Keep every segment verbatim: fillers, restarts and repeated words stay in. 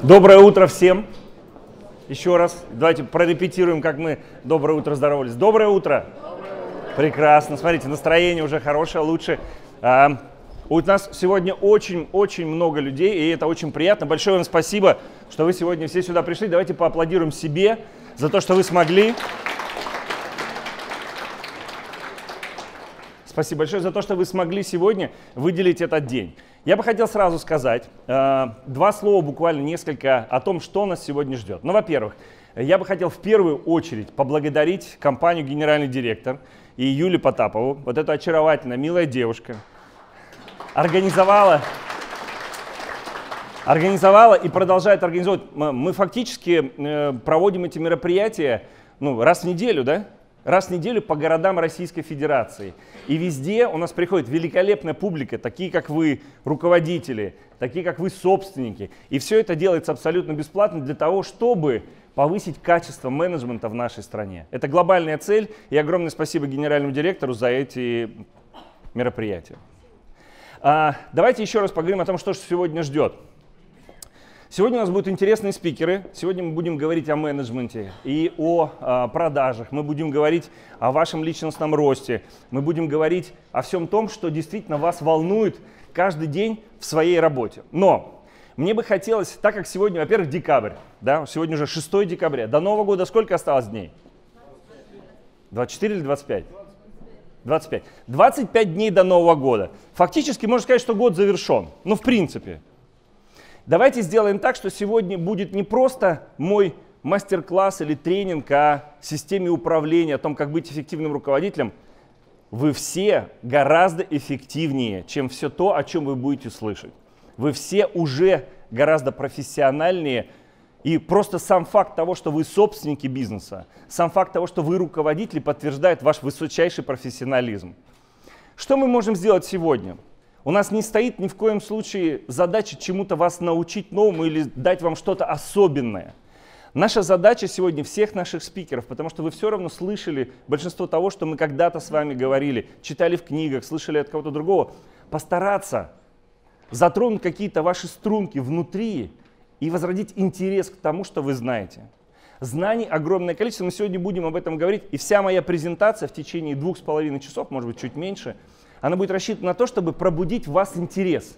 Доброе утро всем. Еще раз. Давайте прорепетируем, как мы доброе утро здоровались. Доброе утро. Доброе утро. Прекрасно. Смотрите, настроение уже хорошее, лучше. А, у нас сегодня очень-очень много людей, и это очень приятно. Большое вам спасибо, что вы сегодня все сюда пришли. Давайте поаплодируем себе за то, что вы смогли. Спасибо большое за то, что вы смогли сегодня выделить этот день. Я бы хотел сразу сказать э, два слова, буквально несколько, о том, что нас сегодня ждет. Ну, во-первых, я бы хотел в первую очередь поблагодарить компанию «Генеральный директор» и Юлию Потапову, вот эту очаровательная, милая девушка, организовала, организовала и продолжает организовывать. Мы фактически э, проводим эти мероприятия ну, раз в неделю, да? Раз в неделю по городам Российской Федерации. И везде у нас приходит великолепная публика, такие как вы, руководители, такие как вы, собственники. И все это делается абсолютно бесплатно для того, чтобы повысить качество менеджмента в нашей стране. Это глобальная цель, и огромное спасибо генеральному директору за эти мероприятия. А, давайте еще раз поговорим о том, что же сегодня ждет. Сегодня у нас будут интересные спикеры. Сегодня мы будем говорить о менеджменте и о а, продажах. Мы будем говорить о вашем личностном росте. Мы будем говорить о всем том, что действительно вас волнует каждый день в своей работе. Но мне бы хотелось, так как сегодня, во-первых, декабрь, да, сегодня уже шестое декабря, до Нового года сколько осталось дней? двадцать четыре или двадцать пять? двадцать пять. двадцать пять дней до Нового года. Фактически можно сказать, что год завершен. Ну, в принципе. Давайте сделаем так, что сегодня будет не просто мой мастер-класс или тренинг о системе управления, о том, как быть эффективным руководителем. Вы все гораздо эффективнее, чем все то, о чем вы будете слышать. Вы все уже гораздо профессиональнее. И просто сам факт того, что вы собственники бизнеса, сам факт того, что вы руководители, подтверждает ваш высочайший профессионализм. Что мы можем сделать сегодня? У нас не стоит ни в коем случае задача чему-то вас научить новому или дать вам что-то особенное. Наша задача сегодня всех наших спикеров, потому что вы все равно слышали большинство того, что мы когда-то с вами говорили, читали в книгах, слышали от кого-то другого, постараться затронуть какие-то ваши струнки внутри и возродить интерес к тому, что вы знаете. Знаний огромное количество, мы сегодня будем об этом говорить, и вся моя презентация в течение двух с половиной часов, может быть, чуть меньше, она будет рассчитана на то, чтобы пробудить в вас интерес.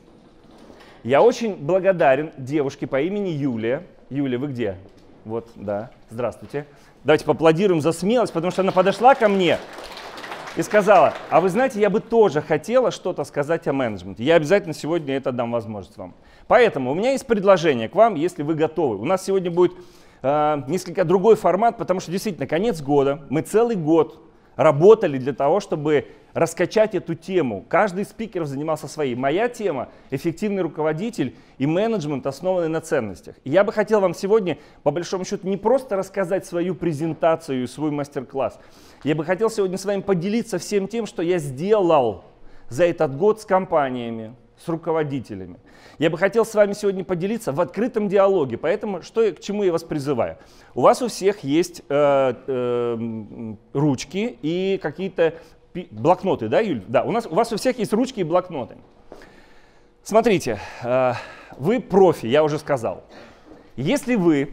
Я очень благодарен девушке по имени Юлия. Юлия, вы где? Вот, да, здравствуйте. Давайте поаплодируем за смелость, потому что она подошла ко мне и сказала, а вы знаете, я бы тоже хотела что-то сказать о менеджменте. Я обязательно сегодня это дам возможность вам. Поэтому у меня есть предложение к вам, если вы готовы. У нас сегодня будет э, несколько другой формат, потому что действительно конец года, мы целый год работали для того, чтобы раскачать эту тему. Каждый спикер занимался своей. Моя тема – эффективный руководитель и менеджмент, основанный на ценностях. И я бы хотел вам сегодня, по большому счету, не просто рассказать свою презентацию и свой мастер-класс. Я бы хотел сегодня с вами поделиться всем тем, что я сделал за этот год с компаниями, с руководителями. Я бы хотел с вами сегодня поделиться в открытом диалоге, поэтому что, к чему я вас призываю. У вас у всех есть э, э, ручки и какие-то блокноты, да, Юль? Да, у, нас, у вас у всех есть ручки и блокноты. Смотрите, э, вы профи, я уже сказал. Если вы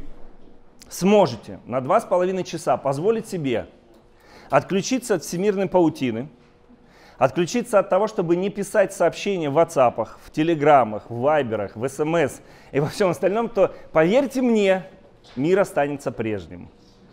сможете на два с половиной часа позволить себе отключиться от всемирной паутины, отключиться от того, чтобы не писать сообщения в WhatsApp, в Телеграмах, в Вайберах, в эс эм эс и во всем остальном, то, поверьте мне, мир останется прежним.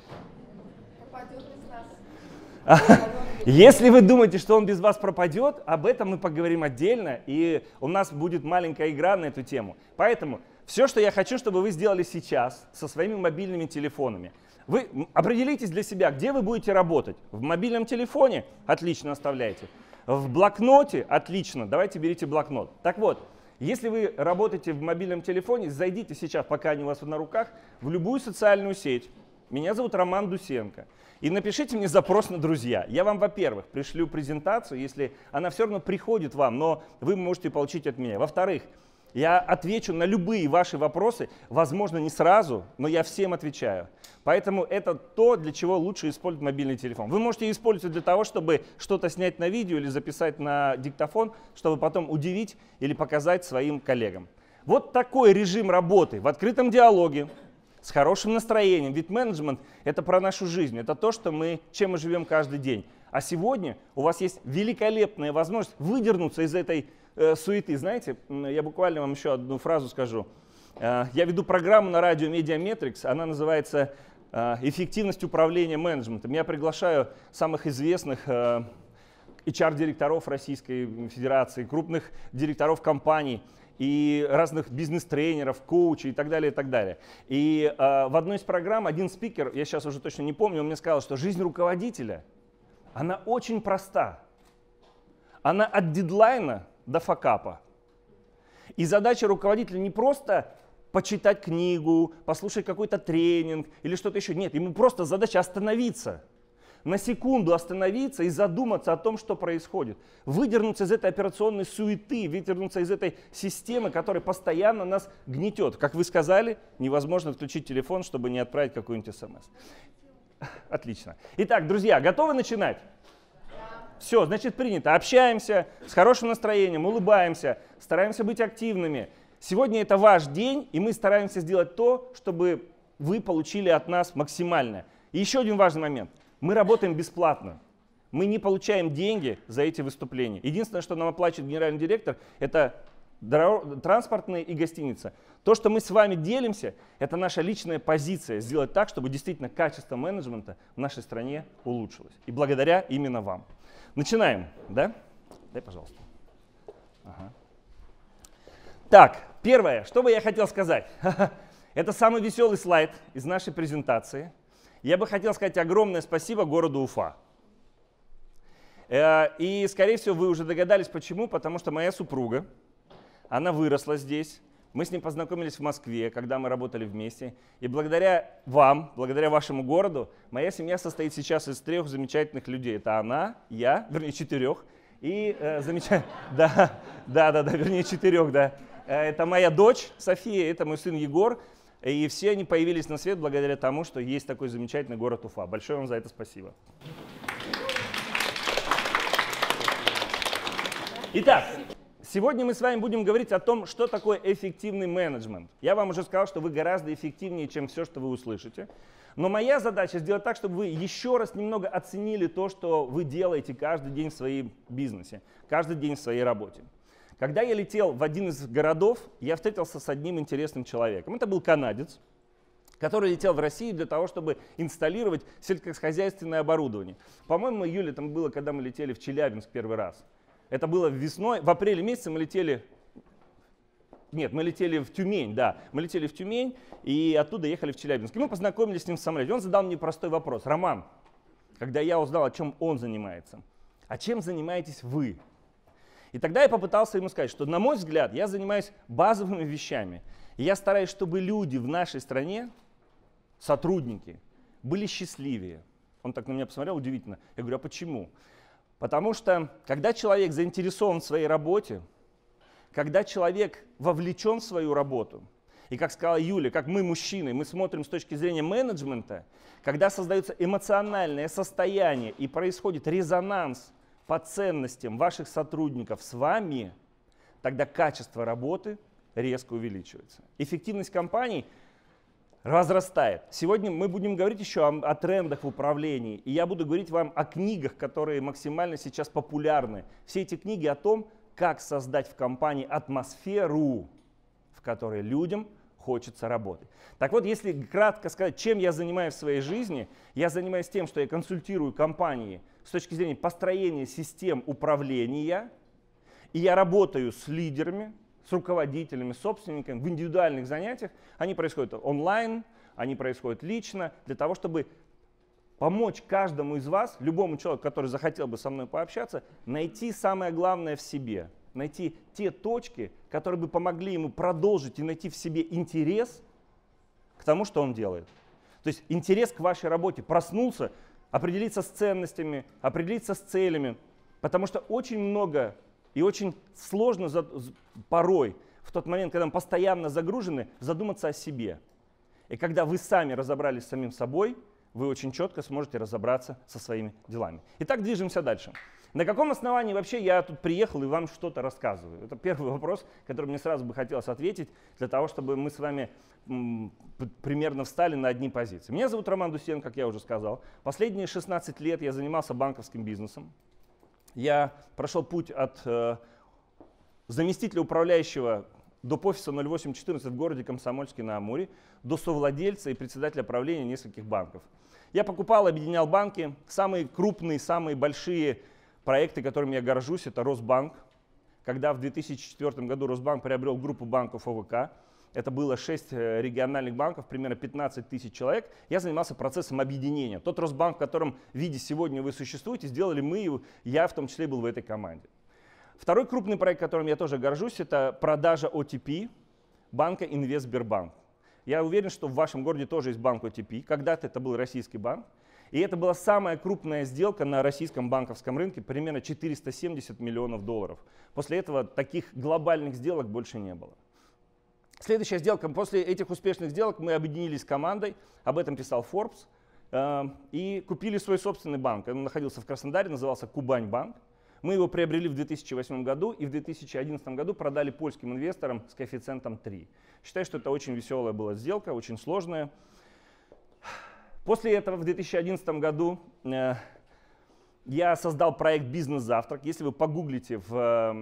Если вы думаете, что он без вас пропадет, об этом мы поговорим отдельно, и у нас будет маленькая игра на эту тему. Поэтому все, что я хочу, чтобы вы сделали сейчас со своими мобильными телефонами, вы определитесь для себя, где вы будете работать. В мобильном телефоне? Отлично, оставляйте. В блокноте? Отлично, давайте берите блокнот. Так вот, если вы работаете в мобильном телефоне, зайдите сейчас, пока они у вас на руках, в любую социальную сеть. Меня зовут Роман Дусенко. И напишите мне запрос на друзья. Я вам, во-первых, пришлю презентацию, если она все равно приходит вам, но вы можете получить от меня. Во-вторых, я отвечу на любые ваши вопросы, возможно, не сразу, но я всем отвечаю. Поэтому это то, для чего лучше использовать мобильный телефон. Вы можете использовать для того, чтобы что-то снять на видео или записать на диктофон, чтобы потом удивить или показать своим коллегам. Вот такой режим работы в открытом диалоге, с хорошим настроением. Ведь менеджмент — это про нашу жизнь, это то, что мы, чем мы живем каждый день. А сегодня у вас есть великолепная возможность выдернуться из этой э, суеты. Знаете, я буквально вам еще одну фразу скажу. Э, я веду программу на радио Медиаметрикс, она называется э, «Эффективность управления менеджментом». Я приглашаю самых известных э, эйч ар-директоров Российской Федерации, крупных директоров компаний, и разных бизнес-тренеров, коучей и так далее, и так далее. И э, в одной из программ один спикер, я сейчас уже точно не помню, он мне сказал, что жизнь руководителя, она очень проста. Она от дедлайна до факапа. И задача руководителя не просто почитать книгу, послушать какой-то тренинг или что-то еще. Нет, ему просто задача остановиться. На секунду остановиться и задуматься о том, что происходит. Выдернуться из этой операционной суеты, выдернуться из этой системы, которая постоянно нас гнетет. Как вы сказали, невозможно отключить телефон, чтобы не отправить какой-нибудь смс. Отлично. Итак, друзья, готовы начинать? Все, значит, принято. Общаемся с хорошим настроением, улыбаемся, стараемся быть активными. Сегодня это ваш день, и мы стараемся сделать то, чтобы вы получили от нас максимальное. И еще один важный момент. Мы работаем бесплатно. Мы не получаем деньги за эти выступления. Единственное, что нам оплачивает генеральный директор, это транспортные и гостиница. То, что мы с вами делимся, это наша личная позиция. Сделать так, чтобы действительно качество менеджмента в нашей стране улучшилось. И благодаря именно вам. Начинаем, да? Дай, пожалуйста. Ага. Так, первое, что бы я хотел сказать. Это самый веселый слайд из нашей презентации. Я бы хотел сказать огромное спасибо городу Уфа. И, скорее всего, вы уже догадались, почему. Потому что моя супруга, она выросла здесь. Мы с ней познакомились в Москве, когда мы работали вместе. И благодаря вам, благодаря вашему городу, моя семья состоит сейчас из трех замечательных людей. Это она, я, вернее, четырех. И э, замечательно, да, да, да, да, вернее, четырех, да. Это моя дочь София, это мой сын Егор. И все они появились на свет благодаря тому, что есть такой замечательный город Уфа. Большое вам за это спасибо. Итак, сегодня мы с вами будем говорить о том, что такое эффективный менеджмент. Я вам уже сказал, что вы гораздо эффективнее, чем все, что вы услышите. Но моя задача сделать так, чтобы вы еще раз немного оценили то, что вы делаете каждый день в своем бизнесе, каждый день в своей работе. Когда я летел в один из городов, я встретился с одним интересным человеком. Это был канадец, который летел в Россию для того, чтобы инсталлировать сельскохозяйственное оборудование. По-моему, июля там было, когда мы летели в Челябинск первый раз. Это было весной, в апреле месяце мы летели, нет, мы летели в Тюмень, да, мы летели в Тюмень и оттуда ехали в Челябинск. И мы познакомились с ним в самолете. Он задал мне простой вопрос. Роман, когда я узнал, о чем он занимается, а чем занимаетесь вы? И тогда я попытался ему сказать, что, на мой взгляд, я занимаюсь базовыми вещами. И я стараюсь, чтобы люди в нашей стране, сотрудники, были счастливее. Он так на меня посмотрел удивительно. Я говорю, а почему? Потому что, когда человек заинтересован в своей работе, когда человек вовлечен в свою работу, и, как сказала Юля, как мы, мужчины, мы смотрим с точки зрения менеджмента, когда создается эмоциональное состояние и происходит резонанс по ценностям ваших сотрудников с вами, тогда качество работы резко увеличивается. Эффективность компаний возрастает. Сегодня мы будем говорить еще о, о трендах в управлении, и я буду говорить вам о книгах, которые максимально сейчас популярны. Все эти книги о том, как создать в компании атмосферу, в которой людям хочется работать. Так вот, если кратко сказать, чем я занимаюсь в своей жизни, я занимаюсь тем, что я консультирую компании с точки зрения построения систем управления, и я работаю с лидерами, с руководителями, собственниками в индивидуальных занятиях. Они происходят онлайн, они происходят лично, для того, чтобы помочь каждому из вас, любому человеку, который захотел бы со мной пообщаться, найти самое главное в себе, найти те точки, которые бы помогли ему продолжить и найти в себе интерес к тому, что он делает. То есть интерес к вашей работе, проснулся, определиться с ценностями, определиться с целями, потому что очень много и очень сложно порой в тот момент, когда мы постоянно загружены, задуматься о себе. И когда вы сами разобрались с самим собой, вы очень четко сможете разобраться со своими делами. Итак, движемся дальше. На каком основании вообще я тут приехал и вам что-то рассказываю? Это первый вопрос, который мне сразу бы хотелось ответить, для того, чтобы мы с вами м, примерно встали на одни позиции. Меня зовут Роман Дусен, как я уже сказал. Последние шестнадцать лет я занимался банковским бизнесом. Я прошел путь от э, заместителя управляющего доп. Офиса ноль восемь четырнадцать в городе Комсомольске-на-Амуре до совладельца и председателя правления нескольких банков. Я покупал, объединял банки. Самые крупные, самые большие проекты, которыми я горжусь, это Росбанк. Когда в две тысячи четвёртом году Росбанк приобрел группу банков О В К, это было шесть региональных банков, примерно пятнадцать тысяч человек, я занимался процессом объединения. Тот Росбанк, в котором виде сегодня вы существуете, сделали мы, я в том числе был в этой команде. Второй крупный проект, которым я тоже горжусь, это продажа О Ти Пи банка Инвестсбербанк. Я уверен, что в вашем городе тоже есть банк О Ти Пи. Когда-то это был российский банк. И это была самая крупная сделка на российском банковском рынке, примерно четыреста семьдесят миллионов долларов. После этого таких глобальных сделок больше не было. Следующая сделка. После этих успешных сделок мы объединились с командой, об этом писал Forbes, э, и купили свой собственный банк. Он находился в Краснодаре, назывался Кубань-банк. Мы его приобрели в две тысячи восьмом году и в две тысячи одиннадцатом году продали польским инвесторам с коэффициентом три. Считаю, что это очень веселая была сделка, очень сложная. После этого в две тысячи одиннадцатом году э, я создал проект «Бизнес-завтрак». Если вы погуглите в,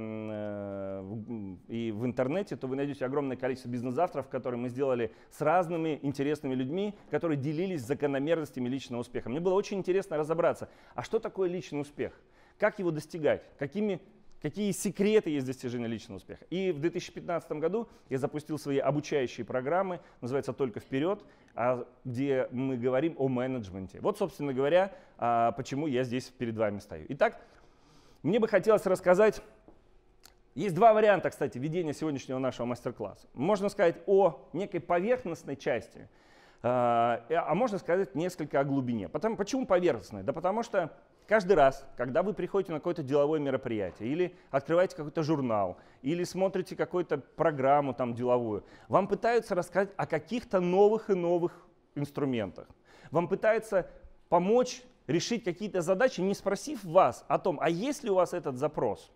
э, в, и в интернете, то вы найдете огромное количество бизнес-завтраков, которые мы сделали с разными интересными людьми, которые делились закономерностями личного успеха. Мне было очень интересно разобраться, а что такое личный успех? Как его достигать? Какими, какие секреты есть достижения личного успеха? И в две тысячи пятнадцатом году я запустил свои обучающие программы, называется «Только вперед», где мы говорим о менеджменте. Вот, собственно говоря, почему я здесь перед вами стою. Итак, мне бы хотелось рассказать, есть два варианта, кстати, ведения сегодняшнего нашего мастер-класса. Можно сказать о некой поверхностной части, а можно сказать несколько о глубине. Почему поверхностной? Да потому что каждый раз, когда вы приходите на какое-то деловое мероприятие, или открываете какой-то журнал, или смотрите какую-то программу там деловую, вам пытаются рассказать о каких-то новых и новых инструментах. Вам пытаются помочь решить какие-то задачи, не спросив вас о том, а есть ли у вас этот запрос.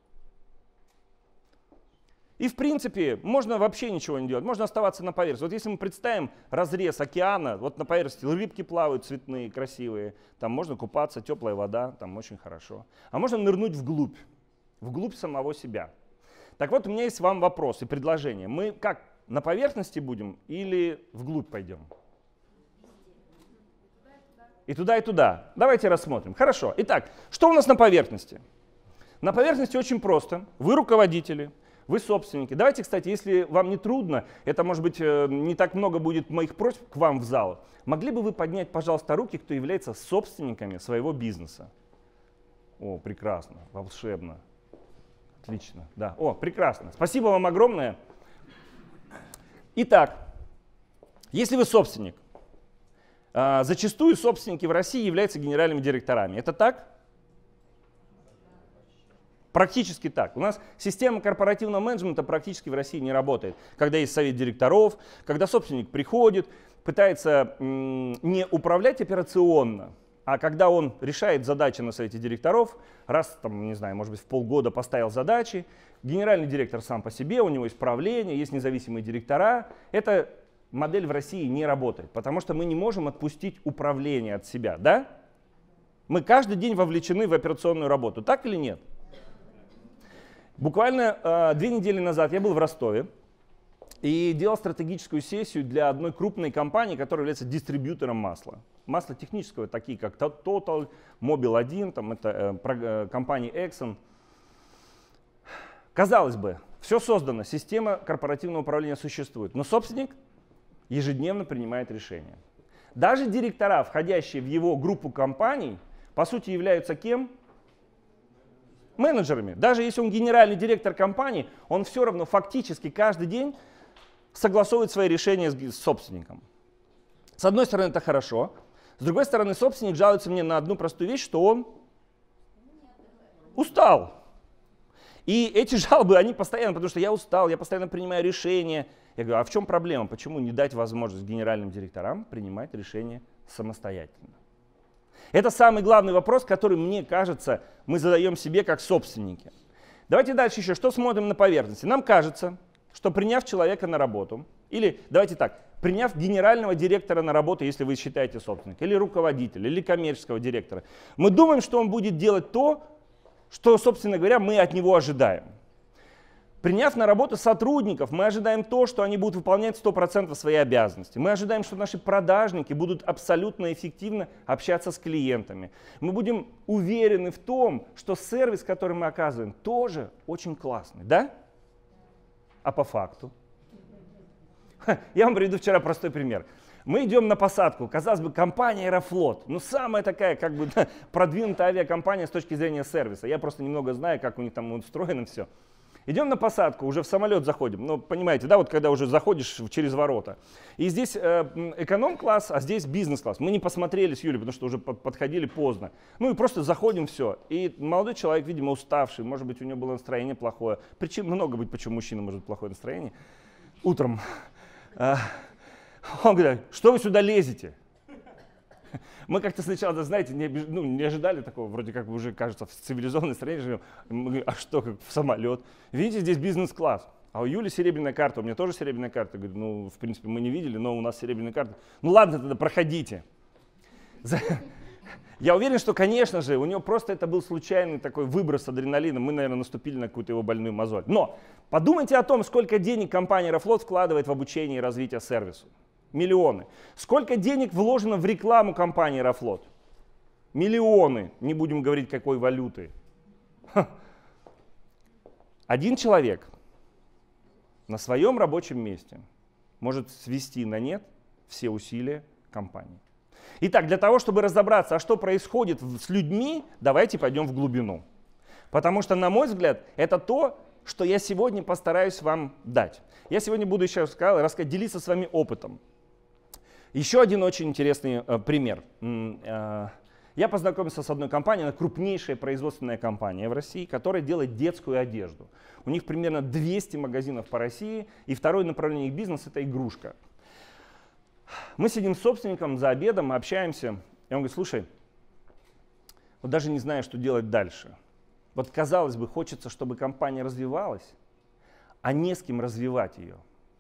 И в принципе можно вообще ничего не делать, можно оставаться на поверхности. Вот если мы представим разрез океана, вот на поверхности рыбки плавают цветные, красивые, там можно купаться, теплая вода, там очень хорошо. А можно нырнуть вглубь, вглубь самого себя. Так вот, у меня есть вам вопрос и предложение. Мы как, на поверхности будем или вглубь пойдем? И туда, и туда. Давайте рассмотрим. Хорошо. Итак, что у нас на поверхности? На поверхности очень просто. Вы руководители. Вы собственники. Давайте, кстати, если вам не трудно, это, может быть, не так много будет моих просьб к вам в зал, могли бы вы поднять, пожалуйста, руки, кто является собственниками своего бизнеса? О, прекрасно, волшебно, отлично, да. О, прекрасно, спасибо вам огромное. Итак, если вы собственник, зачастую собственники в России являются генеральными директорами. Это так? Практически так. У нас система корпоративного менеджмента практически в России не работает. Когда есть совет директоров, когда собственник приходит, пытается м, не управлять операционно, а когда он решает задачи на совете директоров, раз, там, не знаю, может быть, в полгода поставил задачи, генеральный директор сам по себе, у него есть правление, есть независимые директора. Эта модель в России не работает, потому что мы не можем отпустить управление от себя, да? Мы каждый день вовлечены в операционную работу, так или нет? Буквально э, две недели назад я был в Ростове и делал стратегическую сессию для одной крупной компании, которая является дистрибьютором масла. Масла технического, такие как Total, Mobil один, там это э, про, э, компания Exxon. Казалось бы, все создано, система корпоративного управления существует, но собственник ежедневно принимает решения. Даже директора, входящие в его группу компаний, по сути являются кем? Менеджерами. Даже если он генеральный директор компании, он все равно фактически каждый день согласовывает свои решения с собственником. С одной стороны, это хорошо. С другой стороны, собственник жалуется мне на одну простую вещь, что он устал. И эти жалобы, они постоянно, потому что я устал, я постоянно принимаю решения. Я говорю, а в чем проблема? Почему не дать возможность генеральным директорам принимать решения самостоятельно? Это самый главный вопрос, который, мне кажется, мы задаем себе как собственники. Давайте дальше еще, что смотрим на поверхности. Нам кажется, что приняв человека на работу, или давайте так, приняв генерального директора на работу, если вы считаете собственника, или руководителя, или коммерческого директора, мы думаем, что он будет делать то, что, собственно говоря, мы от него ожидаем. Приняв на работу сотрудников, мы ожидаем то, что они будут выполнять сто процентов свои обязанности. Мы ожидаем, что наши продажники будут абсолютно эффективно общаться с клиентами. Мы будем уверены в том, что сервис, который мы оказываем, тоже очень классный. Да? А по факту? Я вам приведу вчера простой пример. Мы идем на посадку, казалось бы, компания Аэрофлот, ну самая такая как бы продвинутая авиакомпания с точки зрения сервиса. Я просто немного знаю, как у них там устроено все. Идем на посадку, уже в самолет заходим. Ну, понимаете, да, вот когда уже заходишь через ворота. И здесь э, эконом-класс, а здесь бизнес-класс. Мы не посмотрели с Юлей, потому что уже подходили поздно. Ну и просто заходим, все. И молодой человек, видимо, уставший, может быть, у него было настроение плохое. Причин много быть, почему мужчина может быть плохое настроение. Утром. Он говорит, что вы сюда лезете? Мы как-то сначала, знаете, не, ну, не ожидали такого, вроде как уже, кажется, в цивилизованной стране живем. Мы говорим, а что, как в самолет? Видите, здесь бизнес-класс. А у Юли серебряная карта, у меня тоже серебряная карта. Говорю, ну, в принципе, мы не видели, но у нас серебряная карта. Ну ладно, тогда проходите. Я уверен, что, конечно же, у него просто это был случайный такой выброс адреналина. Мы, наверное, наступили на какую-то его больную мозоль. Но подумайте о том, сколько денег компания Аэрофлот вкладывает в обучение и развитие сервиса. Миллионы. Сколько денег вложено в рекламу компании Аэрофлот? Миллионы. Не будем говорить, какой валюты. Ха. Один человек на своем рабочем месте может свести на нет все усилия компании. Итак, для того, чтобы разобраться, а что происходит с людьми, давайте пойдем в глубину. Потому что, на мой взгляд, это то, что я сегодня постараюсь вам дать. Я сегодня буду еще рассказать, делиться с вами опытом. Еще один очень интересный э, пример. Э, я познакомился с одной компанией, она крупнейшая производственная компания в России, которая делает детскую одежду. У них примерно двести магазинов по России, и второе направление их бизнеса — это игрушка. Мы сидим с собственником за обедом, мы общаемся, и он говорит, слушай, вот даже не знаю, что делать дальше. Вот казалось бы, хочется, чтобы компания развивалась, а не с кем развивать ее.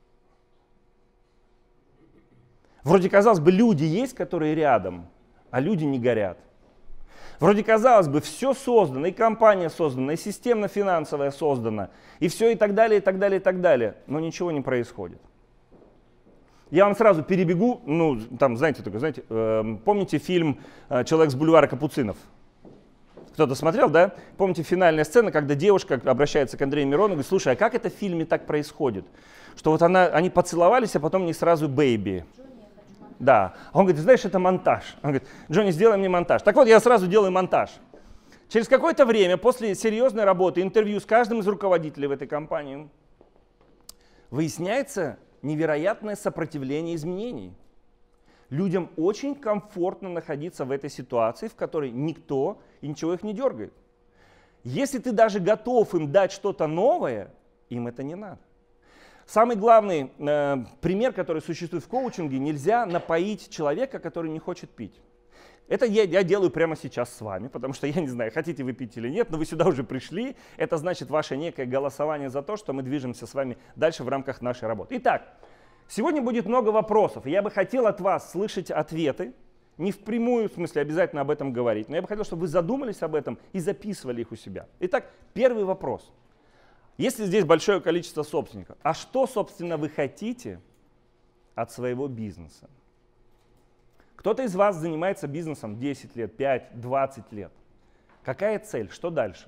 Вроде, казалось бы, люди есть, которые рядом, а люди не горят. Вроде, казалось бы, все создано, и компания создана, и системно-финансовая создана, и все и так далее, и так далее, и так далее, но ничего не происходит. Я вам сразу перебегу, ну, там, знаете, только, знаете, э, помните фильм «Человек с бульвара Капуцинов»? Кто-то смотрел, да? Помните финальная сцена, когда девушка обращается к Андрею Миронову и говорит, слушай, а как это в фильме так происходит? Что вот она, они поцеловались, а потом не сразу бэйби. Да. А он говорит, знаешь, это монтаж. Он говорит, Джонни, сделай мне монтаж. Так вот, я сразу делаю монтаж. Через какое-то время, после серьезной работы, интервью с каждым из руководителей в этой компании, выясняется невероятное сопротивление изменений. Людям очень комфортно находиться в этой ситуации, в которой никто и ничего их не дергает. Если ты даже готов им дать что-то новое, им это не надо. Самый главный э, пример, который существует в коучинге, нельзя напоить человека, который не хочет пить. Это я, я делаю прямо сейчас с вами, потому что я не знаю, хотите вы пить или нет, но вы сюда уже пришли. Это значит ваше некое голосование за то, что мы движемся с вами дальше в рамках нашей работы. Итак, сегодня будет много вопросов, и я бы хотел от вас слышать ответы. Не впрямую, в смысле обязательно об этом говорить, но я бы хотел, чтобы вы задумались об этом и записывали их у себя. Итак, первый вопрос. Если здесь большое количество собственников, а что, собственно, вы хотите от своего бизнеса? Кто-то из вас занимается бизнесом десять лет, пять, двадцать лет. Какая цель? Что дальше?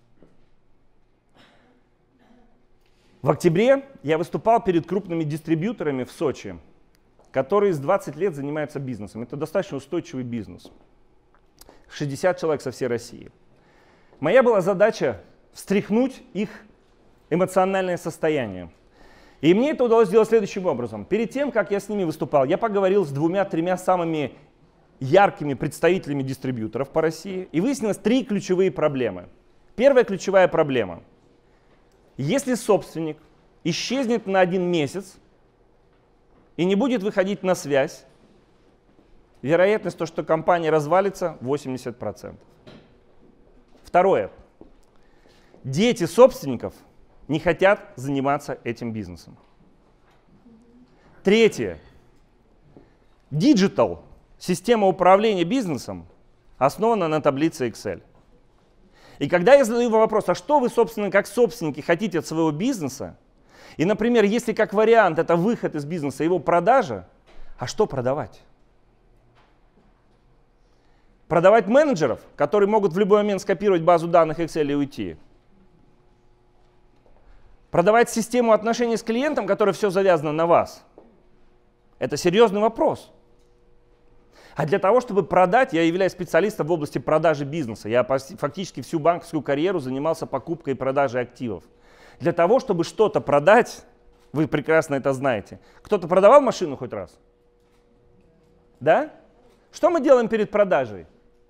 В октябре я выступал перед крупными дистрибьюторами в Сочи, которые с двадцати лет занимаются бизнесом. Это достаточно устойчивый бизнес. шестьдесят человек со всей России. Моя была задача встряхнуть их эмоциональное состояние. И мне это удалось сделать следующим образом. Перед тем, как я с ними выступал, я поговорил с двумя-тремя самыми яркими представителями дистрибьюторов по России, и выяснилось три ключевые проблемы. Первая ключевая проблема. Если собственник исчезнет на один месяц и не будет выходить на связь, Вероятность, то, что компания развалится, восемьдесят процентов. Второе. Дети собственников не хотят заниматься этим бизнесом. Третье. Digital, система управления бизнесом, основана на таблице Excel. И когда я задаю вопрос, а что вы, собственно, как собственники хотите от своего бизнеса, и, например, если как вариант это выход из бизнеса, его продажа, а что продавать? Продавать менеджеров, которые могут в любой момент скопировать базу данных Excel и уйти? Продавать систему отношений с клиентом, которая все завязано на вас? Это серьезный вопрос. А для того, чтобы продать, я являюсь специалистом в области продажи бизнеса. Я фактически всю банковскую карьеру занимался покупкой и продажей активов. Для того, чтобы что-то продать, вы прекрасно это знаете. Кто-то продавал машину хоть раз? Да? Что мы делаем перед продажей?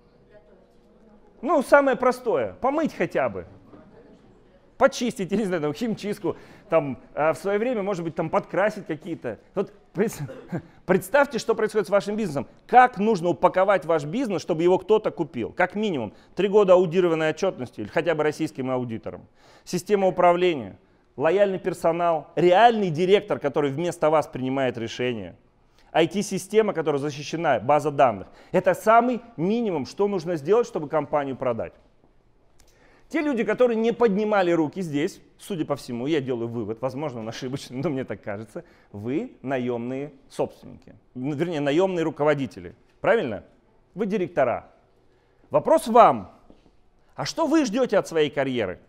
Ну, самое простое. Помыть хотя бы. Почистить, я не знаю, там, химчистку, там, а в свое время, может быть, там, подкрасить какие-то. Вот представьте, что происходит с вашим бизнесом. Как нужно упаковать ваш бизнес, чтобы его кто-то купил? Как минимум три года аудированной отчетности, или хотя бы российским аудитором. Система управления, лояльный персонал, реальный директор, который вместо вас принимает решения. ай ти-система, которая защищена, база данных. Это самый минимум, что нужно сделать, чтобы компанию продать. Те люди, которые не поднимали руки здесь, судя по всему, я делаю вывод, возможно, он ошибочный, но мне так кажется, вы наемные собственники, вернее, наемные руководители. Правильно? Вы директора. Вопрос вам. А что вы ждете от своей карьеры?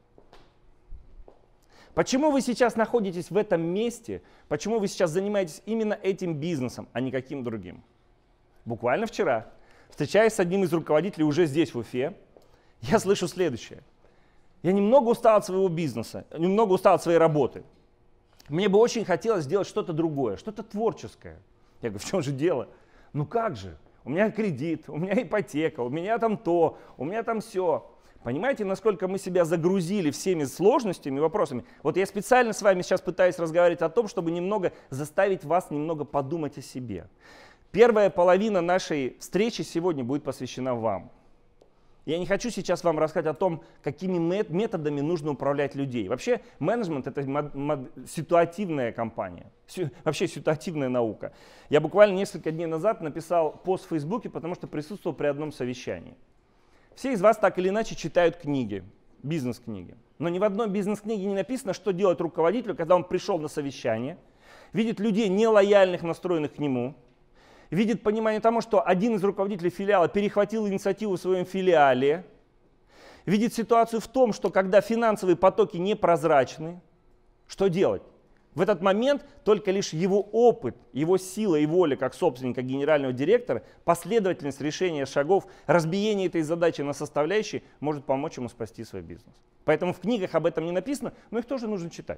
Почему вы сейчас находитесь в этом месте? Почему вы сейчас занимаетесь именно этим бизнесом, а не каким другим? Буквально вчера, встречаясь с одним из руководителей уже здесь, в Уфе, я слышу следующее. Я немного устал от своего бизнеса, немного устал от своей работы. Мне бы очень хотелось сделать что-то другое, что-то творческое. Я говорю, в чем же дело? Ну как же? У меня кредит, у меня ипотека, у меня там то, у меня там все. Понимаете, насколько мы себя загрузили всеми сложностями и вопросами? Вот я специально с вами сейчас пытаюсь разговаривать о том, чтобы немного заставить вас немного подумать о себе. Первая половина нашей встречи сегодня будет посвящена вам. Я не хочу сейчас вам рассказать о том, какими методами нужно управлять людей. Вообще менеджмент — это ситуативная компания, вообще ситуативная наука. Я буквально несколько дней назад написал пост в Фейсбуке, потому что присутствовал при одном совещании. Все из вас так или иначе читают книги, бизнес-книги. Но ни в одной бизнес-книге не написано, что делать руководителю, когда он пришел на совещание, видит людей, нелояльных, настроенных к нему, видит понимание тому, что один из руководителей филиала перехватил инициативу в своем филиале, видит ситуацию в том, что когда финансовые потоки непрозрачны, что делать? В этот момент только лишь его опыт, его сила и воля как собственника, генерального директора, последовательность решения шагов, разбиение этой задачи на составляющие может помочь ему спасти свой бизнес. Поэтому в книгах об этом не написано, но их тоже нужно читать.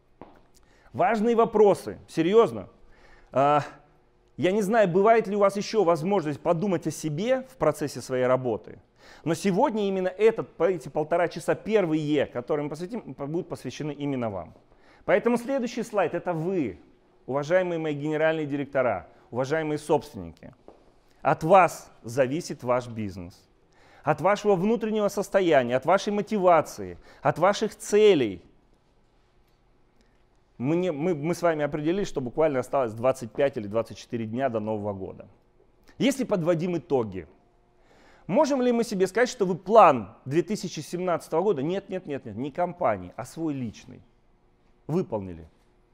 Важные вопросы, серьезно. Я не знаю, бывает ли у вас еще возможность подумать о себе в процессе своей работы, но сегодня именно этот, эти полтора часа первые, которые мы посвятим, будут посвящены именно вам. Поэтому следующий слайд — это вы, уважаемые мои генеральные директора, уважаемые собственники. От вас зависит ваш бизнес, от вашего внутреннего состояния, от вашей мотивации, от ваших целей. Мы, не, мы, мы с вами определили, что буквально осталось двадцать пять или двадцать четыре дня до Нового года. Если подводим итоги, можем ли мы себе сказать, что вы план две тысячи семнадцатого года, нет, нет, нет, нет, не компании, а свой личный, выполнили?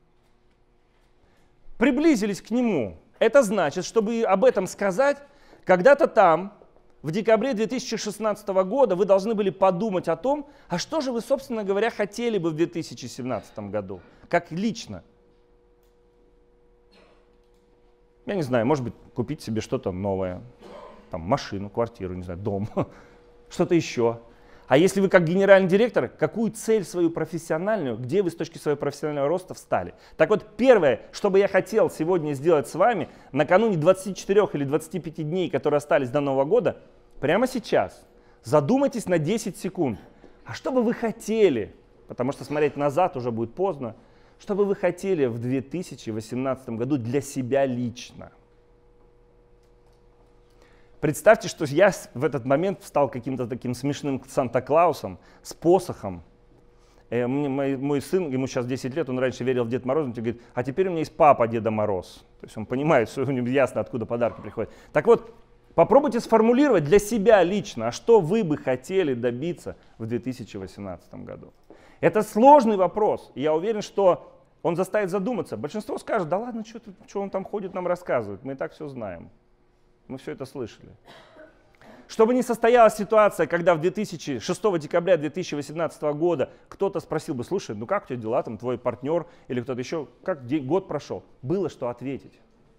Приблизились к нему. Это значит, чтобы об этом сказать, когда-то там, в декабре две тысячи шестнадцатого года, вы должны были подумать о том, а что же вы, собственно говоря, хотели бы в две тысячи семнадцатом году, как лично. Я не знаю, может быть, купить себе что-то новое, там, машину, квартиру, не знаю, дом, что-то еще. А если вы как генеральный директор, какую цель свою профессиональную, где вы с точки своего профессионального роста встали? Так вот, первое, что бы я хотел сегодня сделать с вами, накануне двадцати четырёх или двадцати пяти дней, которые остались до Нового года, прямо сейчас задумайтесь на десять секунд. А что бы вы хотели, потому что смотреть назад уже будет поздно, что бы вы хотели в две тысячи восемнадцатом году для себя лично? Представьте, что я в этот момент стал каким-то таким смешным Санта-Клаусом с посохом. Э, мой, мой сын, ему сейчас десять лет, он раньше верил в Дед Мороз, он говорит, а теперь у меня есть папа Деда Мороз. То есть он понимает, что у него ясно, откуда подарки приходят. Так вот, попробуйте сформулировать для себя лично, а что вы бы хотели добиться в две тысячи восемнадцатом году. Это сложный вопрос, и я уверен, что он заставит задуматься. Большинство скажет, да ладно, что, ты, что он там ходит, нам рассказывает, мы и так все знаем. Мы все это слышали. Чтобы не состоялась ситуация, когда в шестого декабря две тысячи восемнадцатого года кто-то спросил бы, слушай, ну как у тебя дела, там твой партнер или кто-то еще, как год прошел, было что ответить.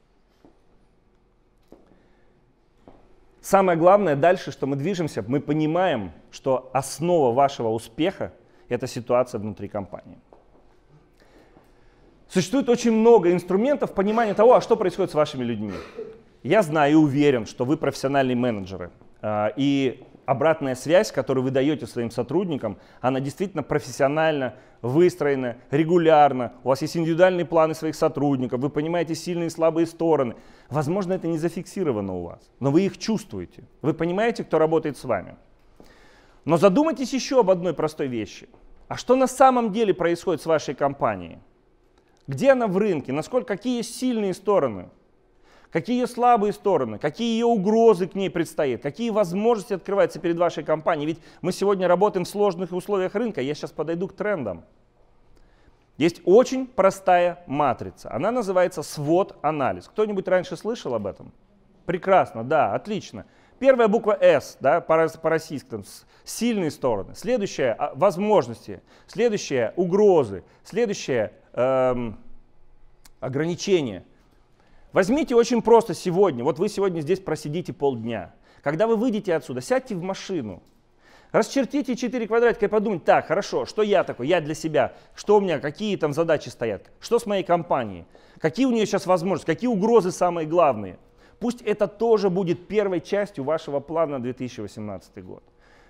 Самое главное дальше, что мы движемся, мы понимаем, что основа вашего успеха – это ситуация внутри компании. Существует очень много инструментов понимания того, а что происходит с вашими людьми. Я знаю и уверен, что вы профессиональные менеджеры. И обратная связь, которую вы даете своим сотрудникам, она действительно профессионально выстроена, регулярно. У вас есть индивидуальные планы своих сотрудников, вы понимаете сильные и слабые стороны. Возможно, это не зафиксировано у вас, но вы их чувствуете. Вы понимаете, кто работает с вами. Но задумайтесь еще об одной простой вещи. А что на самом деле происходит с вашей компанией? Где она в рынке? Насколько, какие есть сильные стороны? Какие ее слабые стороны? Какие ее угрозы к ней предстоят? Какие возможности открываются перед вашей компанией? Ведь мы сегодня работаем в сложных условиях рынка. Я сейчас подойду к трендам. Есть очень простая матрица. Она называется свот-анализ. Кто-нибудь раньше слышал об этом? Прекрасно, да, отлично. Первая буква S, да, по-российски, там, сильные стороны. Следующая – возможности. Следующая – угрозы. Следующее эм, – ограничения. Возьмите очень просто сегодня, вот вы сегодня здесь просидите полдня. Когда вы выйдете отсюда, сядьте в машину, расчертите четыре квадратика и подумайте, так, хорошо, что я такой, я для себя, что у меня, какие там задачи стоят, что с моей компанией, какие у нее сейчас возможности, какие угрозы самые главные. Пусть это тоже будет первой частью вашего плана на две тысячи восемнадцатый год.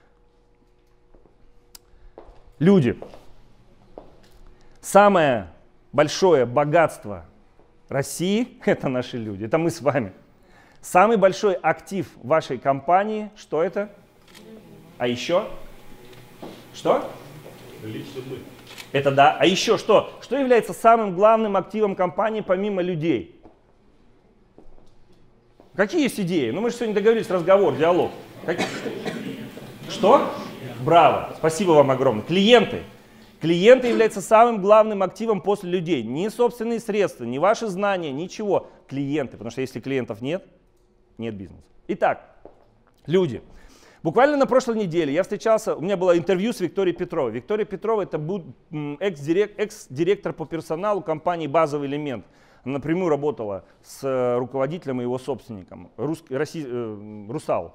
Люди. Самое большое богатство России – это наши люди, это мы с вами. Самый большой актив вашей компании, что это? А еще? Что? Лично мы. Это да. А еще что? Что является самым главным активом компании помимо людей? Какие есть идеи? Ну мы же сегодня договорились, разговор, диалог. Как... Что? Браво. Спасибо вам огромное. Клиенты. Клиенты являются самым главным активом после людей. Не собственные средства, не ваши знания, ничего. Клиенты. Потому что если клиентов нет, нет бизнеса. Итак, люди. Буквально на прошлой неделе я встречался, у меня было интервью с Викторией Петровой. Виктория Петрова — это экс-директор по персоналу компании «Базовый элемент». Она напрямую работала с руководителем и его собственником, Рус, Росси, э, Русал.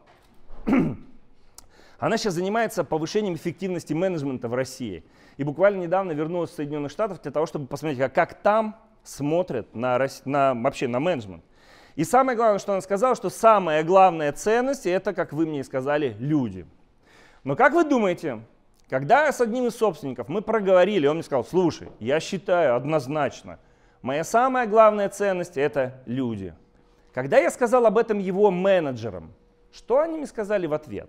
Она сейчас занимается повышением эффективности менеджмента в России. И буквально недавно вернулась в Соединенных Штатах для того, чтобы посмотреть, как, как там смотрят на, на, вообще на менеджмент. И самое главное, что она сказала, что самая главная ценность — это, как вы мне сказали, люди. Но как вы думаете, когда с одним из собственников мы проговорили, он мне сказал, слушай, я считаю однозначно, моя самая главная ценность — это люди. Когда я сказал об этом его менеджерам, что они мне сказали в ответ?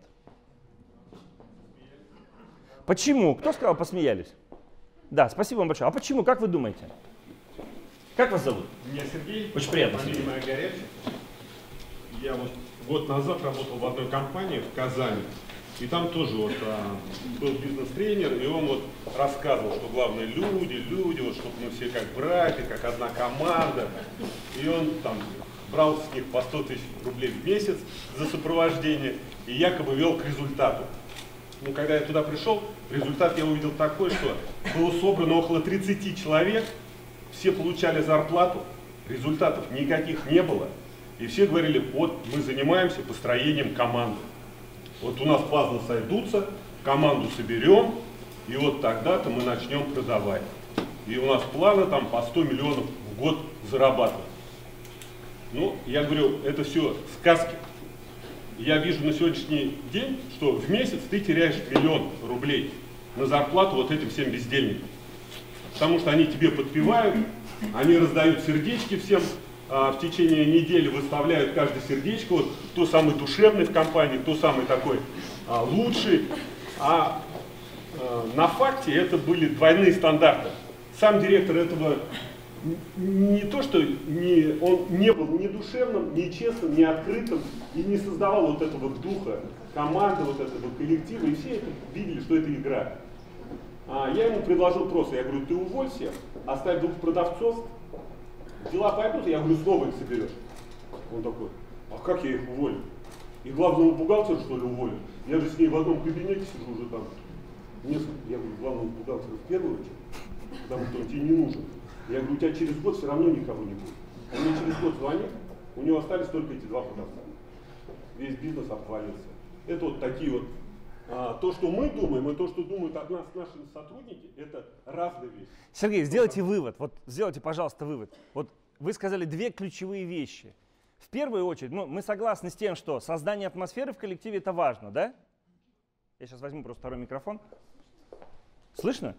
Почему? Кто сказал, посмеялись? Да, спасибо вам большое. А почему? Как вы думаете? Как вас зовут? Меня Сергей. Очень приятно. Фамилия моя Горячая. Я вот год назад работал в одной компании в Казани. И там тоже вот а, был бизнес-тренер, и он вот рассказывал, что главное люди, люди, вот чтобы мы все как братья, как одна команда. И он там брал с них по сто тысяч рублей в месяц за сопровождение и якобы вел к результату. Ну, когда я туда пришел, результат я увидел такой, что было собрано около тридцати человек, все получали зарплату, результатов никаких не было. И все говорили, вот мы занимаемся построением команды. Вот у нас классно сойдутся, команду соберем, и вот тогда-то мы начнем продавать. И у нас планы там по сто миллионов в год зарабатывать. Ну, я говорю, это все сказки. Я вижу на сегодняшний день, что в месяц ты теряешь миллион рублей на зарплату вот этим всем бездельникам. Потому что они тебе подпевают, они раздают сердечки всем а, в течение недели выставляют каждое сердечко, вот, кто самый душевный в компании, кто самый такой а, лучший. А, а на факте это были двойные стандарты. Сам директор этого не то, что не, он не был ни душевным, ни честным, ни открытым и не создавал вот этого духа команды, вот этого коллектива, и все это видели, что это игра. А я ему предложил просто, я говорю, ты уволься, оставь двух продавцов, дела пойдут, я говорю, снова их соберешь. Он такой, а как я их уволю? И главного бухгалтера, что ли, уволю? Я же с ней в одном кабинете сижу уже там. Несколько. Я говорю, главного бухгалтера в первую очередь, потому что он тебе не нужен. Я говорю, у тебя через год все равно никого не будет. Он мне через год звонит, у него остались только эти два продавца. Весь бизнес обвалился. Это вот такие вот, а, то, что мы думаем, и то, что думают от нас наши сотрудники, это разные вещи. Сергей, сделайте вывод, вот сделайте, пожалуйста, вывод. Вот вы сказали две ключевые вещи. В первую очередь, ну, мы согласны с тем, что создание атмосферы в коллективе это важно, да? Я сейчас возьму просто второй микрофон. Слышно?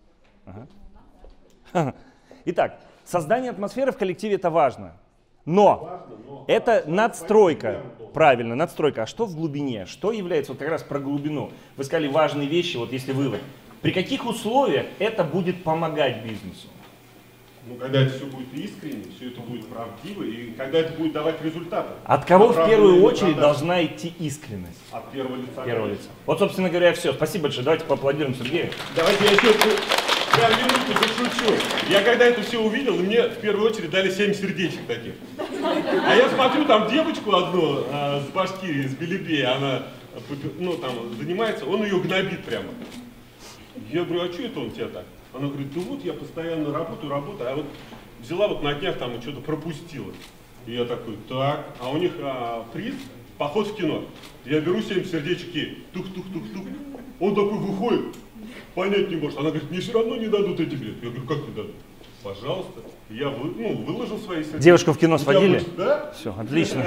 Ага. Итак, создание атмосферы в коллективе это важно. Но, важно, но это а, надстройка. Правильно, надстройка. А что в глубине? Что является вот как раз про глубину? Вы сказали важные вещи, вот если вывод. При каких условиях это будет помогать бизнесу? Ну, когда это все будет искренне, все это будет правдиво, и когда это будет давать результаты. От кого в первую очередь должна идти искренность? От первого лица. Первого лица. Вот, собственно говоря, все. Спасибо большое. Давайте поаплодируем Сергею. Давайте я еще прям минутку зашучу. Я когда это все увидел, мне в первую очередь дали семь сердечек таких. А я смотрю, там девочку одну а, с Башкирии, с Белебея, она ну, там, занимается, он ее гнобит прямо. Я говорю, а что это он тебя так? Она говорит, да вот я постоянно работаю, работаю, а вот взяла вот на днях там и что-то пропустила. И я такой, так, а у них а, приз, поход в кино. Я беру семь сердечек ей, тух-тух-тух-тух. Он такой выходит, понять не может. Она говорит, мне все равно не дадут эти билеты. Я говорю, как не дадут? Пожалуйста. Я вы, ну, выложил свои сердечки. Девушку в кино сводили? Больше, да? Все, отлично.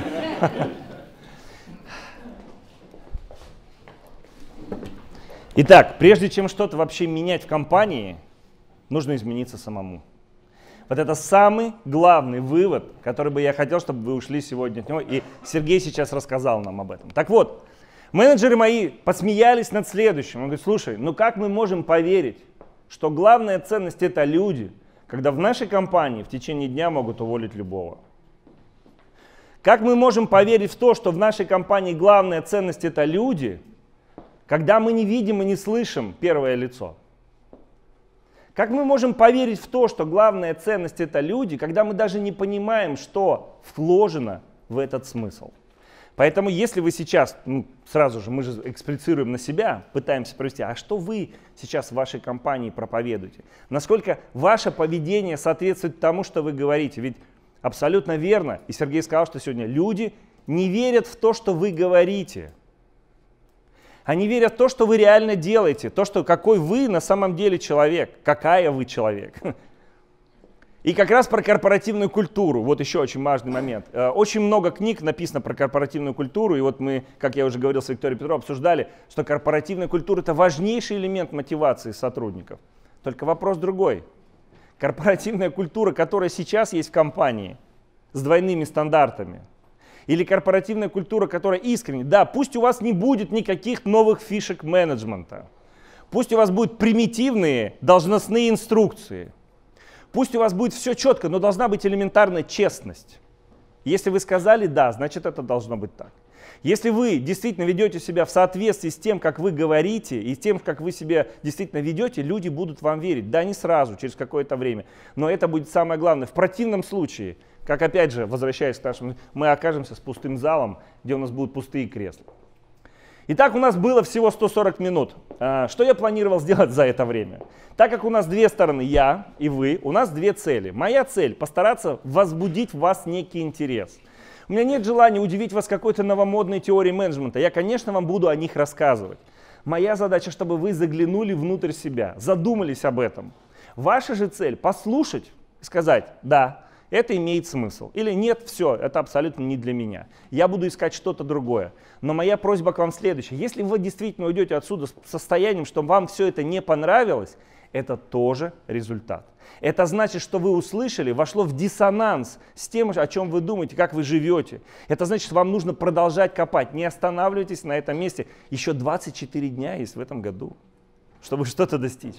Итак, прежде чем что-то вообще менять в компании, нужно измениться самому. Вот это самый главный вывод, который бы я хотел, чтобы вы ушли сегодня от него. И Сергей сейчас рассказал нам об этом. Так вот, менеджеры мои посмеялись над следующим. Он говорит, слушай, ну как мы можем поверить, что главная ценность это люди, когда в нашей компании в течение дня могут уволить любого? Как мы можем поверить в то, что в нашей компании главная ценность это люди, когда мы не видим и не слышим первое лицо? Как мы можем поверить в то, что главная ценность это люди, когда мы даже не понимаем, что вложено в этот смысл? Поэтому если вы сейчас, ну, сразу же мы же эксплицируем на себя, пытаемся провести, а что вы сейчас в вашей компании проповедуете? Насколько ваше поведение соответствует тому, что вы говорите? Ведь абсолютно верно, и Сергей сказал, что сегодня люди не верят в то, что вы говорите. Они верят в то, что вы реально делаете, то, что какой вы на самом деле человек, какая вы человек. И как раз про корпоративную культуру, вот еще очень важный момент. Очень много книг написано про корпоративную культуру, и вот мы, как я уже говорил с Викторией Петровной, обсуждали, что корпоративная культура — это важнейший элемент мотивации сотрудников. Только вопрос другой. Корпоративная культура, которая сейчас есть в компании, с двойными стандартами, или корпоративная культура, которая искренне, да, пусть у вас не будет никаких новых фишек менеджмента, пусть у вас будут примитивные должностные инструкции, пусть у вас будет все четко, но должна быть элементарная честность. Если вы сказали «да», значит это должно быть так. Если вы действительно ведете себя в соответствии с тем, как вы говорите, и с тем, как вы себя действительно ведете, люди будут вам верить. Да, не сразу, через какое-то время, но это будет самое главное. В противном случае, как опять же, возвращаясь к нашему, мы окажемся с пустым залом, где у нас будут пустые кресла. Итак, у нас было всего сто сорок минут. Что я планировал сделать за это время? Так как у нас две стороны, я и вы, у нас две цели. Моя цель — постараться возбудить в вас некий интерес. У меня нет желания удивить вас какой-то новомодной теорией менеджмента. Я, конечно, вам буду о них рассказывать. Моя задача, чтобы вы заглянули внутрь себя, задумались об этом. Ваша же цель — послушать и сказать «да». Это имеет смысл. Или нет, все, это абсолютно не для меня. Я буду искать что-то другое. Но моя просьба к вам следующая. Если вы действительно уйдете отсюда с состоянием, что вам все это не понравилось, Это тоже результат. Это значит, что вы услышали, вошло в диссонанс с тем, о чем вы думаете, как вы живете. Это значит, что вам нужно продолжать копать. Не останавливайтесь на этом месте. Еще двадцать четыре дня есть в этом году, чтобы что-то достичь.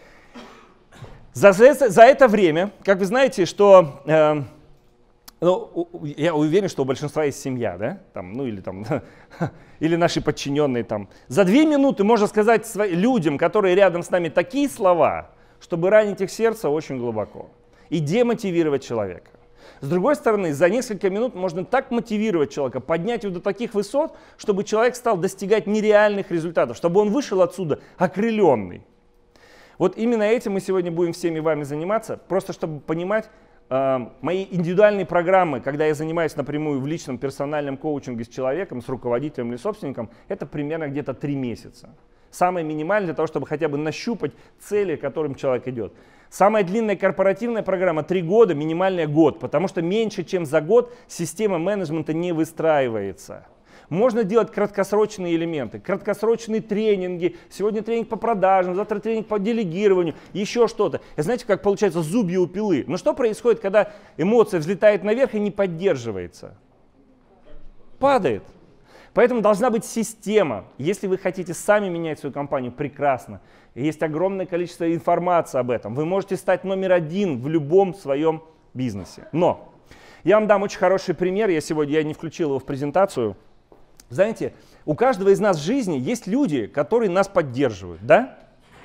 За, за, за это время, как вы знаете, что... Э, Ну, я уверен, что у большинства есть семья, да? Там, ну или, там, или наши подчиненные. Там. За две минуты можно сказать своим, людям, которые рядом с нами, такие слова, чтобы ранить их сердце очень глубоко и демотивировать человека. С другой стороны, за несколько минут можно так мотивировать человека, поднять его до таких высот, чтобы человек стал достигать нереальных результатов, чтобы он вышел отсюда окрыленный. Вот именно этим мы сегодня будем всеми вами заниматься, просто чтобы понимать, мои индивидуальные программы, когда я занимаюсь напрямую в личном персональном коучинге с человеком, с руководителем или собственником, это примерно где-то три месяца. Самое минимальное для того, чтобы хотя бы нащупать цели, к которым человек идет. Самая длинная корпоративная программа три года, минимальная год, потому что меньше, чем за год система менеджмента не выстраивается. Можно делать краткосрочные элементы, краткосрочные тренинги. Сегодня тренинг по продажам, завтра тренинг по делегированию, еще что-то. И знаете, как получается зубья у пилы? Но что происходит, когда эмоция взлетает наверх и не поддерживается? Падает. Поэтому должна быть система. Если вы хотите сами менять свою компанию, прекрасно. Есть огромное количество информации об этом. Вы можете стать номер один в любом своем бизнесе. Но я вам дам очень хороший пример. Я сегодня я не включил его в презентацию. Знаете, у каждого из нас в жизни есть люди, которые нас поддерживают, да?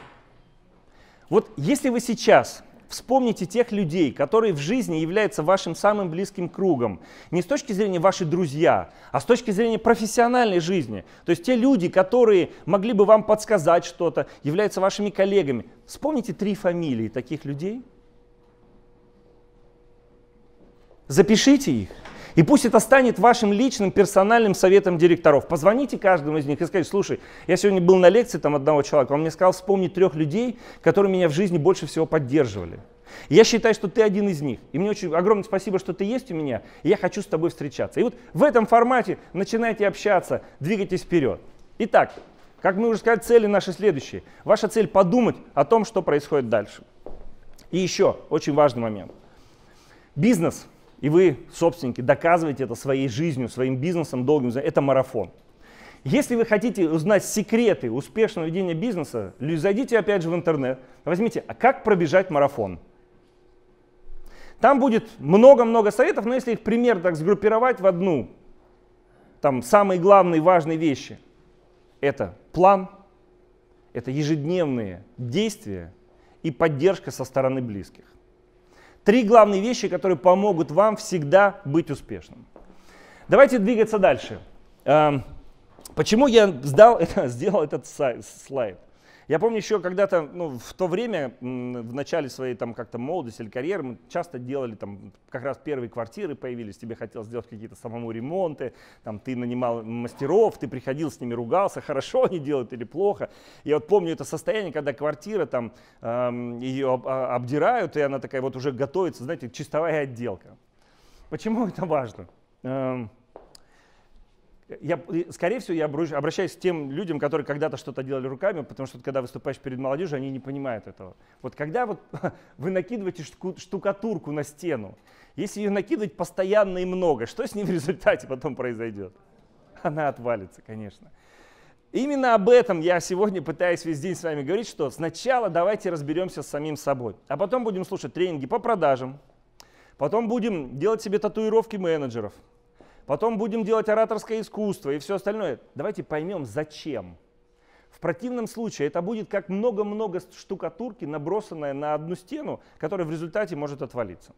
Вот если вы сейчас вспомните тех людей, которые в жизни являются вашим самым близким кругом, не с точки зрения ваши друзья, а с точки зрения профессиональной жизни, то есть те люди, которые могли бы вам подсказать что-то, являются вашими коллегами. Вспомните три фамилии таких людей. Запишите их. И пусть это станет вашим личным персональным советом директоров. Позвоните каждому из них и скажите: слушай, я сегодня был на лекции там одного человека, он мне сказал вспомнить трех людей, которые меня в жизни больше всего поддерживали. И я считаю, что ты один из них. И мне очень огромное спасибо, что ты есть у меня, и я хочу с тобой встречаться. И вот в этом формате начинайте общаться, двигайтесь вперед. Итак, как мы уже сказали, цели наши следующие. Ваша цель — подумать о том, что происходит дальше. И еще очень важный момент. Бизнес. И вы, собственники, доказываете это своей жизнью, своим бизнесом, долгим. Это марафон. Если вы хотите узнать секреты успешного ведения бизнеса, зайдите опять же в интернет, возьмите, а как пробежать марафон. Там будет много-много советов, но если их примерно так сгруппировать в одну, там самые главные важные вещи. Это план, это ежедневные действия и поддержка со стороны близких. Три главные вещи, которые помогут вам всегда быть успешным. Давайте двигаться дальше. Почему я сдал это, сделал этот слайд? Я помню еще когда-то, ну, в то время, в начале своей там как-то молодости или карьеры, мы часто делали там, как раз первые квартиры появились, тебе хотелось сделать какие-то самому ремонты, там ты нанимал мастеров, ты приходил с ними, ругался, хорошо они делают или плохо. Я вот помню это состояние, когда квартира там, эм, ее об, обдирают, и она такая вот уже готовится, знаете, чистовая отделка. Почему это важно? Эм, Я, скорее всего, я обращаюсь к тем людям, которые когда-то что-то делали руками, потому что когда выступаешь перед молодежью, они не понимают этого. Вот когда вот вы накидываете штукатурку на стену, если ее накидывать постоянно и много, что с ней в результате потом произойдет? Она отвалится, конечно. Именно об этом я сегодня пытаюсь весь день с вами говорить, что сначала давайте разберемся с самим собой, а потом будем слушать тренинги по продажам, потом будем делать себе татуировки менеджеров, потом будем делать ораторское искусство и все остальное. Давайте поймем, зачем. В противном случае это будет как много-много штукатурки, набросанная на одну стену, которая в результате может отвалиться.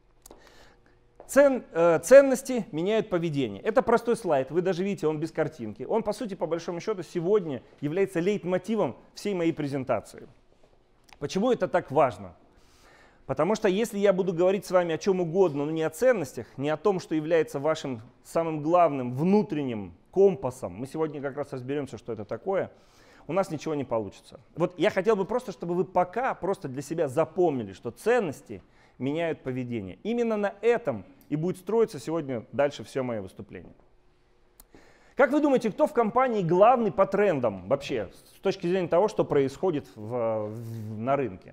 Цен, э, ценности меняют поведение. Это простой слайд, вы даже видите, он без картинки. Он, по сути, по большому счету, сегодня является лейтмотивом всей моей презентации. Почему это так важно? Потому что если я буду говорить с вами о чем угодно, но не о ценностях, не о том, что является вашим самым главным внутренним компасом, мы сегодня как раз разберемся, что это такое, у нас ничего не получится. Вот я хотел бы просто, чтобы вы пока просто для себя запомнили, что ценности меняют поведение. Именно на этом и будет строиться сегодня дальше все мое выступление. Как вы думаете, кто в компании главный по трендам вообще, с точки зрения того, что происходит в, в, на рынке?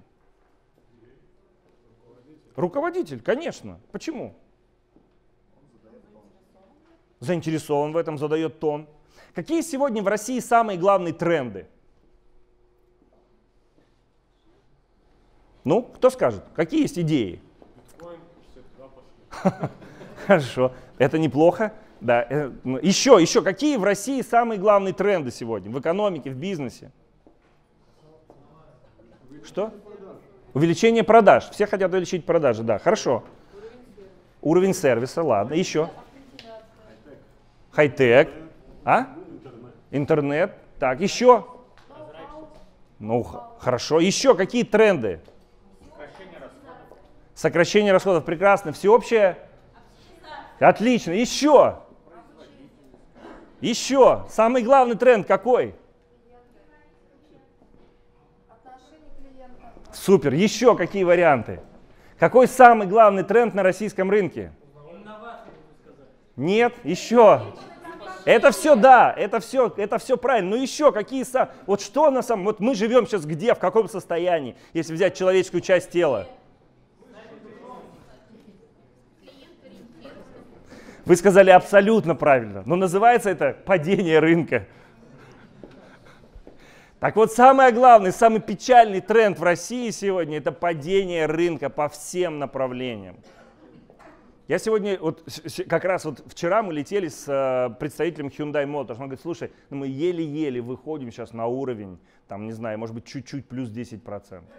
Руководитель, конечно. Почему? Заинтересован в этом, задает тон. Какие сегодня в России самые главные тренды? Ну, кто скажет? Какие есть идеи? Хорошо, это неплохо. Да. Еще, еще, какие в России самые главные тренды сегодня в экономике, в бизнесе? Что? Увеличение продаж. Все хотят увеличить продажи, да, хорошо. Уровень сервиса, ладно. Еще? Хай-тек. А? Интернет. Так, еще? Ну, хорошо. Еще какие тренды? Сокращение расходов. Сокращение расходов, прекрасно. Всеобщее? Отлично. Еще? Еще. Самый главный тренд какой? Супер. Еще какие варианты? Какой самый главный тренд на российском рынке? Нет, еще. Это все да, это все, это все правильно. Но еще какие сам, вот что на самом, вот мы живем сейчас где, в каком состоянии, если взять человеческую часть тела? Вы сказали абсолютно правильно, но называется это падение рынка. Так вот, самое главное, самый печальный тренд в России сегодня — это падение рынка по всем направлениям. Я сегодня, вот как раз вот вчера мы летели с э, представителем Hyundai Motors. Он говорит: слушай, ну мы еле-еле выходим сейчас на уровень, там, не знаю, может быть, чуть-чуть плюс десять процентов.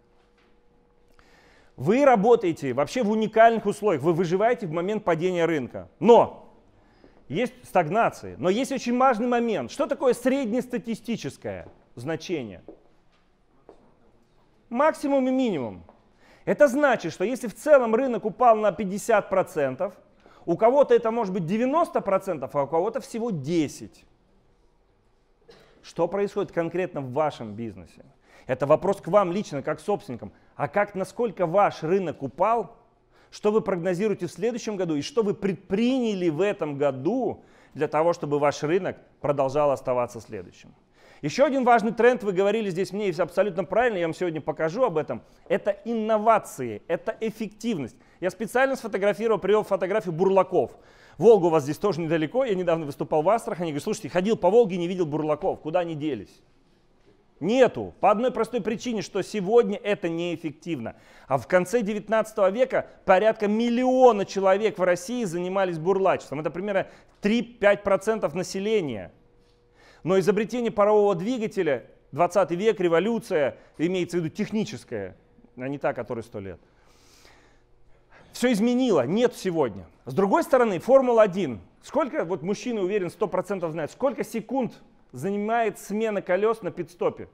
Вы работаете вообще в уникальных условиях, вы выживаете в момент падения рынка. Но есть стагнации, но есть очень важный момент. Что такое среднестатистическое значение? Максимум и минимум. Это значит, что если в целом рынок упал на пятьдесят процентов, у кого-то это может быть девяносто процентов, а у кого-то всего десять процентов. Что происходит конкретно в вашем бизнесе? Это вопрос к вам лично, как собственникам. А как, насколько ваш рынок упал, что вы прогнозируете в следующем году и что вы предприняли в этом году для того, чтобы ваш рынок продолжал оставаться следующим? Еще один важный тренд, вы говорили здесь мне, и абсолютно правильно, я вам сегодня покажу об этом, это инновации, это эффективность. Я специально сфотографировал, привел фотографию бурлаков. Волга у вас здесь тоже недалеко, я недавно выступал в Астрахани, говорю: слушайте, ходил по Волге и не видел бурлаков, куда они делись? Нету, по одной простой причине, что сегодня это неэффективно. А в конце девятнадцатого века порядка миллиона человек в России занимались бурлачеством, это примерно три-пять процентов населения. Но изобретение парового двигателя, двадцатый век, революция, имеется в виду техническая, а не та, которая сто лет. Все изменило, нет сегодня. С другой стороны, Формула один. Сколько, вот мужчины, уверен, сто процентов знают, сколько секунд занимает смена колес на пит-стопе?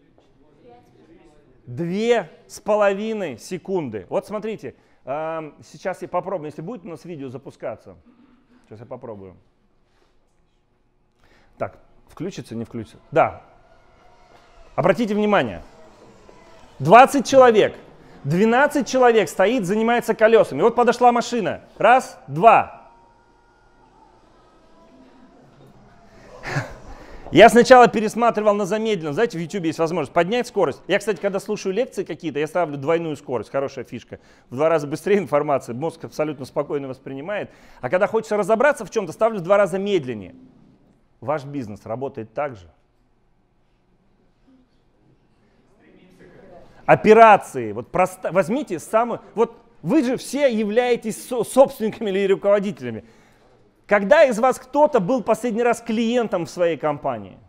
Две с половиной секунды. Вот смотрите, сейчас я попробую, если будет у нас видео запускаться. Сейчас я попробую. Так. Включится, не включится? Да. Обратите внимание. двадцать человек. двенадцать человек стоит, занимается колесами. Вот подошла машина. Раз, два. Я сначала пересматривал на замедленном. Знаете, в YouTube есть возможность поднять скорость. Я, кстати, когда слушаю лекции какие-то, я ставлю двойную скорость. Хорошая фишка. В два раза быстрее информация. Мозг абсолютно спокойно воспринимает. А когда хочется разобраться в чем-то, ставлю в два раза медленнее. Ваш бизнес работает так же. Операции. Вот просто, возьмите самую... Вот вы же все являетесь собственниками или руководителями. Когда из вас кто-то был последний раз клиентом в своей компании?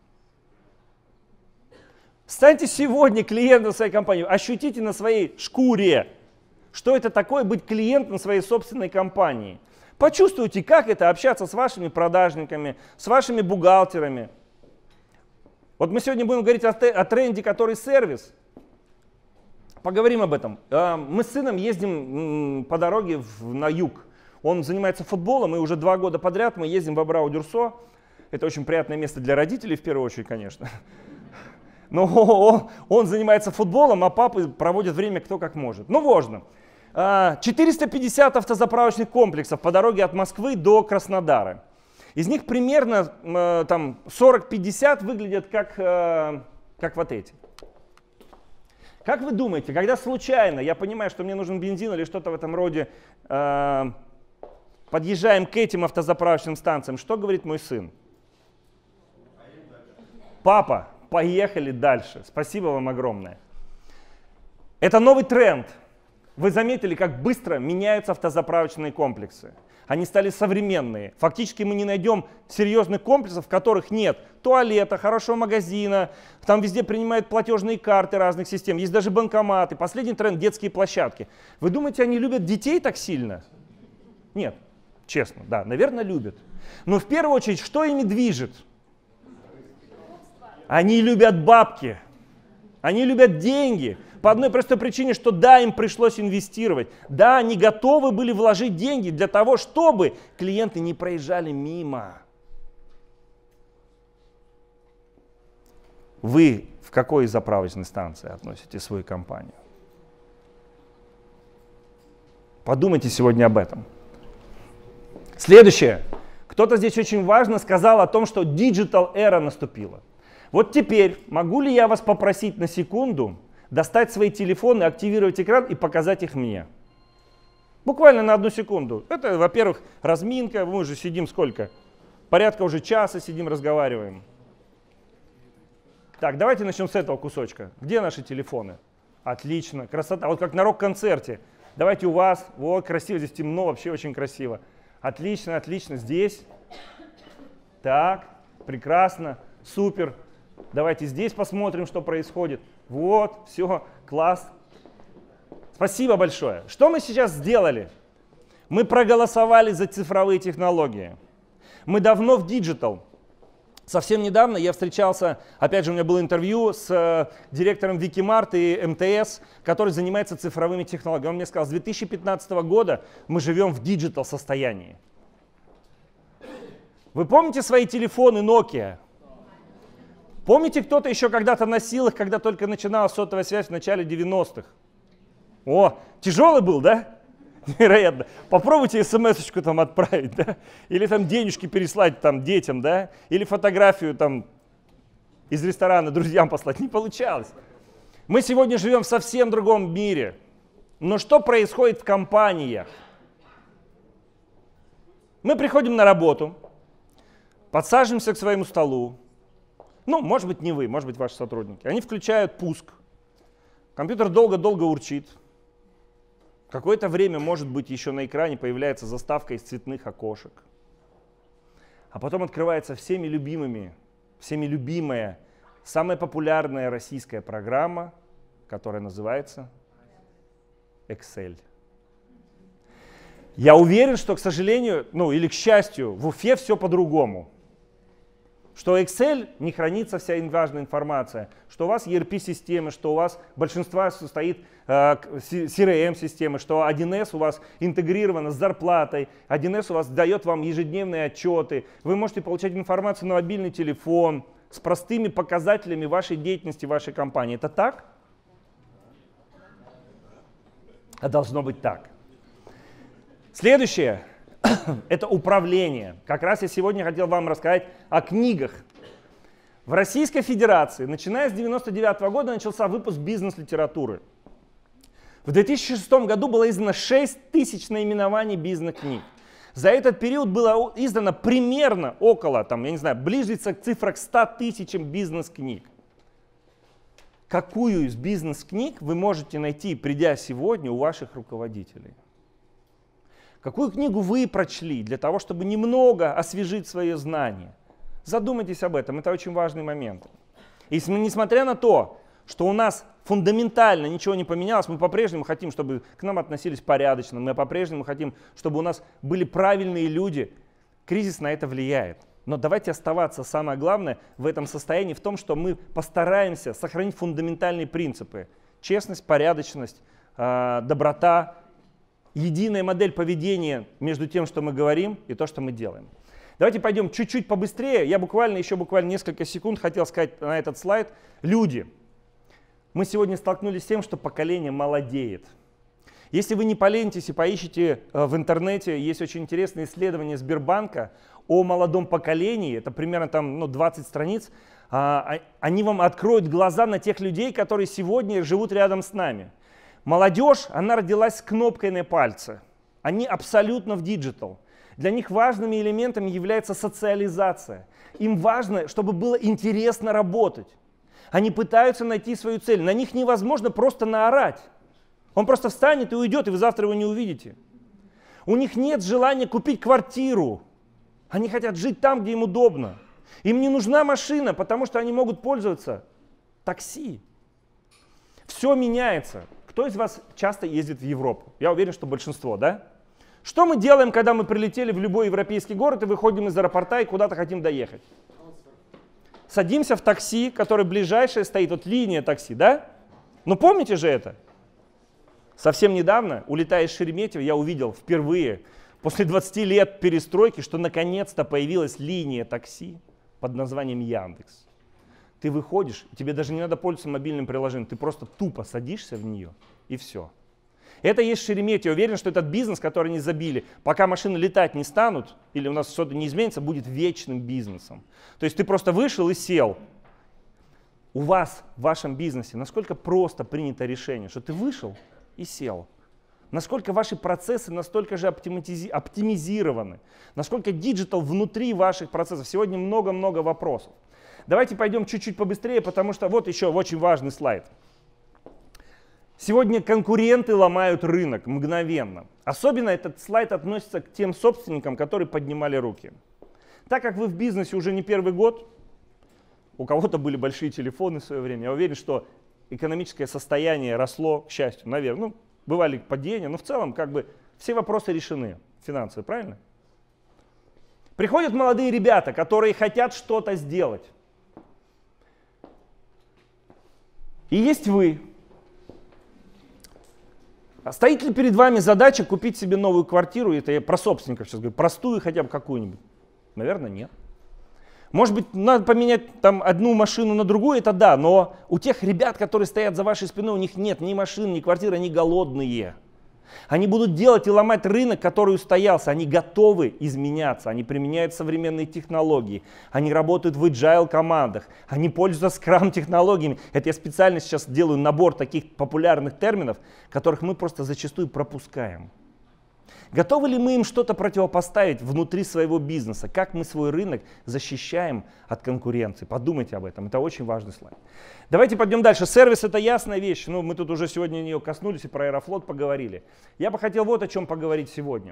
Станьте сегодня клиентом своей компании. Ощутите на своей шкуре, что это такое быть клиентом своей собственной компании. Почувствуйте, как это общаться с вашими продажниками, с вашими бухгалтерами. Вот мы сегодня будем говорить о, о тренде, который сервис. Поговорим об этом. Мы с сыном ездим по дороге в, на юг. Он занимается футболом, и уже два года подряд мы ездим в Абрау-Дюрсо. Это очень приятное место для родителей, в первую очередь, конечно. Но он, он занимается футболом, а папы проводят время кто как может. Ну, важно. четыреста пятьдесят автозаправочных комплексов по дороге от Москвы до Краснодара. Из них примерно э, там сорок-пятьдесят выглядят как, э, как вот эти. Как вы думаете, когда случайно, я понимаю, что мне нужен бензин или что-то в этом роде, э, подъезжаем к этим автозаправочным станциям, что говорит мой сын? Папа, поехали дальше. Спасибо вам огромное. Это новый тренд. Вы заметили, как быстро меняются автозаправочные комплексы. Они стали современные. Фактически мы не найдем серьезных комплексов, в которых нет туалета, хорошего магазина, там везде принимают платежные карты разных систем, есть даже банкоматы. Последний тренд — детские площадки. Вы думаете, они любят детей так сильно? Нет, честно, да, наверное, любят. Но в первую очередь, что ими движет? Они любят бабки, они любят деньги. По одной простой причине, что да, им пришлось инвестировать. Да, они готовы были вложить деньги для того, чтобы клиенты не проезжали мимо. Вы в какой заправочной станции относите свою компанию? Подумайте сегодня об этом. Следующее. Кто-то здесь очень важно сказал о том, что digital era наступила. Вот теперь могу ли я вас попросить на секунду достать свои телефоны, активировать экран и показать их мне? Буквально на одну секунду. Это, во-первых, разминка. Мы уже сидим сколько? Порядка уже часа сидим, разговариваем. Так, давайте начнем с этого кусочка. Где наши телефоны? Отлично, красота. Вот как на рок-концерте. Давайте у вас. Вот, красиво, здесь темно, вообще очень красиво. Отлично, отлично. Здесь. Так, прекрасно, супер. Давайте здесь посмотрим, что происходит. Вот, все, класс. Спасибо большое. Что мы сейчас сделали? Мы проголосовали за цифровые технологии. Мы давно в диджитал. Совсем недавно я встречался, опять же, у меня было интервью с э, директором Викимарт и эм тэ эс, который занимается цифровыми технологиями. Он мне сказал, с две тысячи пятнадцатого года мы живем в диджитал состоянии. Вы помните свои телефоны Nokia? Помните, кто-то еще когда-то носил их, когда только начиналась сотовая связь в начале девяностых? О, тяжелый был, да? Невероятно. Попробуйте смс-очку там отправить, да? Или там денежки переслать там детям, да? Или фотографию там из ресторана друзьям послать. Не получалось. Мы сегодня живем в совсем другом мире. Но что происходит в компаниях? Мы приходим на работу, подсаживаемся к своему столу. Ну, может быть, не вы, может быть, ваши сотрудники. Они включают пуск. Компьютер долго-долго урчит. Какое-то время, может быть, еще на экране появляется заставка из цветных окошек. А потом открывается всеми любимыми, всеми любимая, самая популярная российская программа, которая называется Excel. Я уверен, что, к сожалению, ну или к счастью, в Уфе все по-другому. Что Excel не хранится вся важная информация, что у вас и эр пи-системы, что у вас большинство состоит э, си эр эм-системы, что один эс у вас интегрировано с зарплатой, один эс у вас дает вам ежедневные отчеты, вы можете получать информацию на мобильный телефон с простыми показателями вашей деятельности, вашей компании. Это так? А должно быть так. Следующее. Это управление. Как раз я сегодня хотел вам рассказать о книгах. В Российской Федерации, начиная с девяносто девятого года, начался выпуск бизнес-литературы. В две тысячи шестом году было издано шесть тысяч наименований бизнес-книг. За этот период было издано примерно около, там, я не знаю, близится к цифрам ста тысячам бизнес-книг. Какую из бизнес-книг вы можете найти, придя сегодня, у ваших руководителей? Какую книгу вы прочли для того, чтобы немного освежить свои знания? Задумайтесь об этом, это очень важный момент. И несмотря на то, что у нас фундаментально ничего не поменялось, мы по-прежнему хотим, чтобы к нам относились порядочно, мы по-прежнему хотим, чтобы у нас были правильные люди. Кризис на это влияет. Но давайте оставаться, самое главное, в этом состоянии, в том, что мы постараемся сохранить фундаментальные принципы. Честность, порядочность, доброта, единая модель поведения между тем, что мы говорим, и то, что мы делаем. Давайте пойдем чуть-чуть побыстрее. Я буквально, еще буквально несколько секунд хотел сказать на этот слайд. Люди. Мы сегодня столкнулись с тем, что поколение молодеет. Если вы не поленитесь и поищите в интернете, есть очень интересное исследование Сбербанка о молодом поколении, это примерно там, ну, двадцать страниц, они вам откроют глаза на тех людей, которые сегодня живут рядом с нами. Молодежь, она родилась с кнопкой на пальце, они абсолютно в диджитал. Для них важными элементами является социализация. Им важно, чтобы было интересно работать. Они пытаются найти свою цель, на них невозможно просто наорать. Он просто встанет и уйдет, и вы завтра его не увидите. У них нет желания купить квартиру. Они хотят жить там, где им удобно. Им не нужна машина, потому что они могут пользоваться такси. Все меняется. Кто из вас часто ездит в Европу? Я уверен, что большинство, да? Что мы делаем, когда мы прилетели в любой европейский город и выходим из аэропорта и куда-то хотим доехать? Садимся в такси, которое ближайшее стоит, вот линия такси, да? Ну помните же это? Совсем недавно, улетая из Шереметьево, я увидел впервые, после двадцати лет перестройки, что наконец-то появилась линия такси под названием Яндекс. Ты выходишь, тебе даже не надо пользоваться мобильным приложением, ты просто тупо садишься в нее и все. Это есть Шереметьево. Я уверен, что этот бизнес, который они забили, пока машины летать не станут, или у нас что-то не изменится, будет вечным бизнесом. То есть ты просто вышел и сел. У вас, в вашем бизнесе, насколько просто принято решение, что ты вышел и сел. Насколько ваши процессы настолько же оптимизи- оптимизированы. Насколько диджитал внутри ваших процессов. Сегодня много-много вопросов. Давайте пойдем чуть-чуть побыстрее, потому что вот еще очень важный слайд. Сегодня конкуренты ломают рынок мгновенно. Особенно этот слайд относится к тем собственникам, которые поднимали руки. Так как вы в бизнесе уже не первый год, у кого-то были большие телефоны в свое время, я уверен, что экономическое состояние росло, к счастью, наверное. Ну, бывали падения, но в целом как бы все вопросы решены финансовые, правильно? Приходят молодые ребята, которые хотят что-то сделать. И есть вы. Стоит ли перед вами задача купить себе новую квартиру? Это я про собственников сейчас говорю, простую хотя бы какую-нибудь? Наверное, нет. Может быть, надо поменять там одну машину на другую, это да, но у тех ребят, которые стоят за вашей спиной, у них нет ни машин, ни квартиры, они голодные. Они будут делать и ломать рынок, который устоялся. Они готовы изменяться, они применяют современные технологии, они работают в agile командах, они пользуются скрам-технологиями. Это я специально сейчас делаю набор таких популярных терминов, которых мы просто зачастую пропускаем. Готовы ли мы им что-то противопоставить внутри своего бизнеса? Как мы свой рынок защищаем от конкуренции? Подумайте об этом, это очень важный слайд. Давайте пойдем дальше. Сервис — это ясная вещь, ну, мы тут уже сегодня нее коснулись и про Аэрофлот поговорили. Я бы хотел вот о чем поговорить сегодня.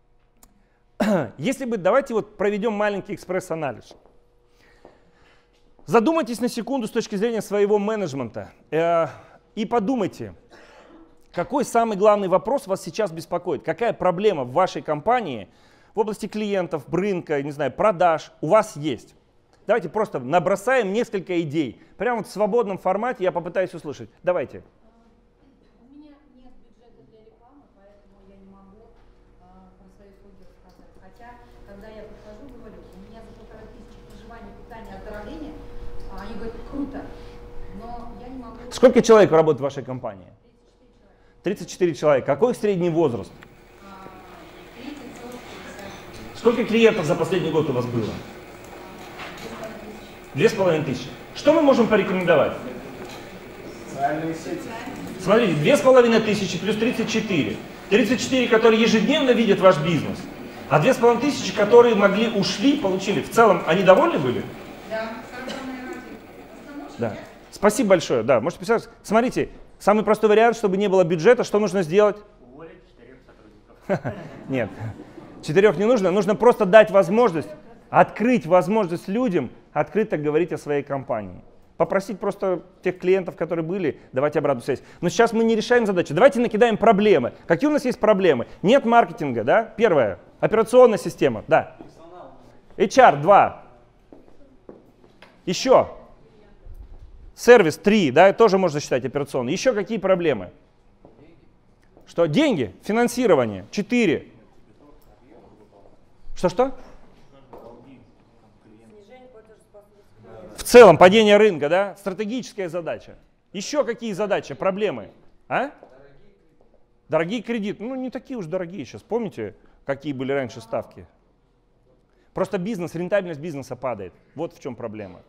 Если бы, давайте вот проведем маленький экспресс-анализ. Задумайтесь на секунду с точки зрения своего менеджмента э, и подумайте, какой самый главный вопрос вас сейчас беспокоит? Какая проблема в вашей компании в области клиентов, рынка, не знаю, продаж у вас есть? Давайте просто набросаем несколько идей. Прямо в свободном формате я попытаюсь услышать. Давайте. У меня нет бюджета для рекламы, поэтому я не могу а, про свои услуги рассказать. Хотя, когда я подхожу, говорю, у меня за полторы тысячи проживания, питания, оздоровления, а, они говорят, круто, но я не могу... Сколько человек работает в вашей компании? тридцать четыре человека. Какой средний возраст? Сколько клиентов за последний год у вас было? Две с половиной тысячи. Что мы можем порекомендовать? Социальные сети. Смотрите, две с половиной тысячи плюс тридцать четыре. тридцать четыре, которые ежедневно видят ваш бизнес, а две с половиной тысячи, которые могли, ушли, получили. В целом, они довольны были? Да. Да. Спасибо большое. Да, можете представить. Смотрите. Самый простой вариант, чтобы не было бюджета, что нужно сделать? Уволить четырех сотрудников. Нет, четырех не нужно, нужно просто дать возможность, открыть возможность людям открыто говорить о своей компании. Попросить просто тех клиентов, которые были, давайте обратную связь. Но сейчас мы не решаем задачу, давайте накидаем проблемы. Какие у нас есть проблемы? Нет маркетинга, да? Первое. Операционная система, да. эйч ар, два. Еще. Сервис три, да, тоже можно считать операционный. Еще какие проблемы? Что? Деньги, финансирование, четыре. Что-что? В целом падение рынка, да? Стратегическая задача. Еще какие задачи, проблемы? А? Дорогие кредиты, ну не такие уж дорогие сейчас. Помните, какие были раньше ставки? Просто бизнес, рентабельность бизнеса падает. Вот в чем проблема.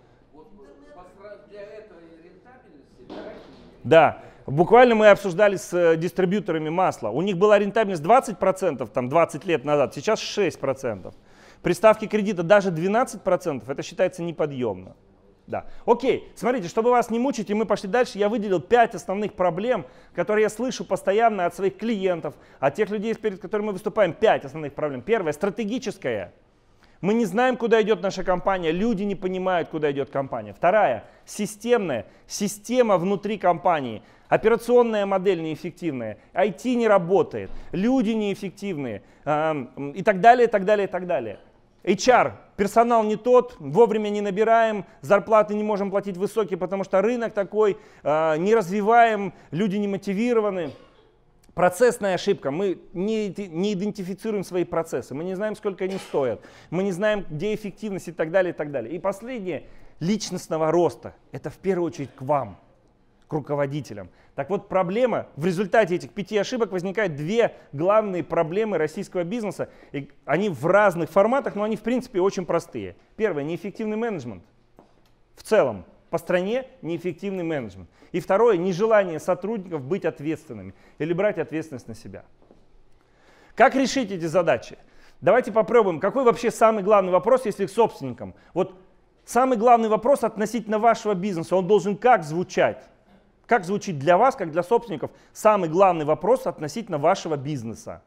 Да, буквально мы обсуждали с дистрибьюторами масла. У них была рентабельность двадцать процентов там, двадцать лет назад, сейчас шесть процентов. При ставке кредита даже двенадцать процентов, это считается неподъемно. Да. Окей, смотрите, чтобы вас не мучить, и мы пошли дальше, я выделил пять основных проблем, которые я слышу постоянно от своих клиентов, от тех людей, перед которыми мы выступаем. Пять основных проблем. Первое, стратегическая. Мы не знаем, куда идет наша компания, люди не понимают, куда идет компания. Вторая, системная, система внутри компании, операционная модель неэффективная, ай ти не работает, люди неэффективные э, и так далее, и так далее, и так далее. эйч ар, персонал не тот, вовремя не набираем, зарплаты не можем платить высокие, потому что рынок такой, э, не развиваем, люди не мотивированы. Процессная ошибка. Мы не, не идентифицируем свои процессы, мы не знаем, сколько они стоят, мы не знаем, где эффективность и так далее, и так далее. И последнее, личностного роста. Это в первую очередь к вам, к руководителям. Так вот, проблема, в результате этих пяти ошибок возникают две главные проблемы российского бизнеса. И они в разных форматах, но они в принципе очень простые. Первое, неэффективный менеджмент. В целом, по стране неэффективный менеджмент. И второе, нежелание сотрудников быть ответственными или брать ответственность на себя. Как решить эти задачи? Давайте попробуем. Какой вообще самый главный вопрос, если к собственникам? Вот самый главный вопрос относительно вашего бизнеса, он должен как звучать? Как звучит для вас, как для собственников, самый главный вопрос относительно вашего бизнеса?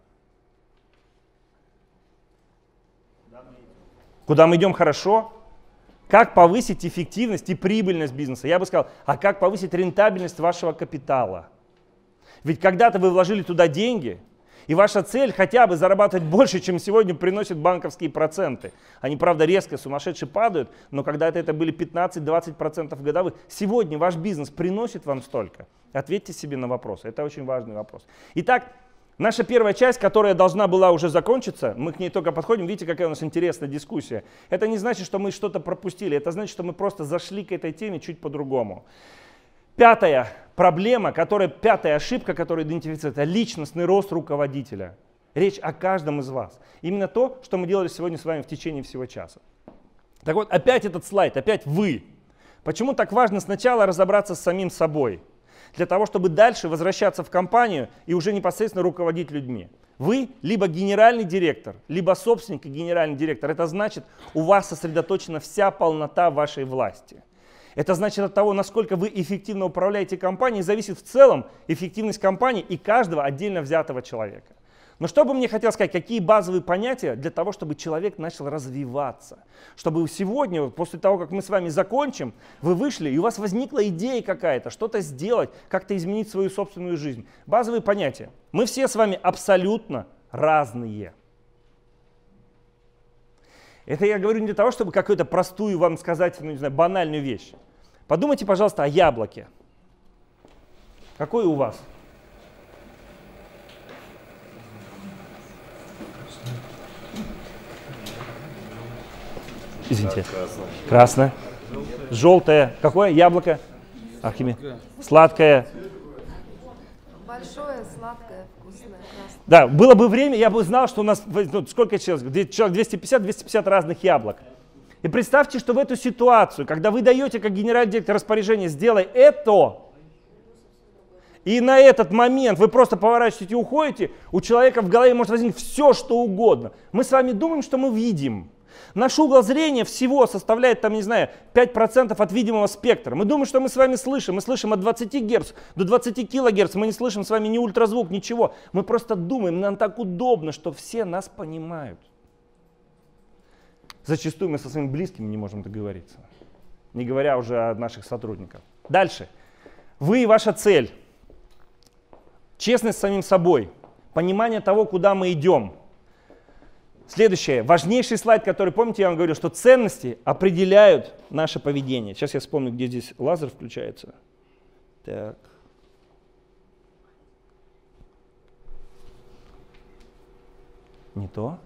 Куда мы идем хорошо? Как повысить эффективность и прибыльность бизнеса? Я бы сказал, а как повысить рентабельность вашего капитала? Ведь когда-то вы вложили туда деньги, и ваша цель хотя бы зарабатывать больше, чем сегодня приносят банковские проценты. Они, правда, резко, сумасшедше падают, но когда-то это были пятнадцать-двадцать процентов годовых. Сегодня ваш бизнес приносит вам столько? Ответьте себе на вопрос. Это очень важный вопрос. Итак, наша первая часть, которая должна была уже закончиться, мы к ней только подходим, видите, какая у нас интересная дискуссия. Это не значит, что мы что-то пропустили, это значит, что мы просто зашли к этой теме чуть по-другому. Пятая проблема, которая, пятая ошибка, которую идентифицирует, это личностный рост руководителя. Речь о каждом из вас. Именно то, что мы делали сегодня с вами в течение всего часа. Так вот, опять этот слайд, опять вы. Почему так важно сначала разобраться с самим собой? Для того, чтобы дальше возвращаться в компанию и уже непосредственно руководить людьми. Вы либо генеральный директор, либо собственник и генеральный директор. Это значит, у вас сосредоточена вся полнота вашей власти. Это значит, от того, насколько вы эффективно управляете компанией, зависит в целом эффективность компании и каждого отдельно взятого человека. Но что бы мне хотелось сказать, какие базовые понятия для того, чтобы человек начал развиваться? Чтобы сегодня, после того, как мы с вами закончим, вы вышли, и у вас возникла идея какая-то, что-то сделать, как-то изменить свою собственную жизнь. Базовые понятия. Мы все с вами абсолютно разные. Это я говорю не для того, чтобы какую-то простую вам сказать, ну, не знаю, банальную вещь. Подумайте, пожалуйста, о яблоке. Какое у вас? Извините. Красное. Желтое. Какое яблоко? Архимед. Сладкое. Большое, сладкое, вкусное, красное. Да, было бы время, я бы знал, что у нас, ну, сколько человек, человек двести пятьдесят двести пятьдесят разных яблок. И представьте, что в эту ситуацию, когда вы даете как генеральный директор распоряжение, сделай это, и на этот момент вы просто поворачиваете и уходите, у человека в голове может возникнуть все, что угодно. Мы с вами думаем, что мы видим. Наш угол зрения всего составляет, там, не знаю, пять процентов от видимого спектра. Мы думаем, что мы с вами слышим. Мы слышим от двадцати герц до двадцати килогерц. Мы не слышим с вами ни ультразвук, ничего. Мы просто думаем, нам так удобно, что все нас понимают. Зачастую мы со своими близкими не можем договориться. Не говоря уже о наших сотрудниках. Дальше. Вы и ваша цель. Честность с самим собой. Понимание того, куда мы идем. Следующее, важнейший слайд, который, помните, я вам говорил, что ценности определяют наше поведение. Сейчас я вспомню, где здесь лазер включается. Так. Не то.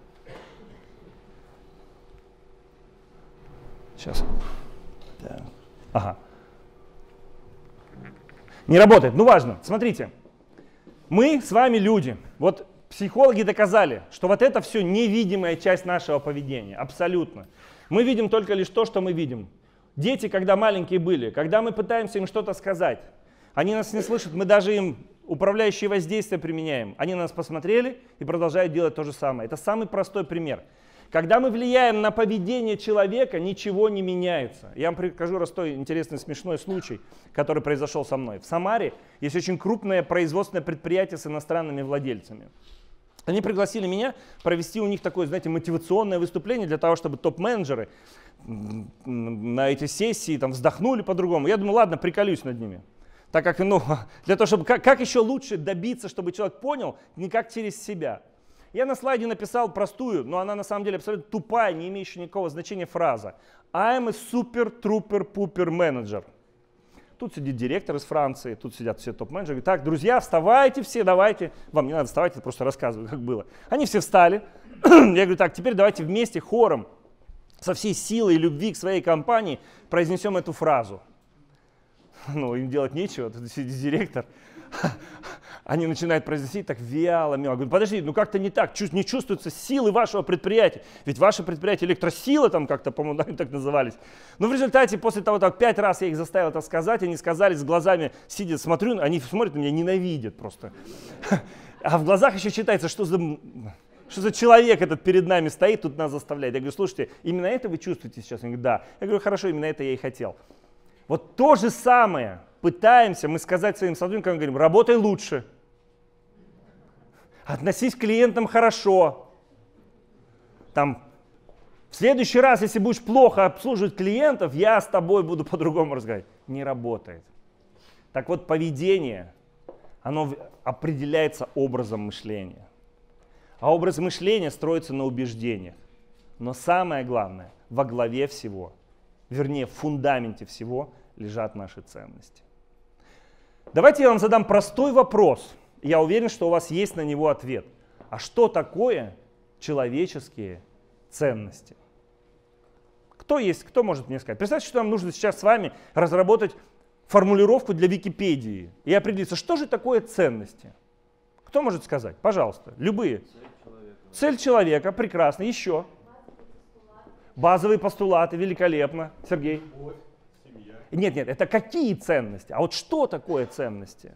Сейчас. Так. Ага. Не работает. Ну важно. Смотрите. Мы с вами люди. Вот психологи доказали, что вот это все невидимая часть нашего поведения. Абсолютно. Мы видим только лишь то, что мы видим. Дети, когда маленькие были, когда мы пытаемся им что-то сказать, они нас не слышат, мы даже им управляющие воздействия применяем. Они на нас посмотрели и продолжают делать то же самое. Это самый простой пример. Когда мы влияем на поведение человека, ничего не меняется. Я вам покажу простой, интересный, смешной случай, который произошел со мной. В Самаре есть очень крупное производственное предприятие с иностранными владельцами. Они пригласили меня провести у них такое, знаете, мотивационное выступление для того, чтобы топ-менеджеры на эти сессии там вздохнули по-другому. Я думаю, ладно, приколюсь над ними. Так как, ну, для того, чтобы, как, как еще лучше добиться, чтобы человек понял, не как через себя. Я на слайде написал простую, но она на самом деле абсолютно тупая, не имеющая никакого значения фраза. I'm a super trooper pooper manager. Тут сидит директор из Франции, тут сидят все топ-менеджеры. Говорят, так, друзья, вставайте все, давайте. Вам не надо вставать, я просто рассказываю, как было. Они все встали. Я говорю, так, теперь давайте вместе хором со всей силой и любви к своей компании произнесем эту фразу. Ну, им делать нечего, тут сидит директор. Они начинают произносить так вяло, мелко. Говорю, подожди, ну как-то не так, не чувствуются силы вашего предприятия. Ведь ваше предприятие электросилы там как-то, по-моему, так назывались. Но в результате, после того, как пять раз я их заставил это сказать, они сказали с глазами, сидя, смотрю, они смотрят на меня, ненавидят просто. А в глазах еще читается, что за, что за человек этот перед нами стоит, тут нас заставляет. Я говорю, слушайте, именно это вы чувствуете сейчас? Они говорят, да. Я говорю, хорошо, именно это я и хотел. Вот то же самое пытаемся мы сказать своим сотрудникам, говорим, работай лучше, относись к клиентам хорошо. Там, в следующий раз, если будешь плохо обслуживать клиентов, я с тобой буду по-другому разговаривать. Не работает. Так вот, поведение, оно определяется образом мышления. А образ мышления строится на убеждениях. Но самое главное, во главе всего, вернее, в фундаменте всего лежат наши ценности. Давайте я вам задам простой вопрос. Я уверен, что у вас есть на него ответ. А что такое человеческие ценности? Кто есть, кто может мне сказать? Представьте, что нам нужно сейчас с вами разработать формулировку для Википедии и определиться, что же такое ценности. Кто может сказать? Пожалуйста, любые. Цель человека. Цель человека, прекрасно. Еще. Базовые постулаты, великолепно. Сергей? Любовь, семья. Нет, нет, это какие ценности? А вот что такое ценности?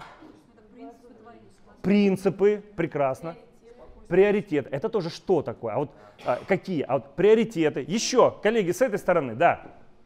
Принципы, прекрасно. Приоритет. Это тоже что такое? А вот а, какие? А вот приоритеты. Еще, коллеги, с этой стороны, да.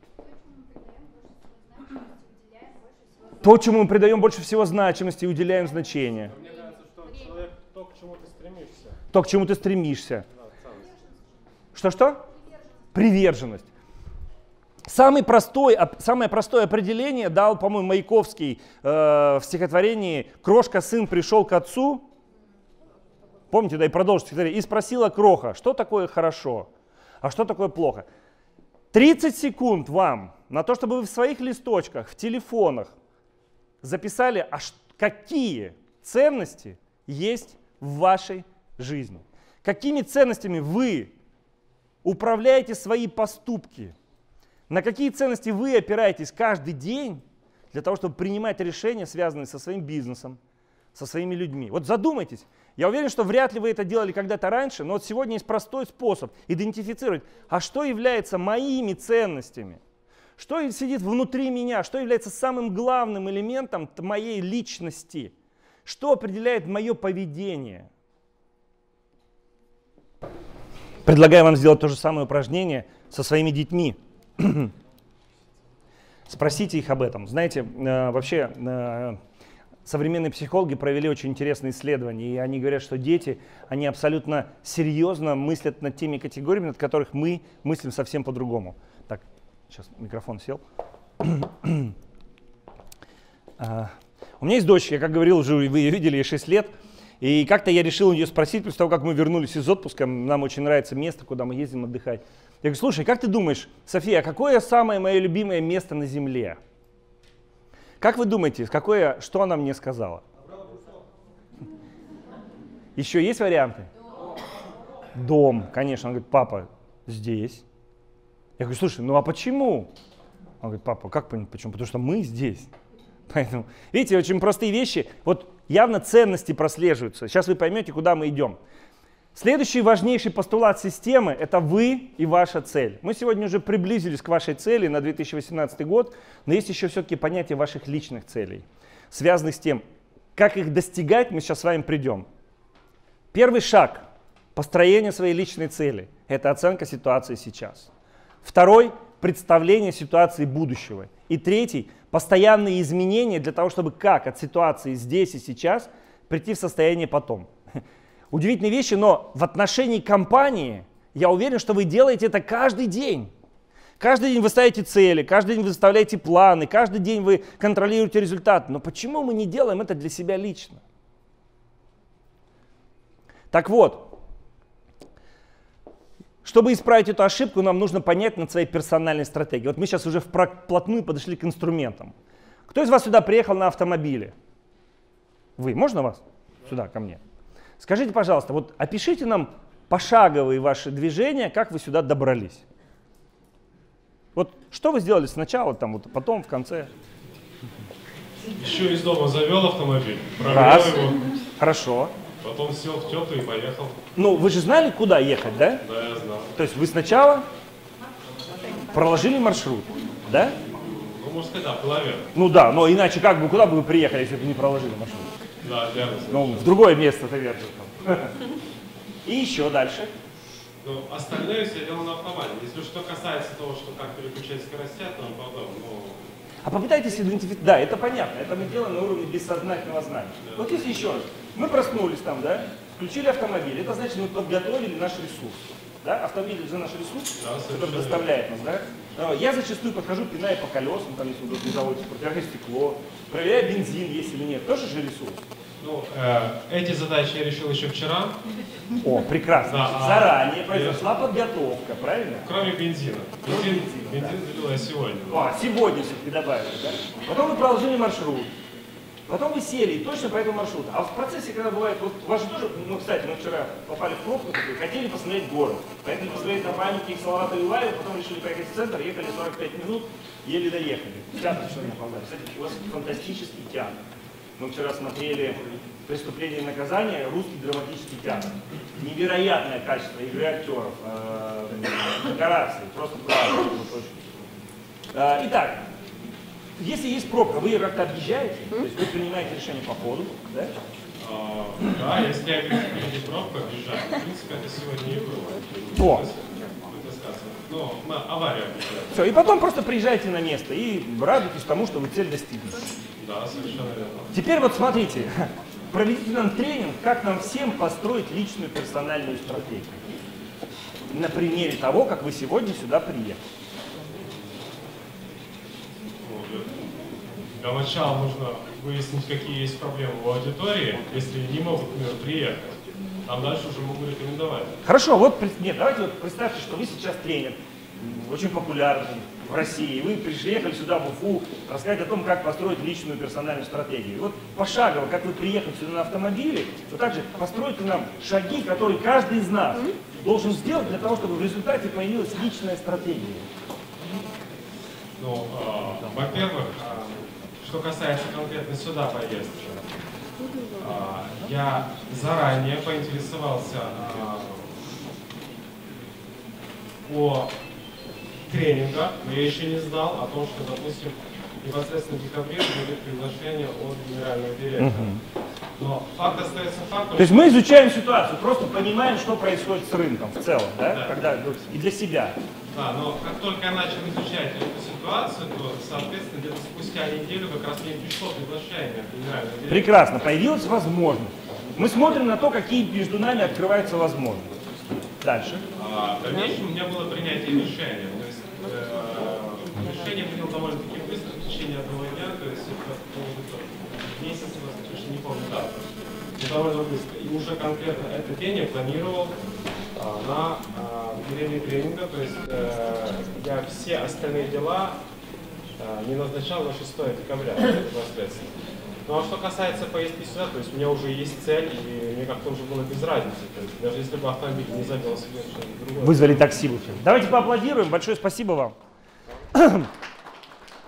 То, чему мы придаем больше всего значимости и уделяем значение. Мне кажется, что человек то, к чему ты стремишься. То, к чему ты стремишься. Что-что? Приверженность. Самый простой, самое простое определение дал, по-моему, Маяковский э, в стихотворении «Крошка, сын, пришел к отцу». Помните, да, и продолжите стихотворение. «И спросила кроха, что такое хорошо, а что такое плохо». тридцать секунд вам на то, чтобы вы в своих листочках, в телефонах записали, а какие ценности есть в вашей жизни. Какими ценностями вы управляете свои поступки. На какие ценности вы опираетесь каждый день для того, чтобы принимать решения, связанные со своим бизнесом, со своими людьми. Вот задумайтесь. Я уверен, что вряд ли вы это делали когда-то раньше, но вот сегодня есть простой способ идентифицировать, а что является моими ценностями, что сидит внутри меня, что является самым главным элементом моей личности, что определяет мое поведение. Предлагаю вам сделать то же самое упражнение со своими детьми. Спросите их об этом. Знаете, э, вообще э, современные психологи провели очень интересные исследования, и они говорят, что дети, они абсолютно серьезно мыслят над теми категориями, над которых мы мыслим совсем по-другому. Так, сейчас микрофон сел. uh, у меня есть дочь, я как говорил уже, вы ее видели, ей шесть лет. И как-то я решил ее спросить, после того, как мы вернулись из отпуска, нам очень нравится место, куда мы ездим отдыхать. Я говорю, слушай, как ты думаешь, София, какое самое мое любимое место на Земле? Как вы думаете, какое, что она мне сказала? Еще есть варианты? Дом, конечно. Он говорит, папа, здесь. Я говорю, слушай, ну а почему? Он говорит, папа, как почему? Потому что мы здесь. Поэтому, видите, очень простые вещи. Вот явно ценности прослеживаются. Сейчас вы поймете, куда мы идем. Следующий важнейший постулат системы – это вы и ваша цель. Мы сегодня уже приблизились к вашей цели на две тысячи восемнадцатый год, но есть еще все-таки понятие ваших личных целей, связанных с тем, как их достигать, мы сейчас с вами придем. Первый шаг – построение своей личной цели – это оценка ситуации сейчас. Второй – представление ситуации будущего. И третий – постоянные изменения для того, чтобы как от ситуации здесь и сейчас прийти в состояние потом. Удивительные вещи, но в отношении компании я уверен, что вы делаете это каждый день. Каждый день вы ставите цели, каждый день вы составляете планы, каждый день вы контролируете результат. Но почему мы не делаем это для себя лично? Так вот, чтобы исправить эту ошибку, нам нужно понять над своей персональной стратегией. Вот мы сейчас уже вплотную подошли к инструментам. Кто из вас сюда приехал на автомобиле? Вы, можно вас? Сюда, ко мне. Скажите, пожалуйста, вот опишите нам пошаговые ваши движения, как вы сюда добрались. Вот что вы сделали сначала, там, вот, потом, в конце? Еще из дома завел автомобиль, Раз. проверил его, Хорошо. потом сел в теплый и поехал. Ну, вы же знали, куда ехать, да? Да, я знал. То есть вы сначала проложили маршрут, да? Ну, можно сказать, да, в голове. Ну да, но иначе как бы, куда бы вы приехали, если бы не проложили маршрут? Да, верно. Ну, в другое место, наверное. И еще дальше. Ну, остальное все дело на автомате. Если что касается того, что как переключать скорости, то потом, ну... А попытайтесь идентифицировать. Да, это понятно, это мы делаем на уровне бессознательного знания. Да. Вот если еще раз, мы проснулись там, да, включили автомобиль, это значит, мы подготовили наш ресурс. Да? Автомобиль же наш ресурс, да, который доставляет нас. Да? Я зачастую подхожу, пинаю по колесам, там, если удобно заводится, проверяю стекло, проверяю бензин, есть или нет. Тоже же ресурс. Ну, э, эти задачи я решил еще вчера. О, прекрасно. Да, заранее а, произошла я... подготовка, правильно? Кроме бензина. Бензин, бензин залил я сегодня. А, сегодня все-таки добавили, да? Потом вы проложили маршрут. Потом вы сели и точно по этому маршруту. А в процессе, когда бывает, вот у вас же тоже, ну, кстати, мы вчера попали в пробку, хотели посмотреть город. Поехали посмотреть на памятник Салавата Юлаева, потом решили поехать в центр, ехали сорок пять минут, еле доехали. В театр сегодня попали. Кстати, у вас фантастический театр. Мы вчера смотрели «Преступление и наказание», русский драматический театр. Невероятное качество игры актеров, э, декораций, просто правда. Э, итак, если есть пробка, вы ее как-то объезжаете, то есть вы принимаете решение по ходу, да? А, да, если я вижу, что есть пробка, объезжаю. В принципе, это сегодня и было. О. Ну, на аварию объезжаю. Все, и потом просто приезжаете на место и радуетесь тому, что вы цель достигли. Да, совершенно верно. Теперь вот смотрите, проведите нам тренинг, как нам всем построить личную персональную стратегию. На примере того, как вы сегодня сюда приехали. Для начала нужно выяснить, какие есть проблемы у аудитории, если не могут, например, приехать. Там дальше уже могу рекомендовать. Хорошо, вот нет, давайте вот представьте, что вы сейчас тренер, очень популярный в России. Вы приехали сюда в Уфу рассказать о том, как построить личную персональную стратегию. Вот пошагово, как вы приехали сюда на автомобиле, то также постройте нам шаги, которые каждый из нас должен сделать для того, чтобы в результате появилась личная стратегия. Ну, э, во-первых, э, что касается конкретно сюда поездки, э, я заранее поинтересовался э, о тренингах, но я еще не знал о том, что, допустим, непосредственно в декабре будет приглашение от генерального директора. Uh-huh. Но факт остается фактом. То есть мы изучаем ситуацию, просто понимаем, что происходит с рынком в целом, да? Да. Когда, и для себя. Да, но как только я начал изучать эту ситуацию, то, соответственно, где-то спустя неделю как раз мне пришло приглашение от генерального директора. Прекрасно, появилась возможность. Мы смотрим на то, какие между нами открываются возможности. Дальше. А, в дальнейшем у меня было принятие решения. То есть э, решение приняло довольно-таки быстро, в течение одного дня, то есть это месяц, точно не помню дату. Довольно быстро. И уже конкретно этот день я планировал а, на а, время тренинга, то есть э, я все остальные дела а, не назначал на шестое декабря непосредственно. Ну а что касается поездки сюда, то есть у меня уже есть цель, и мне как-то уже было без разницы. То есть даже если бы автомобиль не забил себе что-то другое. Вызвали такси. Давайте поаплодируем. Большое спасибо вам.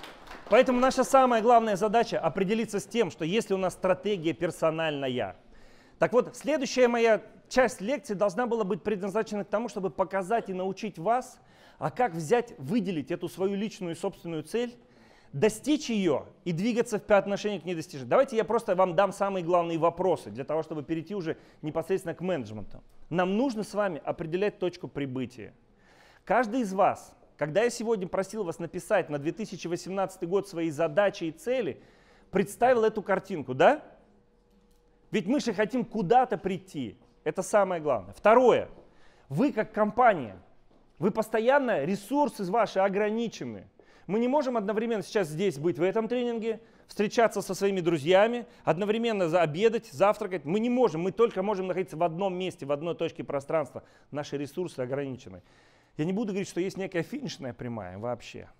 Поэтому наша самая главная задача определиться с тем, что если у нас стратегия персональная. Так вот, следующая моя часть лекции должна была быть предназначена к тому, чтобы показать и научить вас, а как взять, выделить эту свою личную и собственную цель, достичь ее и двигаться по отношению к ней достижению. Давайте я просто вам дам самые главные вопросы для того, чтобы перейти уже непосредственно к менеджменту. Нам нужно с вами определять точку прибытия. Каждый из вас, когда я сегодня просил вас написать на две тысячи восемнадцатый год свои задачи и цели, представил эту картинку, да? Ведь мы же хотим куда-то прийти. Это самое главное. Второе. Вы как компания, вы постоянно, ресурсы ваши ограничены. Мы не можем одновременно сейчас здесь быть в этом тренинге, встречаться со своими друзьями, одновременно обедать, завтракать. Мы не можем, мы только можем находиться в одном месте, в одной точке пространства. Наши ресурсы ограничены. Я не буду говорить, что есть некая финишная прямая вообще.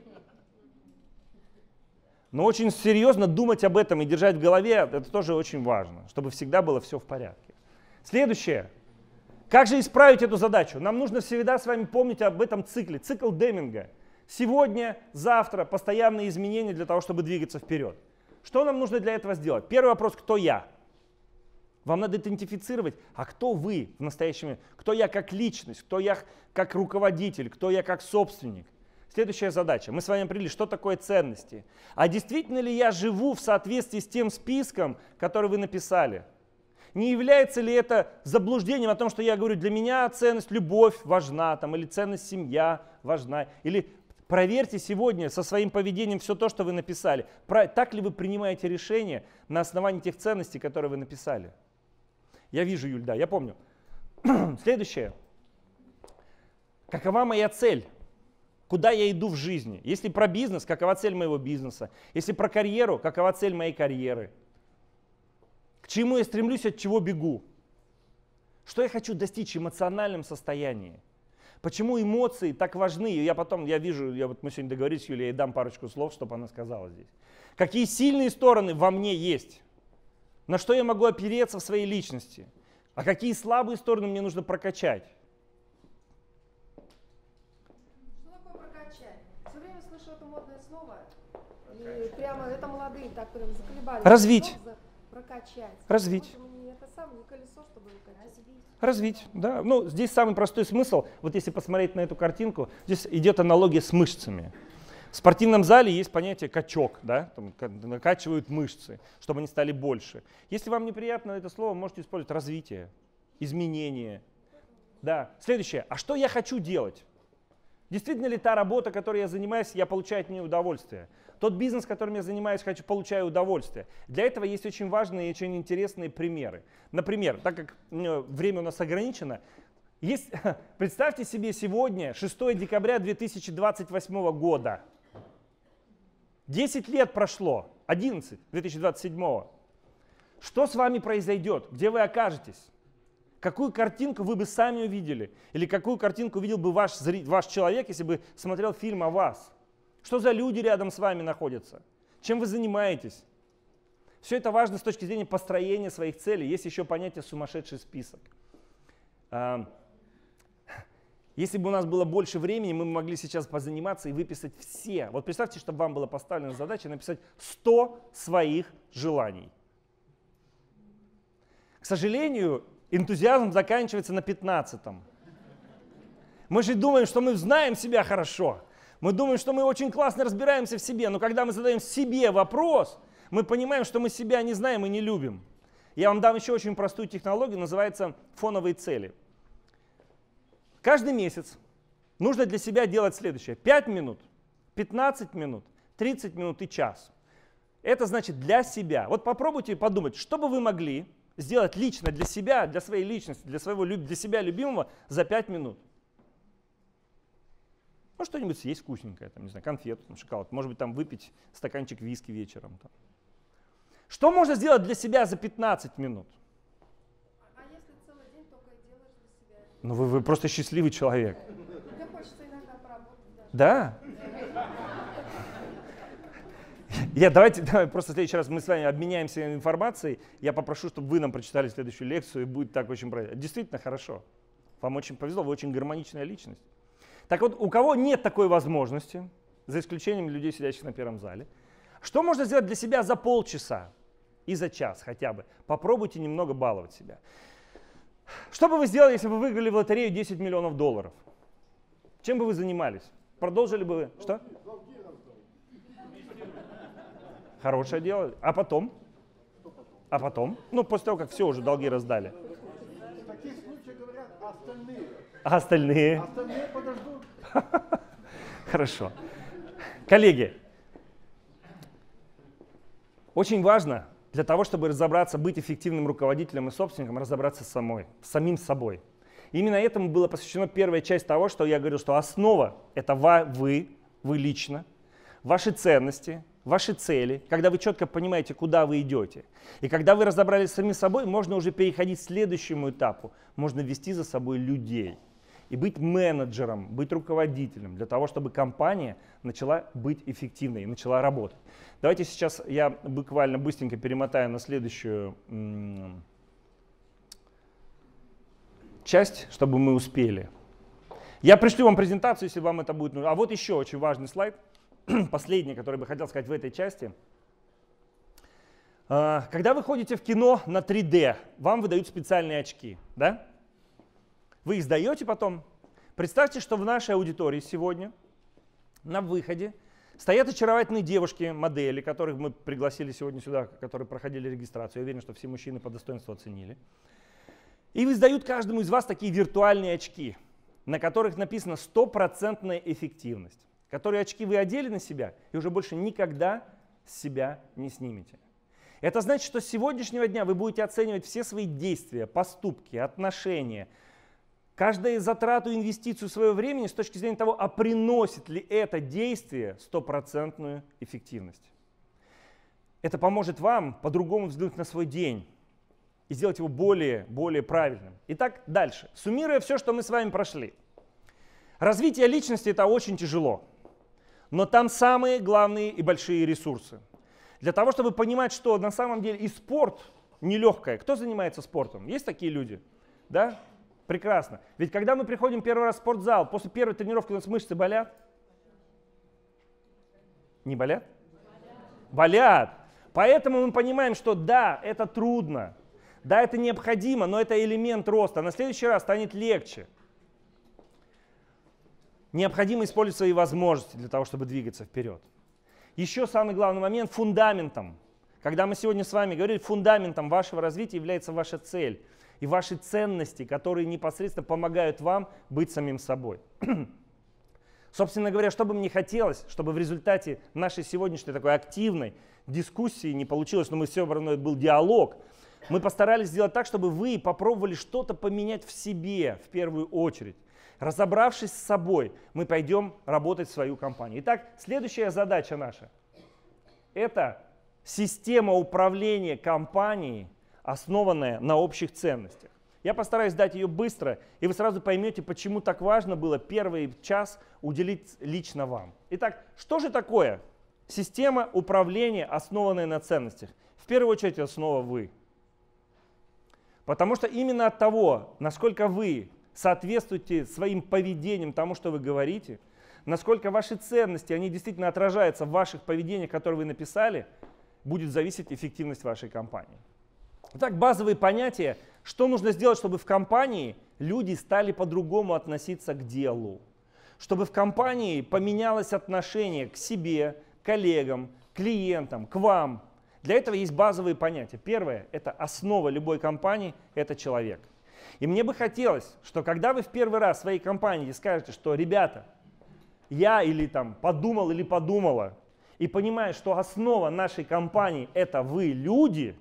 Но очень серьезно думать об этом и держать в голове, это тоже очень важно, чтобы всегда было все в порядке. Следующее. Как же исправить эту задачу? Нам нужно всегда с вами помнить об этом цикле, цикл Деминга. Сегодня, завтра, постоянные изменения для того, чтобы двигаться вперед. Что нам нужно для этого сделать? Первый вопрос, кто я? Вам надо идентифицировать, а кто вы в настоящем момент? Кто я как личность, кто я как руководитель, кто я как собственник? Следующая задача. Мы с вами определили, что такое ценности. А действительно ли я живу в соответствии с тем списком, который вы написали? Не является ли это заблуждением о том, что я говорю, для меня ценность любовь важна, там, или ценность семья важна, или проверьте сегодня со своим поведением все то, что вы написали. Так ли вы принимаете решения на основании тех ценностей, которые вы написали? Я вижу, Юль, да, я помню. Следующее. Какова моя цель? Куда я иду в жизни? Если про бизнес, какова цель моего бизнеса? Если про карьеру, какова цель моей карьеры? К чему я стремлюсь, от чего бегу? Что я хочу достичь в эмоциональном состоянии? Почему эмоции так важны? Я потом, я вижу, я вот мы сегодня договорились с Юлей, я дам парочку слов, чтобы она сказала здесь. Какие сильные стороны во мне есть? На что я могу опереться в своей личности? А какие слабые стороны мне нужно прокачать? Что такое прокачать? Все время слышу это модное слово. И прямо это молодые так прям заколебались. Развить. Прокачать. Развить. Вот, это самое не колесо, чтобы развить. Развить, да. Ну, здесь самый простой смысл, вот если посмотреть на эту картинку, здесь идет аналогия с мышцами. В спортивном зале есть понятие качок, да, там накачивают мышцы, чтобы они стали больше. Если вам неприятно это слово, можете использовать развитие, изменение. Да. Следующее. А что я хочу делать? Действительно ли та работа, которой я занимаюсь, я получаю от нее удовольствие? Тот бизнес, которым я занимаюсь, хочу, получаю удовольствие. Для этого есть очень важные и очень интересные примеры. Например, так как время у нас ограничено, есть, представьте себе сегодня, шестое декабря две тысячи двадцать восьмого года. десять лет прошло, одиннадцать, две тысячи двадцать седьмого. Что с вами произойдет? Где вы окажетесь? Какую картинку вы бы сами увидели? Или какую картинку увидел бы ваш, зритель, ваш человек, если бы смотрел фильм о вас? Что за люди рядом с вами находятся? Чем вы занимаетесь? Все это важно с точки зрения построения своих целей. Есть еще понятие «сумасшедший список». Если бы у нас было больше времени, мы могли сейчас позаниматься и выписать все. Вот представьте, чтобы вам была поставлена задача написать сто своих желаний. К сожалению, энтузиазм заканчивается на пятнадцатом. Мы же думаем, что мы знаем себя хорошо. Мы думаем, что мы очень классно разбираемся в себе, но когда мы задаем себе вопрос, мы понимаем, что мы себя не знаем и не любим. Я вам дам еще очень простую технологию, называется фоновые цели. Каждый месяц нужно для себя делать следующее. пять минут, пятнадцать минут, тридцать минут и час. Это значит для себя. Вот попробуйте подумать, что бы вы могли сделать лично для себя, для своей личности, для, своего, для себя любимого за пять минут. Ну, что-нибудь съесть вкусненькое, там, не знаю, конфету, там, шоколад, может быть, там выпить стаканчик виски вечером. Там. Что можно сделать для себя за пятнадцать минут? А если целый день только и делаешь для себя? Ну, вы, вы просто счастливый человек. Мне хочется иногда поработать даже. Да? Я, давайте, давай, просто в следующий раз мы с вами обменяемся информацией. Я попрошу, чтобы вы нам прочитали следующую лекцию, и будет так очень правильно. Действительно хорошо. Вам очень повезло, вы очень гармоничная личность. Так вот, у кого нет такой возможности, за исключением людей, сидящих на первом зале. Что можно сделать для себя за полчаса и за час хотя бы? Попробуйте немного баловать себя. Что бы вы сделали, если бы вы выиграли в лотерею десять миллионов долларов? Чем бы вы занимались? Продолжили бы вы? Что? Хорошее дело. А потом? А потом? Ну, после того, как все уже долги раздали. В таких случаях говорят остальные. А остальные? Остальные подождут. Хорошо. Коллеги, очень важно для того, чтобы разобраться, быть эффективным руководителем и собственником, разобраться с самой, с самим собой. Именно этому была посвящена первая часть того, что я говорил, что основа — это вы, вы лично, ваши ценности, ваши цели, когда вы четко понимаете, куда вы идете. И когда вы разобрались с самим собой, можно уже переходить к следующему этапу. Можно вести за собой людей и быть менеджером, быть руководителем для того, чтобы компания начала быть эффективной и начала работать. Давайте сейчас я буквально быстренько перемотаю на следующую м- часть, чтобы мы успели. Я пришлю вам презентацию, если вам это будет нужно. А вот еще очень важный слайд, последний, который бы хотел сказать в этой части. Когда вы ходите в кино на три дэ, вам выдают специальные очки, да? Вы их сдаете потом. Представьте, что в нашей аудитории сегодня на выходе стоят очаровательные девушки, модели, которых мы пригласили сегодня сюда, которые проходили регистрацию. Я уверен, что все мужчины по достоинству оценили. И издают каждому из вас такие виртуальные очки, на которых написано стопроцентная эффективность. Которые очки вы одели на себя и уже больше никогда с себя не снимете. Это значит, что с сегодняшнего дня вы будете оценивать все свои действия, поступки, отношения, каждую затрату, инвестицию своего времени с точки зрения того, а приносит ли это действие стопроцентную эффективность. Это поможет вам по-другому взглянуть на свой день и сделать его более, более правильным. Итак, дальше. Суммируя все, что мы с вами прошли. Развитие личности — это очень тяжело, но там самые главные и большие ресурсы. Для того, чтобы понимать, что на самом деле и спорт нелегкое. Кто занимается спортом? Есть такие люди? Да? Прекрасно. Ведь когда мы приходим первый раз в спортзал, после первой тренировки у нас мышцы болят? Не болят? Болят. Поэтому мы понимаем, что да, это трудно, да, это необходимо, но это элемент роста. На следующий раз станет легче. Необходимо использовать свои возможности для того, чтобы двигаться вперед. Еще самый главный момент — фундаментом. Когда мы сегодня с вами говорили, фундаментом вашего развития является ваша цель и ваши ценности, которые непосредственно помогают вам быть самим собой. Собственно говоря, что бы мне хотелось, чтобы в результате нашей сегодняшней такой активной дискуссии не получилось, но мы все равно, это был диалог, мы постарались сделать так, чтобы вы попробовали что-то поменять в себе в первую очередь. Разобравшись с собой, мы пойдем работать в свою компанию. Итак, следующая задача наша – это система управления компанией, основанная на общих ценностях. Я постараюсь дать ее быстро, и вы сразу поймете, почему так важно было первый час уделить лично вам. Итак, что же такое система управления, основанная на ценностях? В первую очередь, основа вы. Потому что именно от того, насколько вы соответствуете своим поведением тому, что вы говорите, насколько ваши ценности, они действительно отражаются в ваших поведениях, которые вы написали, будет зависеть эффективность вашей компании. Итак, базовые понятия, что нужно сделать, чтобы в компании люди стали по-другому относиться к делу, чтобы в компании поменялось отношение к себе, коллегам, клиентам, к вам. Для этого есть базовые понятия. Первое – это основа любой компании – это человек. И мне бы хотелось, что когда вы в первый раз в своей компании скажете, что ребята, я или там подумал или подумала, и понимаю, что основа нашей компании – это вы, люди,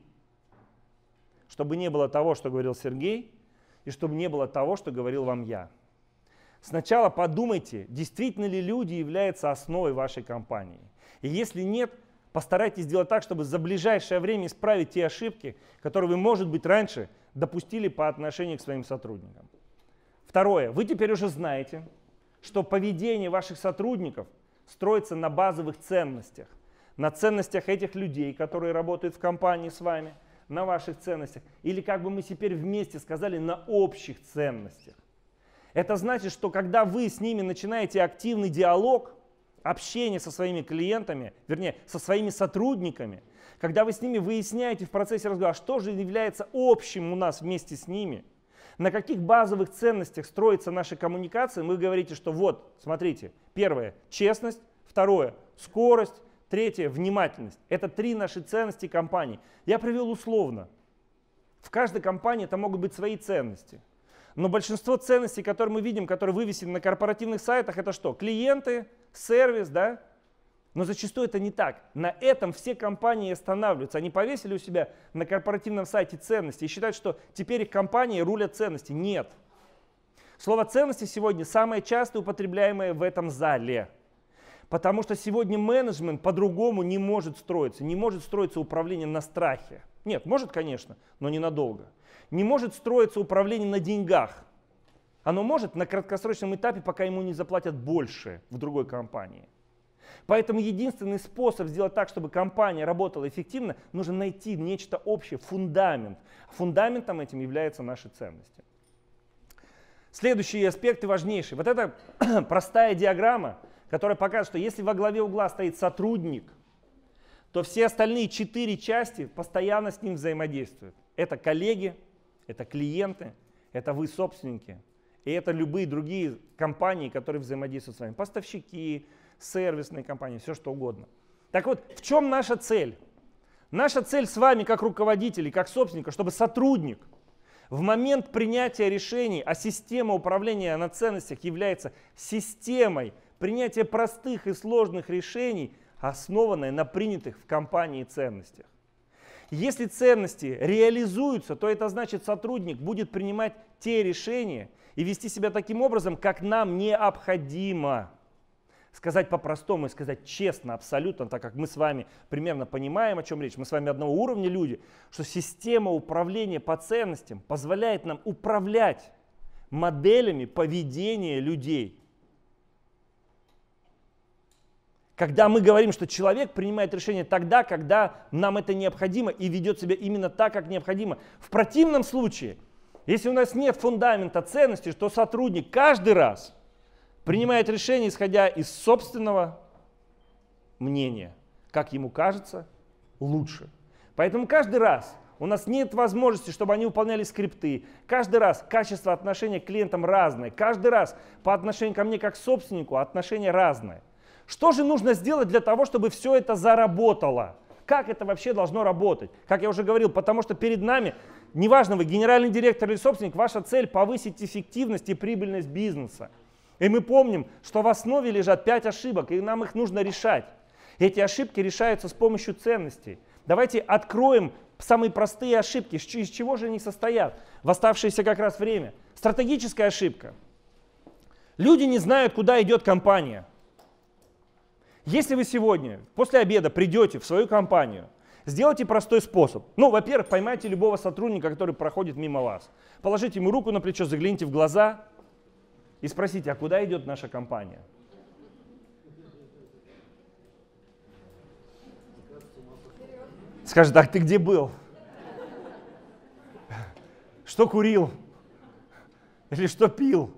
чтобы не было того, что говорил Сергей, и чтобы не было того, что говорил вам я. Сначала подумайте, действительно ли люди являются основой вашей компании. И если нет, постарайтесь сделать так, чтобы за ближайшее время исправить те ошибки, которые вы, может быть, раньше допустили по отношению к своим сотрудникам. Второе. Вы теперь уже знаете, что поведение ваших сотрудников строится на базовых ценностях. На ценностях этих людей, которые работают в компании с вами, на ваших ценностях. Или, как бы мы теперь вместе сказали, на общих ценностях. Это значит, что когда вы с ними начинаете активный диалог, общение со своими клиентами, вернее, со своими сотрудниками, когда вы с ними выясняете в процессе разговора, что же является общим у нас вместе с ними, на каких базовых ценностях строится наша коммуникация, вы говорите, что вот, смотрите, первое – честность, второе – скорость, третье – внимательность. Это три наши ценности компании. Я привел условно. В каждой компании это могут быть свои ценности. Но большинство ценностей, которые мы видим, которые вывесены на корпоративных сайтах, это что? Клиенты, сервис, да? Но зачастую это не так. На этом все компании останавливаются. Они повесили у себя на корпоративном сайте ценности и считают, что теперь их компании рулят ценности. Нет. Слово ценности сегодня самое часто употребляемое в этом зале. Потому что сегодня менеджмент по-другому не может строиться. Не может строиться управление на страхе. Нет, может, конечно, но ненадолго. Не может строиться управление на деньгах. Оно может на краткосрочном этапе, пока ему не заплатят больше в другой компании. Поэтому единственный способ сделать так, чтобы компания работала эффективно, нужно найти нечто общее, фундамент. Фундаментом этим являются наши ценности. Следующий аспект и важнейший. Вот это простая диаграмма, которая показывает, что если во главе угла стоит сотрудник, то все остальные четыре части постоянно с ним взаимодействуют. Это коллеги, это клиенты, это вы собственники, и это любые другие компании, которые взаимодействуют с вами. Поставщики, сервисные компании, все что угодно. Так вот, в чем наша цель? Наша цель с вами, как руководителей, как собственника, чтобы сотрудник в момент принятия решений, а система управления на ценностях является системой принятия простых и сложных решений, основанной на принятых в компании ценностях. Если ценности реализуются, то это значит, сотрудник будет принимать те решения и вести себя таким образом, как нам необходимо. Сказать по-простому и сказать честно, абсолютно, так как мы с вами примерно понимаем, о чем речь, мы с вами одного уровня люди, что система управления по ценностям позволяет нам управлять моделями поведения людей. Когда мы говорим, что человек принимает решение тогда, когда нам это необходимо и ведет себя именно так, как необходимо. В противном случае, если у нас нет фундамента ценностей, то сотрудник каждый раз принимает решение, исходя из собственного мнения, как ему кажется лучше. Поэтому каждый раз у нас нет возможности, чтобы они выполняли скрипты. Каждый раз качество отношения к клиентам разное. Каждый раз по отношению ко мне как собственнику отношение разное. Что же нужно сделать для того, чтобы все это заработало? Как это вообще должно работать? Как я уже говорил, потому что перед нами, неважно, вы генеральный директор или собственник, ваша цель повысить эффективность и прибыльность бизнеса. И мы помним, что в основе лежат пять ошибок, и нам их нужно решать. Эти ошибки решаются с помощью ценностей. Давайте откроем самые простые ошибки. Из чего же они состоят в оставшееся как раз время? Стратегическая ошибка. Люди не знают, куда идет компания. Если вы сегодня после обеда придете в свою компанию, сделайте простой способ. Ну, во-первых, поймайте любого сотрудника, который проходит мимо вас. Положите ему руку на плечо, загляните в глаза и спросите, а куда идет наша компания? Скажет, так ты где был? Что курил? Или что пил?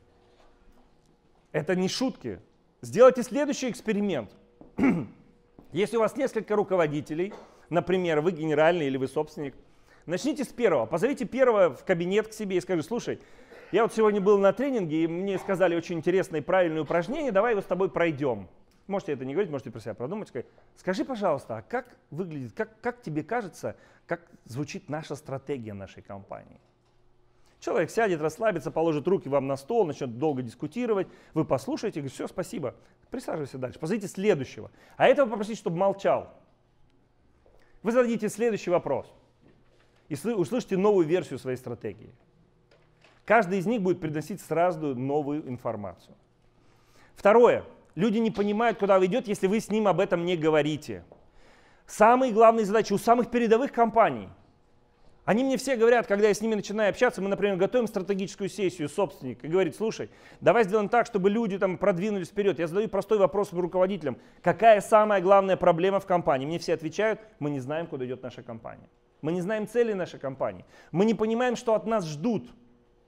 Это не шутки. Сделайте следующий эксперимент. Если у вас несколько руководителей, например, вы генеральный или вы собственник, начните с первого. Позовите первого в кабинет к себе и скажите, слушай, я вот сегодня был на тренинге, и мне сказали очень интересное и правильное упражнение, давай его с тобой пройдем. Можете это не говорить, можете про себя продумать. Сказать, скажи, пожалуйста, а как выглядит, как, как тебе кажется, как звучит наша стратегия нашей компании? Человек сядет, расслабится, положит руки вам на стол, начнет долго дискутировать, вы послушаете, говорите, все, спасибо, присаживайся дальше. Позовите следующего. А этого попросите, чтобы молчал. Вы зададите следующий вопрос и услышите новую версию своей стратегии. Каждый из них будет приносить сразу новую информацию. Второе. Люди не понимают, куда вы идете, если вы с ним об этом не говорите. Самые главные задачи у самых передовых компаний. Они мне все говорят, когда я с ними начинаю общаться, мы, например, готовим стратегическую сессию, собственник, и говорит, слушай, давай сделаем так, чтобы люди там продвинулись вперед. Я задаю простой вопрос руководителям, какая самая главная проблема в компании? Мне все отвечают, мы не знаем, куда идет наша компания. Мы не знаем цели нашей компании. Мы не понимаем, что от нас ждут.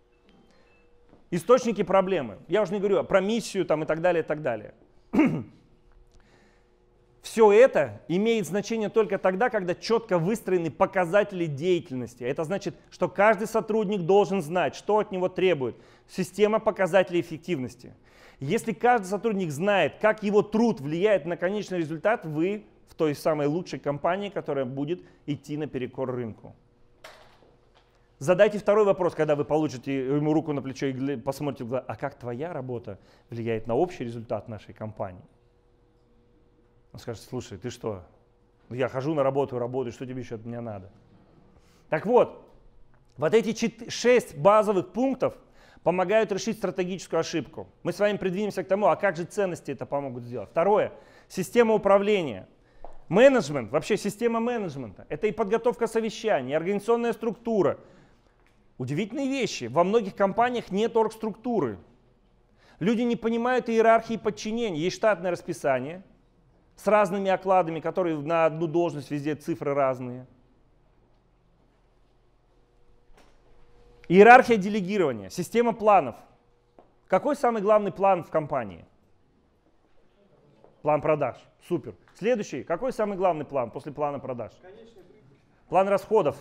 Источники проблемы. Я уже не говорю про миссию там, и так далее, и так далее. Все это имеет значение только тогда, когда четко выстроены показатели деятельности. Это значит, что каждый сотрудник должен знать, что от него требует система показателей эффективности. Если каждый сотрудник знает, как его труд влияет на конечный результат, вы в той самой лучшей компании, которая будет идти наперекор рынку. Задайте второй вопрос, когда вы получите ему руку на плечо и посмотрите в глаза, а как твоя работа влияет на общий результат нашей компании? Он скажет, слушай, ты что, я хожу на работу, работаю, что тебе еще от меня надо? Так вот, вот эти шесть базовых пунктов помогают решить стратегическую ошибку. Мы с вами придвинемся к тому, а как же ценности это помогут сделать. Второе, система управления. Менеджмент, вообще система менеджмента, это и подготовка совещаний, и организационная структура. Удивительные вещи, во многих компаниях нет оргструктуры. Люди не понимают иерархии подчинения, есть штатное расписание с разными окладами, которые на одну должность везде цифры разные. Иерархия делегирования, система планов. Какой самый главный план в компании? План продаж. Супер. Следующий. Какой самый главный план после плана продаж? План расходов.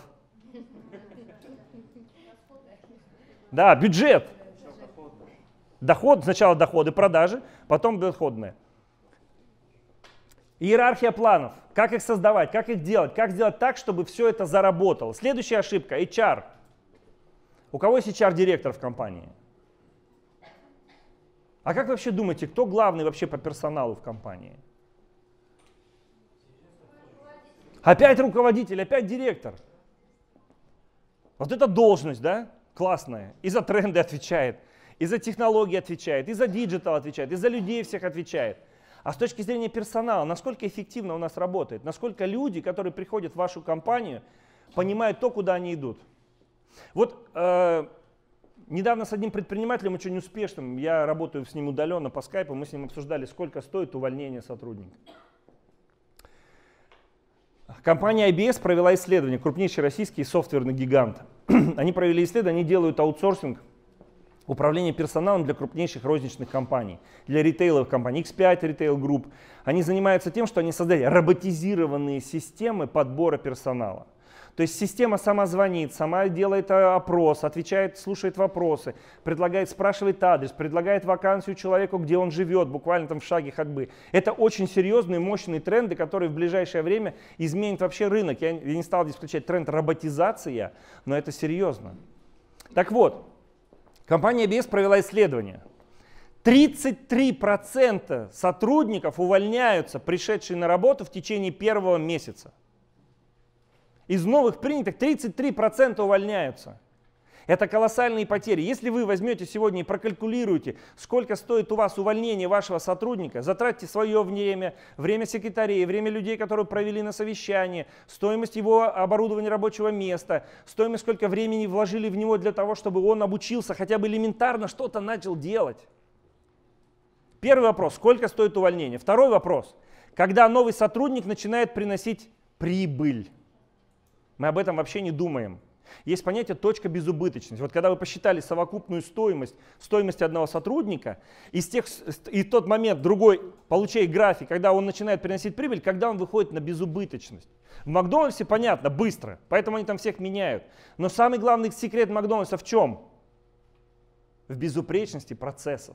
Да, бюджет. Доход, сначала доходы, продажи, потом доходные. Иерархия планов. Как их создавать, как их делать, как сделать так, чтобы все это заработало. Следующая ошибка. эйч ар. У кого есть эйч ар-директор в компании? А как вы вообще думаете, кто главный вообще по персоналу в компании? Опять руководитель, опять директор. Вот эта должность, да, классная. И за тренды отвечает, и за технологии отвечает, и за диджитал отвечает, и за людей всех отвечает. А с точки зрения персонала, насколько эффективно у нас работает, насколько люди, которые приходят в вашу компанию, понимают то, куда они идут. Вот э, недавно с одним предпринимателем очень успешным, я работаю с ним удаленно по скайпу, мы с ним обсуждали, сколько стоит увольнение сотрудника. Компания ай би эс провела исследование, крупнейший российский софтверный гигант. Они провели исследование, они делают аутсорсинг управления персоналом для крупнейших розничных компаний, для ритейловых компаний, икс пять Retail Group. Они занимаются тем, что они создали роботизированные системы подбора персонала. То есть система сама звонит, сама делает опрос, отвечает, слушает вопросы, предлагает, спрашивает адрес, предлагает вакансию человеку, где он живет, буквально там в шаге ходьбы. Это очень серьезные, мощные тренды, которые в ближайшее время изменят вообще рынок. Я не стал здесь включать тренд роботизация, но это серьезно. Так вот, компания ай би эс провела исследование. тридцать три процента сотрудников увольняются, пришедшие на работу в течение первого месяца. Из новых принятых тридцать три процента увольняются. Это колоссальные потери. Если вы возьмете сегодня и прокалькулируете, сколько стоит у вас увольнение вашего сотрудника, затратьте свое время, время секретарей, время людей, которые провели на совещании, стоимость его оборудования рабочего места, стоимость, сколько времени вложили в него для того, чтобы он обучился, хотя бы элементарно что-то начал делать. Первый вопрос, сколько стоит увольнение? Второй вопрос, когда новый сотрудник начинает приносить прибыль. Мы об этом вообще не думаем. Есть понятие точка безубыточности. Вот когда вы посчитали совокупную стоимость, стоимость одного сотрудника, и, с тех, и в тот момент другой, получая график, когда он начинает приносить прибыль, когда он выходит на безубыточность. В Макдональдсе понятно, быстро, поэтому они там всех меняют. Но самый главный секрет Макдональдса в чем? В безупречности процессов.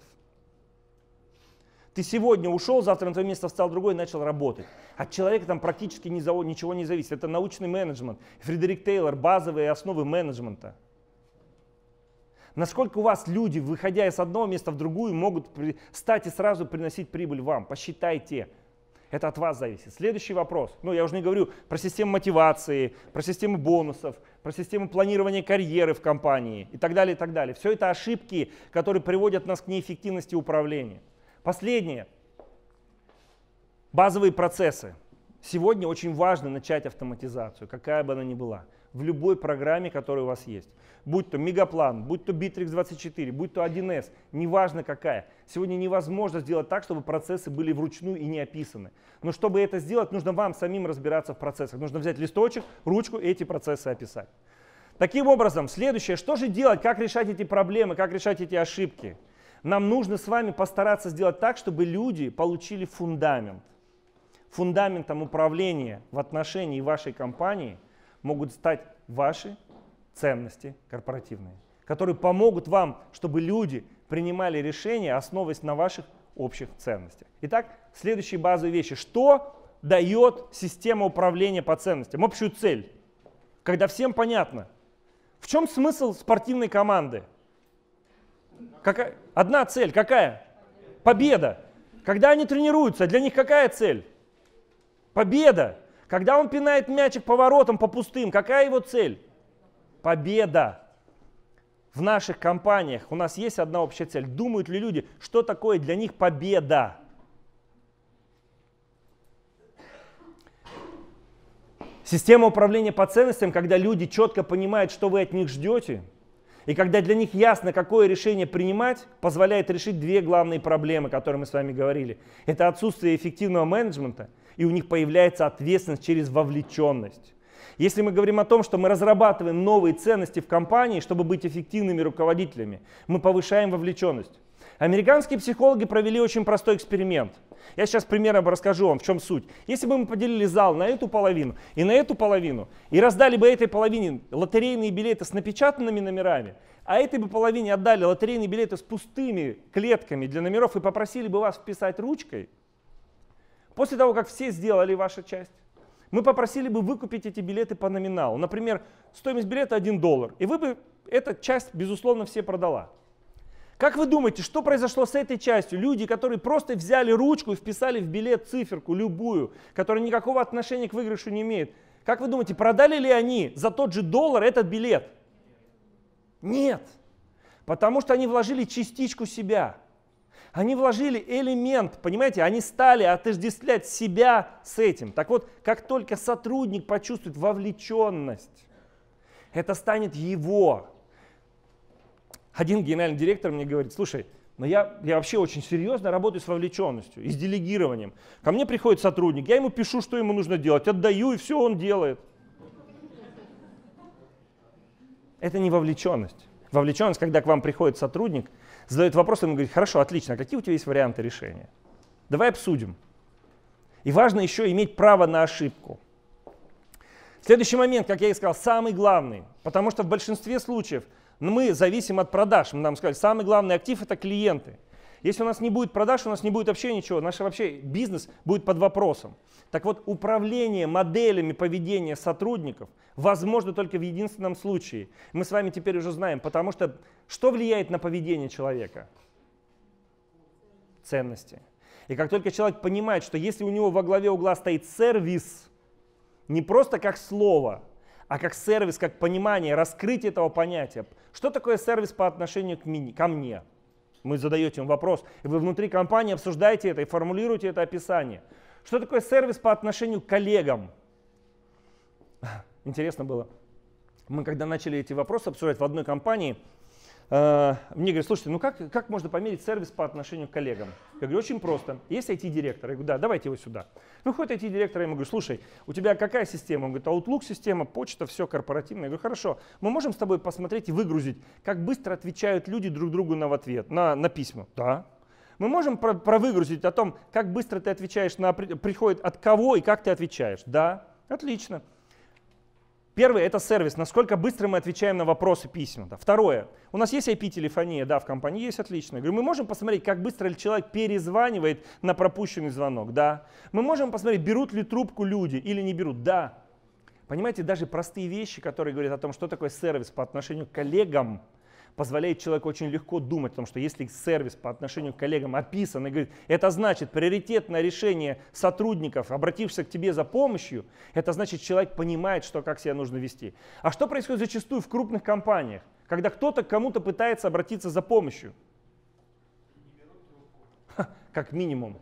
Ты сегодня ушел, завтра на твое место встал другой и начал работать. От человека там практически ничего не зависит. Это научный менеджмент. Фредерик Тейлор, базовые основы менеджмента. Насколько у вас люди, выходя из одного места в другую, могут стать и сразу приносить прибыль вам? Посчитайте. Это от вас зависит. Следующий вопрос. Ну, я уже не говорю про систему мотивации, про систему бонусов, про систему планирования карьеры в компании и так далее, и так далее. Все это ошибки, которые приводят нас к неэффективности управления. Последнее. Базовые процессы. Сегодня очень важно начать автоматизацию, какая бы она ни была, в любой программе, которая у вас есть. Будь то Мегаплан, будь то Битрикс двадцать четыре, будь то один эс, неважно какая. Сегодня невозможно сделать так, чтобы процессы были вручную и не описаны. Но чтобы это сделать, нужно вам самим разбираться в процессах. Нужно взять листочек, ручку и эти процессы описать. Таким образом, следующее, что же делать, как решать эти проблемы, как решать эти ошибки? Нам нужно с вами постараться сделать так, чтобы люди получили фундамент. фундаментом управления в отношении вашей компании могут стать ваши ценности корпоративные, которые помогут вам, чтобы люди принимали решения, основываясь на ваших общих ценностях. Итак, следующие базовые вещи. Что дает система управления по ценностям? Общую цель. Когда всем понятно. В чем смысл спортивной команды? Какая? Одна цель. Какая? Победа. Когда они тренируются, для них какая цель? Победа. Когда он пинает мячик по воротам, по пустым, какая его цель? Победа. В наших компаниях у нас есть одна общая цель. Думают ли люди, что такое для них победа? Система управления по ценностям, когда люди четко понимают, что вы от них ждете, и когда для них ясно, какое решение принимать, позволяет решить две главные проблемы, о которых мы с вами говорили. Это отсутствие эффективного менеджмента, и у них появляется ответственность через вовлеченность. Если мы говорим о том, что мы разрабатываем новые ценности в компании, чтобы быть эффективными руководителями, мы повышаем вовлеченность. Американские психологи провели очень простой эксперимент. Я сейчас примерно расскажу вам, в чем суть. Если бы мы поделили зал на эту половину и на эту половину, и раздали бы этой половине лотерейные билеты с напечатанными номерами, а этой бы половине отдали лотерейные билеты с пустыми клетками для номеров и попросили бы вас вписать ручкой, после того, как все сделали вашу часть, мы попросили бы выкупить эти билеты по номиналу. Например, стоимость билета один доллар, и вы бы эту часть, безусловно, все продала. Как вы думаете, что произошло с этой частью? Люди, которые просто взяли ручку и вписали в билет циферку, любую, которая никакого отношения к выигрышу не имеет. Как вы думаете, продали ли они за тот же доллар этот билет? Нет. Потому что они вложили частичку себя. Они вложили элемент, понимаете, они стали отождествлять себя с этим. Так вот, как только сотрудник почувствует вовлеченность, это станет его. Один генеральный директор мне говорит: слушай, но я, я вообще очень серьезно работаю с вовлеченностью и с делегированием. Ко мне приходит сотрудник, я ему пишу, что ему нужно делать, отдаю, и все он делает. Это не вовлеченность. Вовлеченность, когда к вам приходит сотрудник, задает вопрос, ему говорит: хорошо, отлично, а какие у тебя есть варианты решения? Давай обсудим. И важно еще иметь право на ошибку. Следующий момент, как я и сказал, самый главный, потому что в большинстве случаев мы зависим от продаж. Мы нам сказали, самый главный актив — это клиенты. Если у нас не будет продаж, у нас не будет вообще ничего, наш вообще бизнес будет под вопросом. Так вот, управление моделями поведения сотрудников возможно только в единственном случае. Мы с вами теперь уже знаем, потому что что влияет на поведение человека? Ценности. И как только человек понимает, что если у него во главе угла стоит сервис, не просто как слово, а как сервис, как понимание, раскрытие этого понятия. Что такое сервис по отношению к ми- ко мне? Вы задаете им вопрос, и вы внутри компании обсуждаете это и формулируете это описание. Что такое сервис по отношению к коллегам? Интересно было. Мы когда начали эти вопросы обсуждать в одной компании, э, мне говорят: слушайте, ну как, как можно померить сервис по отношению к коллегам? Я говорю: очень просто. Есть ай ти-директор. Я говорю: да, давайте его сюда. Выходит ай ти-директор, я ему говорю: слушай, у тебя какая система? Он говорит: Outlook-система, почта, все корпоративное. Я говорю: хорошо, мы можем с тобой посмотреть и выгрузить, как быстро отвечают люди друг другу на, в ответ, на, на письма? Да. Мы можем про, провыгрузить о том, как быстро ты отвечаешь на приходит от кого и как ты отвечаешь? Да. Отлично. Первое — это сервис, насколько быстро мы отвечаем на вопросы письма. Да. Второе, у нас есть ай пи-телефония, да, в компании есть, отлично. Я говорю: мы можем посмотреть, как быстро ли человек перезванивает на пропущенный звонок, да. Мы можем посмотреть, берут ли трубку люди или не берут, да. Понимаете, даже простые вещи, которые говорят о том, что такое сервис по отношению к коллегам, позволяет человеку очень легко думать о том, что если сервис по отношению к коллегам описан и говорит, это значит приоритетное решение сотрудников, обратившихся к тебе за помощью, это значит, человек понимает, что, как себя нужно вести. А что происходит зачастую в крупных компаниях, когда кто-то к кому-то пытается обратиться за помощью? Ха, как минимум.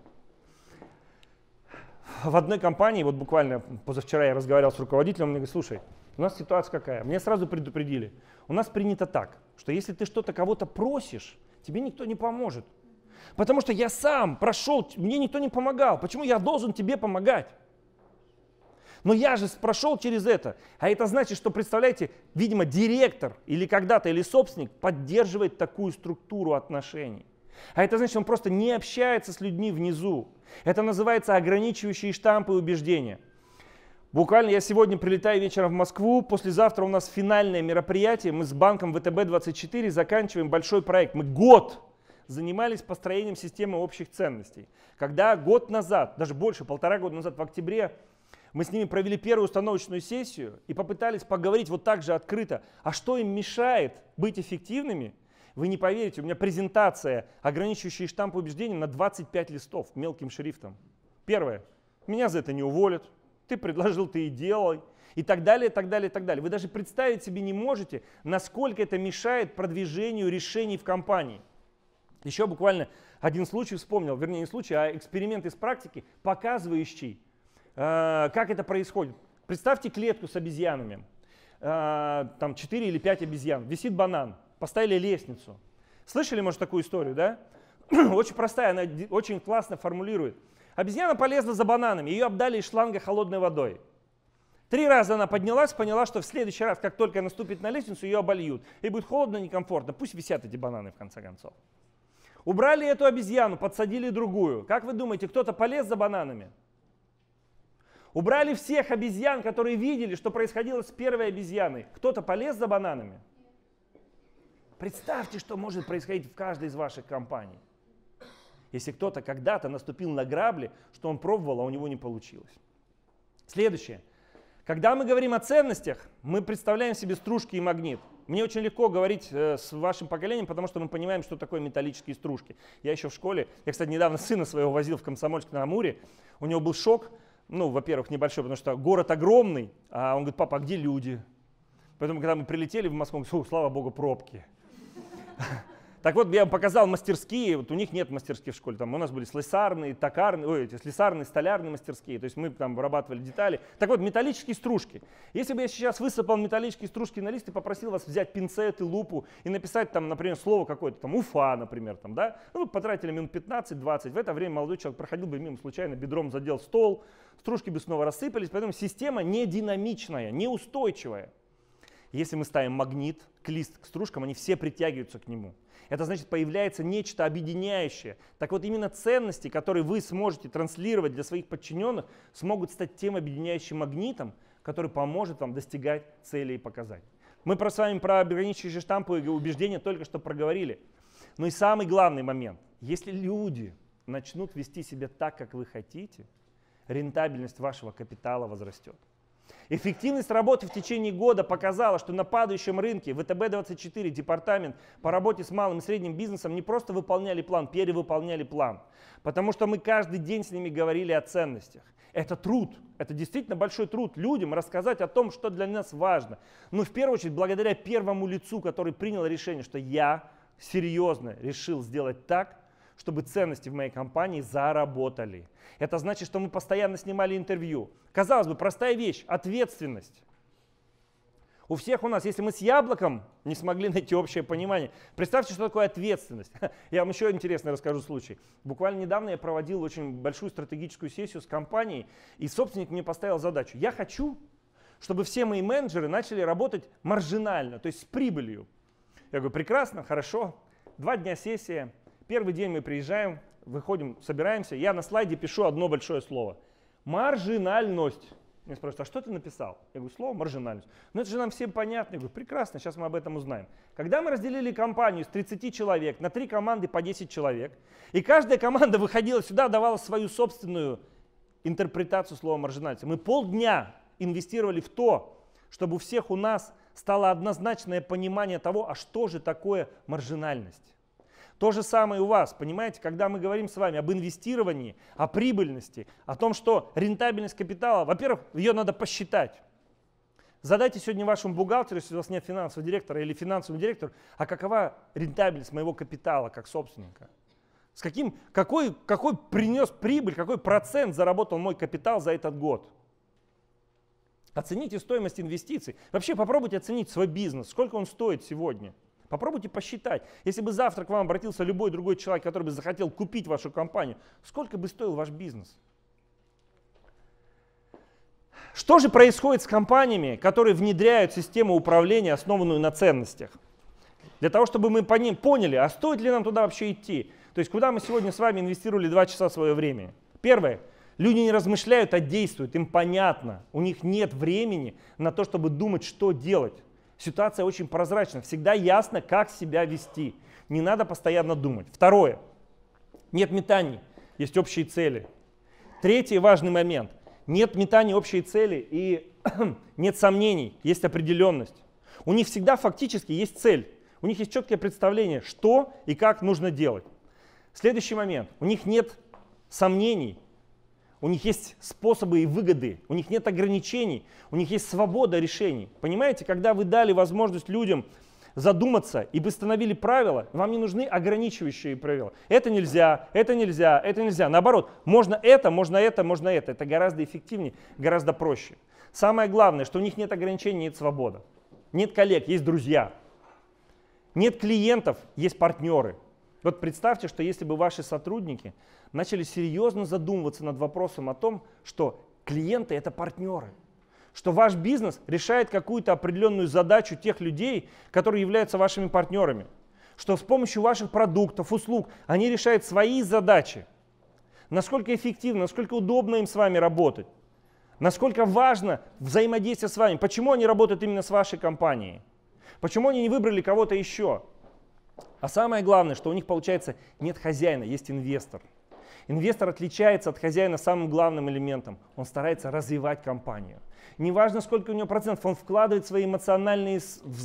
В одной компании, вот буквально позавчера я разговаривал с руководителем, он мне говорит: слушай, у нас ситуация какая? Мне сразу предупредили. У нас принято так, что если ты что-то кого-то просишь, тебе никто не поможет. Потому что я сам прошел, мне никто не помогал. Почему я должен тебе помогать? Но я же прошел через это. А это значит, что, представляете, видимо, директор или когда-то, или собственник поддерживает такую структуру отношений. А это значит, он просто не общается с людьми внизу. Это называется ограничивающие штампы и убеждения. Буквально я сегодня прилетаю вечером в Москву, послезавтра у нас финальное мероприятие, мы с банком вэ тэ бэ двадцать четыре заканчиваем большой проект. Мы год занимались построением системы общих ценностей. Когда год назад, даже больше, полтора года назад, в октябре, мы с ними провели первую установочную сессию и попытались поговорить вот так же открыто, а что им мешает быть эффективными, вы не поверите, у меня презентация, ограничивающие штампы убеждений на двадцать пять листов мелким шрифтом. Первое, меня за это не уволят, ты предложил, ты и делай, и так далее, и так далее, и так далее. Вы даже представить себе не можете, насколько это мешает продвижению решений в компании. Еще буквально один случай вспомнил, вернее не случай, а эксперимент из практики, показывающий, э, как это происходит. Представьте клетку с обезьянами, э, там четыре или пять обезьян, висит банан, поставили лестницу. Слышали, может, такую историю, да? Очень простая, она очень классно формулирует. Обезьяна полезла за бананами, ее обдали из шланга холодной водой. Три раза она поднялась, поняла, что в следующий раз, как только наступит на лестницу, ее обольют. Ей будет холодно, некомфортно, пусть висят эти бананы в конце концов. Убрали эту обезьяну, подсадили другую. Как вы думаете, кто-то полез за бананами? Убрали всех обезьян, которые видели, что происходило с первой обезьяной. Кто-то полез за бананами? Представьте, что может происходить в каждой из ваших компаний. Если кто-то когда-то наступил на грабли, что он пробовал, а у него не получилось. Следующее. Когда мы говорим о ценностях, мы представляем себе стружки и магнит. Мне очень легко говорить э, с вашим поколением, потому что мы понимаем, что такое металлические стружки. Я еще в школе, я, кстати, недавно сына своего возил в Комсомольск-на-Амуре, у него был шок, ну, во-первых, небольшой, потому что город огромный, а он говорит: папа, а где люди? Поэтому, когда мы прилетели в Москву, он говорит: слава богу, пробки. Так вот, я вам показал мастерские, вот у них нет мастерских в школе, там у нас были слесарные, токарные, ой, эти слесарные, столярные мастерские, то есть мы там вырабатывали детали. Так вот, металлические стружки. Если бы я сейчас высыпал металлические стружки на лист и попросил вас взять пинцеты, лупу и написать там, например, слово какое-то, там Уфа, например, там, да, ну, вы потратили минут пятнадцать-двадцать, в это время молодой человек проходил бы мимо, случайно бедром задел стол, стружки бы снова рассыпались, поэтому система не динамичная, неустойчивая. Если мы ставим магнит, клист к стружкам, они все притягиваются к нему. Это значит, появляется нечто объединяющее. Так вот, именно ценности, которые вы сможете транслировать для своих подчиненных, смогут стать тем объединяющим магнитом, который поможет вам достигать целей и показателей. Мы с вами про ограничивающие штампы и убеждения только что проговорили. Но и самый главный момент. Если люди начнут вести себя так, как вы хотите, рентабельность вашего капитала возрастет. Эффективность работы в течение года показала, что на падающем рынке вэ тэ бэ двадцать четыре, департамент по работе с малым и средним бизнесом, не просто выполняли план, перевыполняли план. Потому что мы каждый день с ними говорили о ценностях. Это труд, это действительно большой труд людям рассказать о том, что для нас важно. Но в первую очередь благодаря первому лицу, который принял решение, что я серьезно решил сделать так, чтобы ценности в моей компании заработали. Это значит, что мы постоянно снимали интервью. Казалось бы, простая вещь – ответственность. У всех у нас, если мы с яблоком не смогли найти общее понимание, представьте, что такое ответственность. Я вам еще интересный расскажу случай. Буквально недавно я проводил очень большую стратегическую сессию с компанией, и собственник мне поставил задачу. Я хочу, чтобы все мои менеджеры начали работать маржинально, то есть с прибылью. Я говорю: прекрасно, хорошо. Два дня сессия. Первый день мы приезжаем, выходим, собираемся, я на слайде пишу одно большое слово. Маржинальность. Меня спрашивают: а что ты написал? Я говорю: слово маржинальность. Ну это же нам всем понятно. Я говорю: прекрасно, сейчас мы об этом узнаем. Когда мы разделили компанию с тридцати человек на три команды по десять человек, и каждая команда выходила сюда, давала свою собственную интерпретацию слова маржинальность. Мы полдня инвестировали в то, чтобы у всех у нас стало однозначное понимание того, а что же такое маржинальность. То же самое у вас, понимаете, когда мы говорим с вами об инвестировании, о прибыльности, о том, что рентабельность капитала, во-первых, ее надо посчитать. Задайте сегодня вашему бухгалтеру, если у вас нет финансового директора или финансовому директору, а какова рентабельность моего капитала как собственника? С каким, какой, какой принес прибыль, какой процент заработал мой капитал за этот год? Оцените стоимость инвестиций. Вообще попробуйте оценить свой бизнес, сколько он стоит сегодня. Попробуйте посчитать. Если бы завтра к вам обратился любой другой человек, который бы захотел купить вашу компанию, сколько бы стоил ваш бизнес? Что же происходит с компаниями, которые внедряют систему управления, основанную на ценностях? Для того, чтобы мы по ним поняли, а стоит ли нам туда вообще идти, То есть куда мы сегодня с вами инвестировали два часа своего времени? Первое. Люди не размышляют, а действуют. Им понятно. У них нет времени на то, чтобы думать, что делать. Ситуация очень прозрачна. Всегда ясно, как себя вести. Не надо постоянно думать. Второе. Нет метаний. Есть общие цели. Третий важный момент. Нет метаний, общие цели и нет сомнений. Есть определенность. У них всегда фактически есть цель. У них есть четкое представление, что и как нужно делать. Следующий момент. У них нет сомнений. У них есть способы и выгоды, у них нет ограничений, у них есть свобода решений. Понимаете, когда вы дали возможность людям задуматься и постановили правила, вам не нужны ограничивающие правила. Это нельзя, это нельзя, это нельзя. Наоборот, можно это, можно это, можно это. Это гораздо эффективнее, гораздо проще. Самое главное, что у них нет ограничений, нет свободы. Нет коллег, есть друзья. Нет клиентов, есть партнеры. Вот представьте, что если бы ваши сотрудники начали серьезно задумываться над вопросом о том, что клиенты — это партнеры, что ваш бизнес решает какую-то определенную задачу тех людей, которые являются вашими партнерами, что с помощью ваших продуктов, услуг они решают свои задачи, насколько эффективно, насколько удобно им с вами работать, насколько важно взаимодействие с вами, почему они работают именно с вашей компанией, почему они не выбрали кого-то еще. А самое главное, что у них, получается, нет хозяина, есть инвестор. Инвестор отличается от хозяина самым главным элементом. Он старается развивать компанию. Неважно, сколько у него процентов, он вкладывает свои эмоциональные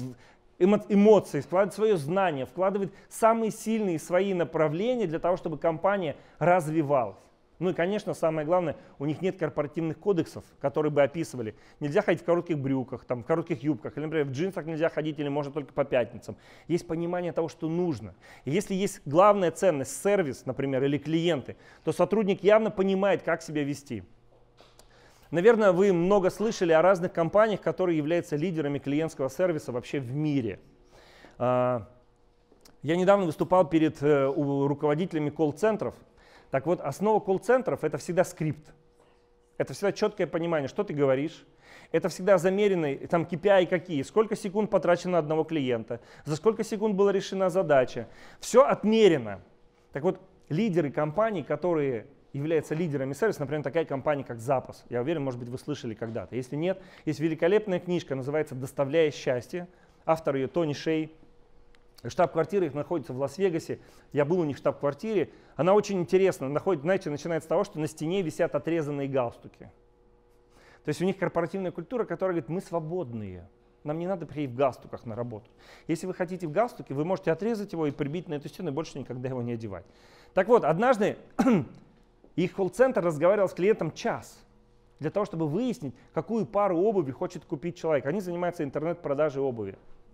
эмоции, вкладывает свое знание, вкладывает самые сильные свои направления для того, чтобы компания развивалась. Ну и, конечно, самое главное, у них нет корпоративных кодексов, которые бы описывали, нельзя ходить в коротких брюках, там, в коротких юбках, или, например, в джинсах нельзя ходить или можно только по пятницам. Есть понимание того, что нужно. И если есть главная ценность, сервис, например, или клиенты, то сотрудник явно понимает, как себя вести. Наверное, вы много слышали о разных компаниях, которые являются лидерами клиентского сервиса вообще в мире. Я недавно выступал перед руководителями колл-центров. Так вот, основа колл-центров — это всегда скрипт. Это всегда четкое понимание, что ты говоришь. Это всегда замеренные там кей пи ай какие, сколько секунд потрачено на одного клиента, за сколько секунд была решена задача. Все отмерено. Так вот, лидеры компаний, которые являются лидерами сервиса, например, такая компания, как Zappos. Я уверен, может быть, вы слышали когда-то. Если нет, есть великолепная книжка, называется «Доставляя счастье». Автор ее Тони Шей. Штаб-квартира их находится в Лас-Вегасе. Я был у них в штаб-квартире. Она очень интересна. Находит, знаете, начинается с того, что на стене висят отрезанные галстуки. То есть у них корпоративная культура, которая говорит, мы свободные. Нам не надо приходить в галстуках на работу. Если вы хотите в галстуке, вы можете отрезать его и прибить на эту стену и больше никогда его не одевать. Так вот, однажды их колл-центр разговаривал с клиентом час для того, чтобы выяснить, какую пару обуви хочет купить человек. Они занимаются интернет-продажей обуви.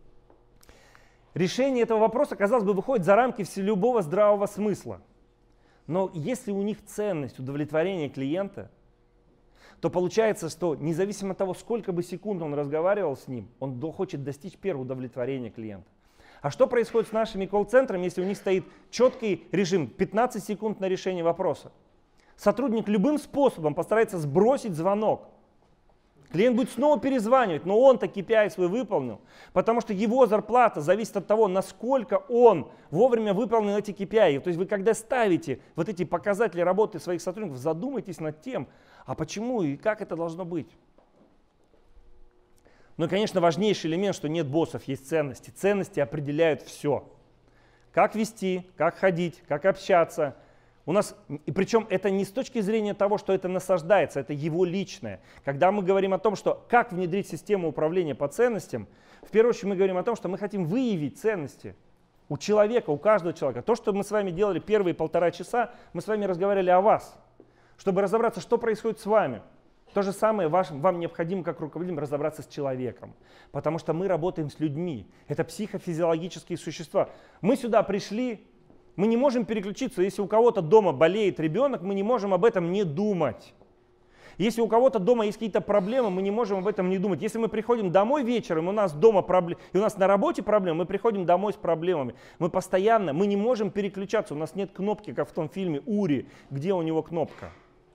Решение этого вопроса, казалось бы, выходит за рамки любого здравого смысла. Но если у них ценность удовлетворения клиента, то получается, что независимо от того, сколько бы секунд он разговаривал с ним, он хочет достичь первого удовлетворения клиента. А что происходит с нашими колл-центрами, если у них стоит четкий режим пятнадцать секунд на решение вопроса? Сотрудник любым способом постарается сбросить звонок. Клиент будет снова перезванивать, но он-то кей пи ай свой выполнил, потому что его зарплата зависит от того, насколько он вовремя выполнил эти кей пи ай. То есть вы когда ставите вот эти показатели работы своих сотрудников, задумайтесь над тем, а почему и как это должно быть. Ну и, конечно, важнейший элемент, что нет боссов, есть ценности. Ценности определяют все. Как вести, как ходить, как общаться. У нас, и причем это не с точки зрения того, что это насаждается, это его личное. Когда мы говорим о том, что как внедрить систему управления по ценностям, в первую очередь мы говорим о том, что мы хотим выявить ценности у человека, у каждого человека. То, что мы с вами делали первые полтора часа, мы с вами разговаривали о вас, чтобы разобраться, что происходит с вами. То же самое вам, вам необходимо, как руководителям, разобраться с человеком, потому что мы работаем с людьми. Это психофизиологические существа. Мы сюда пришли. Мы не можем переключиться, если у кого-то дома болеет ребенок, мы не можем об этом не думать. Если у кого-то дома есть какие-то проблемы, мы не можем об этом не думать. Если мы приходим домой вечером, у нас дома проблемы, и у нас на работе проблемы, мы приходим домой с проблемами. Мы постоянно, мы не можем переключаться, у нас нет кнопки, как в том фильме «Ури», где у него кнопка.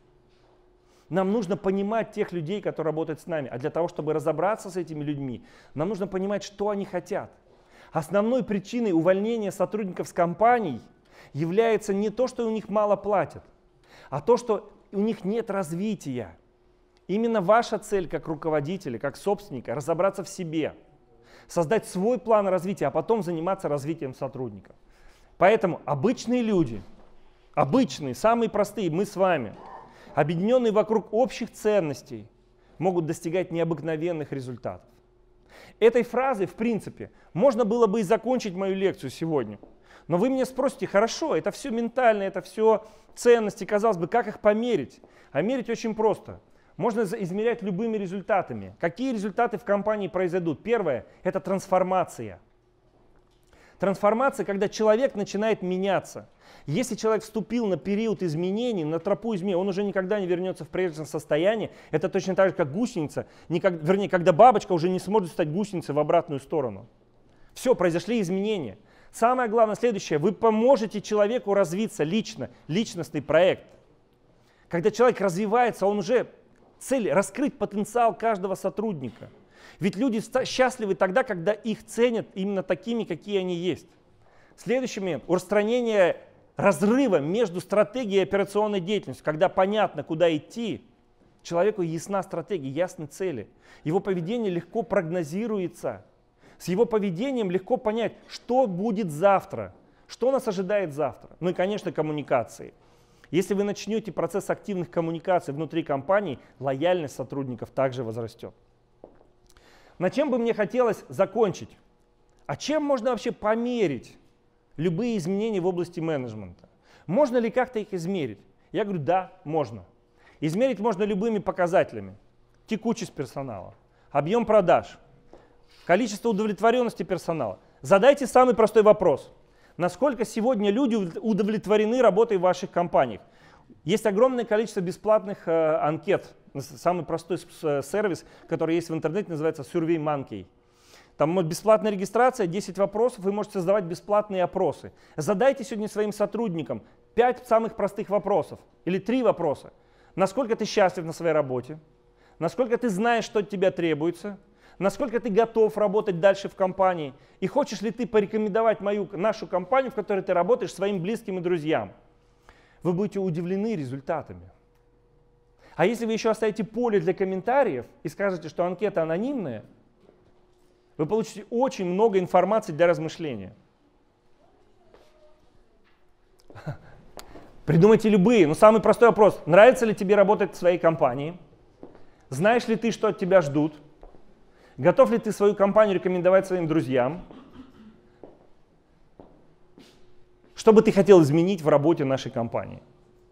Нам нужно понимать тех людей, которые работают с нами. А для того, чтобы разобраться с этими людьми, нам нужно понимать, что они хотят. Основной причиной увольнения сотрудников с компаний является не то, что у них мало платят, а то, что у них нет развития. Именно ваша цель как руководителя, как собственника — разобраться в себе, создать свой план развития, а потом заниматься развитием сотрудников. Поэтому обычные люди, обычные, самые простые, мы с вами, объединенные вокруг общих ценностей, могут достигать необыкновенных результатов. Этой фразой, в принципе, можно было бы и закончить мою лекцию сегодня. Но вы меня спросите: хорошо, это все ментально, это все ценности, казалось бы, как их померить? А мерить очень просто. Можно измерять любыми результатами. Какие результаты в компании произойдут? Первое — это трансформация. Трансформация, когда человек начинает меняться. Если человек вступил на период изменений, на тропу изменений, он уже никогда не вернется в прежнее состояние. Это точно так же, как гусеница, никак, вернее, когда бабочка уже не сможет стать гусеницей в обратную сторону. Все, произошли изменения. Самое главное следующее: вы поможете человеку развиться лично, личностный проект. Когда человек развивается, он уже цель — раскрыть потенциал каждого сотрудника. Ведь люди счастливы тогда, когда их ценят именно такими, какие они есть. Следующий момент — устранение разрыва между стратегией и операционной деятельностью. Когда понятно, куда идти, человеку ясна стратегия, ясны цели. Его поведение легко прогнозируется. С его поведением легко понять, что будет завтра, что нас ожидает завтра. Ну и, конечно, коммуникации. Если вы начнете процесс активных коммуникаций внутри компании, лояльность сотрудников также возрастет. На чем бы мне хотелось закончить? А чем можно вообще померить любые изменения в области менеджмента? Можно ли как-то их измерить? Я говорю: да, можно. Измерить можно любыми показателями. Текучесть персонала, объем продаж, количество удовлетворенности персонала. Задайте самый простой вопрос. Насколько сегодня люди удовлетворены работой в ваших компаниях? Есть огромное количество бесплатных э, анкет. Самый простой сервис, который есть в интернете, называется SurveyMonkey. Там бесплатная регистрация, десять вопросов, вы можете создавать бесплатные опросы. Задайте сегодня своим сотрудникам пять самых простых вопросов или три вопроса. Насколько ты счастлив на своей работе? Насколько ты знаешь, что от тебя требуется? Насколько ты готов работать дальше в компании? И хочешь ли ты порекомендовать мою, нашу компанию, в которой ты работаешь, своим близким и друзьям? Вы будете удивлены результатами. А если вы еще оставите поле для комментариев и скажете, что анкета анонимная, вы получите очень много информации для размышления. Придумайте любые, но самый простой вопрос: нравится ли тебе работать в своей компании? Знаешь ли ты, что от тебя ждут? Готов ли ты свою компанию рекомендовать своим друзьям? Что бы ты хотел изменить в работе нашей компании?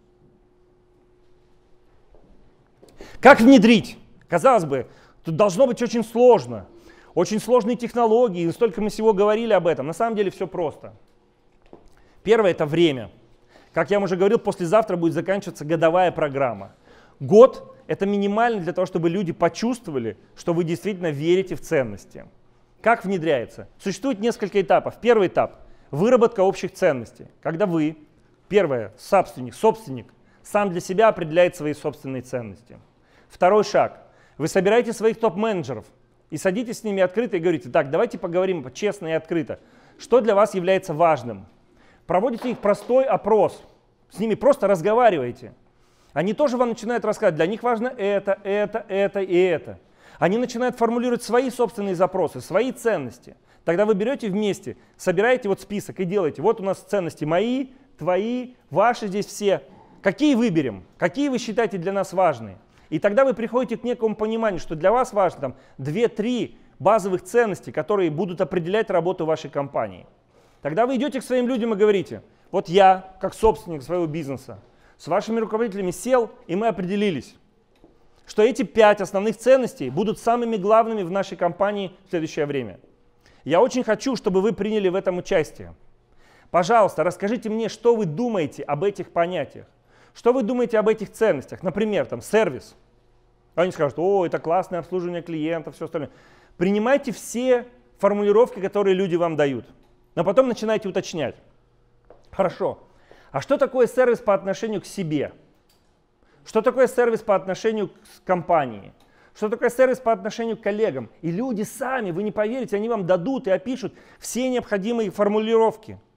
Как внедрить? Казалось бы, тут должно быть очень сложно. Очень сложные технологии, столько мы всего говорили об этом. На самом деле все просто. Первое — это время. Как я вам уже говорил, послезавтра будет заканчиваться годовая программа. Год — это минимально для того, чтобы люди почувствовали, что вы действительно верите в ценности. Как внедряется? Существует несколько этапов. Первый этап — выработка общих ценностей. Когда вы, первое, собственник, собственник, сам для себя определяет свои собственные ценности. Второй шаг. Вы собираете своих топ-менеджеров и садитесь с ними открыто и говорите: так, давайте поговорим честно и открыто. Что для вас является важным? Проводите их простой опрос. С ними просто разговаривайте. Они тоже вам начинают рассказывать: для них важно это, это, это и это. Они начинают формулировать свои собственные запросы, свои ценности. Тогда вы берете вместе, собираете вот список и делаете: вот у нас ценности мои, твои, ваши здесь все. Какие выберем? Какие вы считаете для нас важные? И тогда вы приходите к некому пониманию, что для вас важно там две-три базовых ценностей, которые будут определять работу вашей компании. Тогда вы идете к своим людям и говорите: вот я, как собственник своего бизнеса, с вашими руководителями сел, и мы определились, что эти пять основных ценностей будут самыми главными в нашей компании в следующее время. Я очень хочу, чтобы вы приняли в этом участие. Пожалуйста, расскажите мне, что вы думаете об этих понятиях. Что вы думаете об этих ценностях? Например, там, сервис. Они скажут: о, это классное обслуживание клиентов, все остальное. Принимайте все формулировки, которые люди вам дают, но потом начинайте уточнять. Хорошо. А что такое сервис по отношению к себе? Что такое сервис по отношению к компании? Что такое сервис по отношению к коллегам? И люди сами, вы не поверите, они вам дадут и опишут все необходимые формулировки.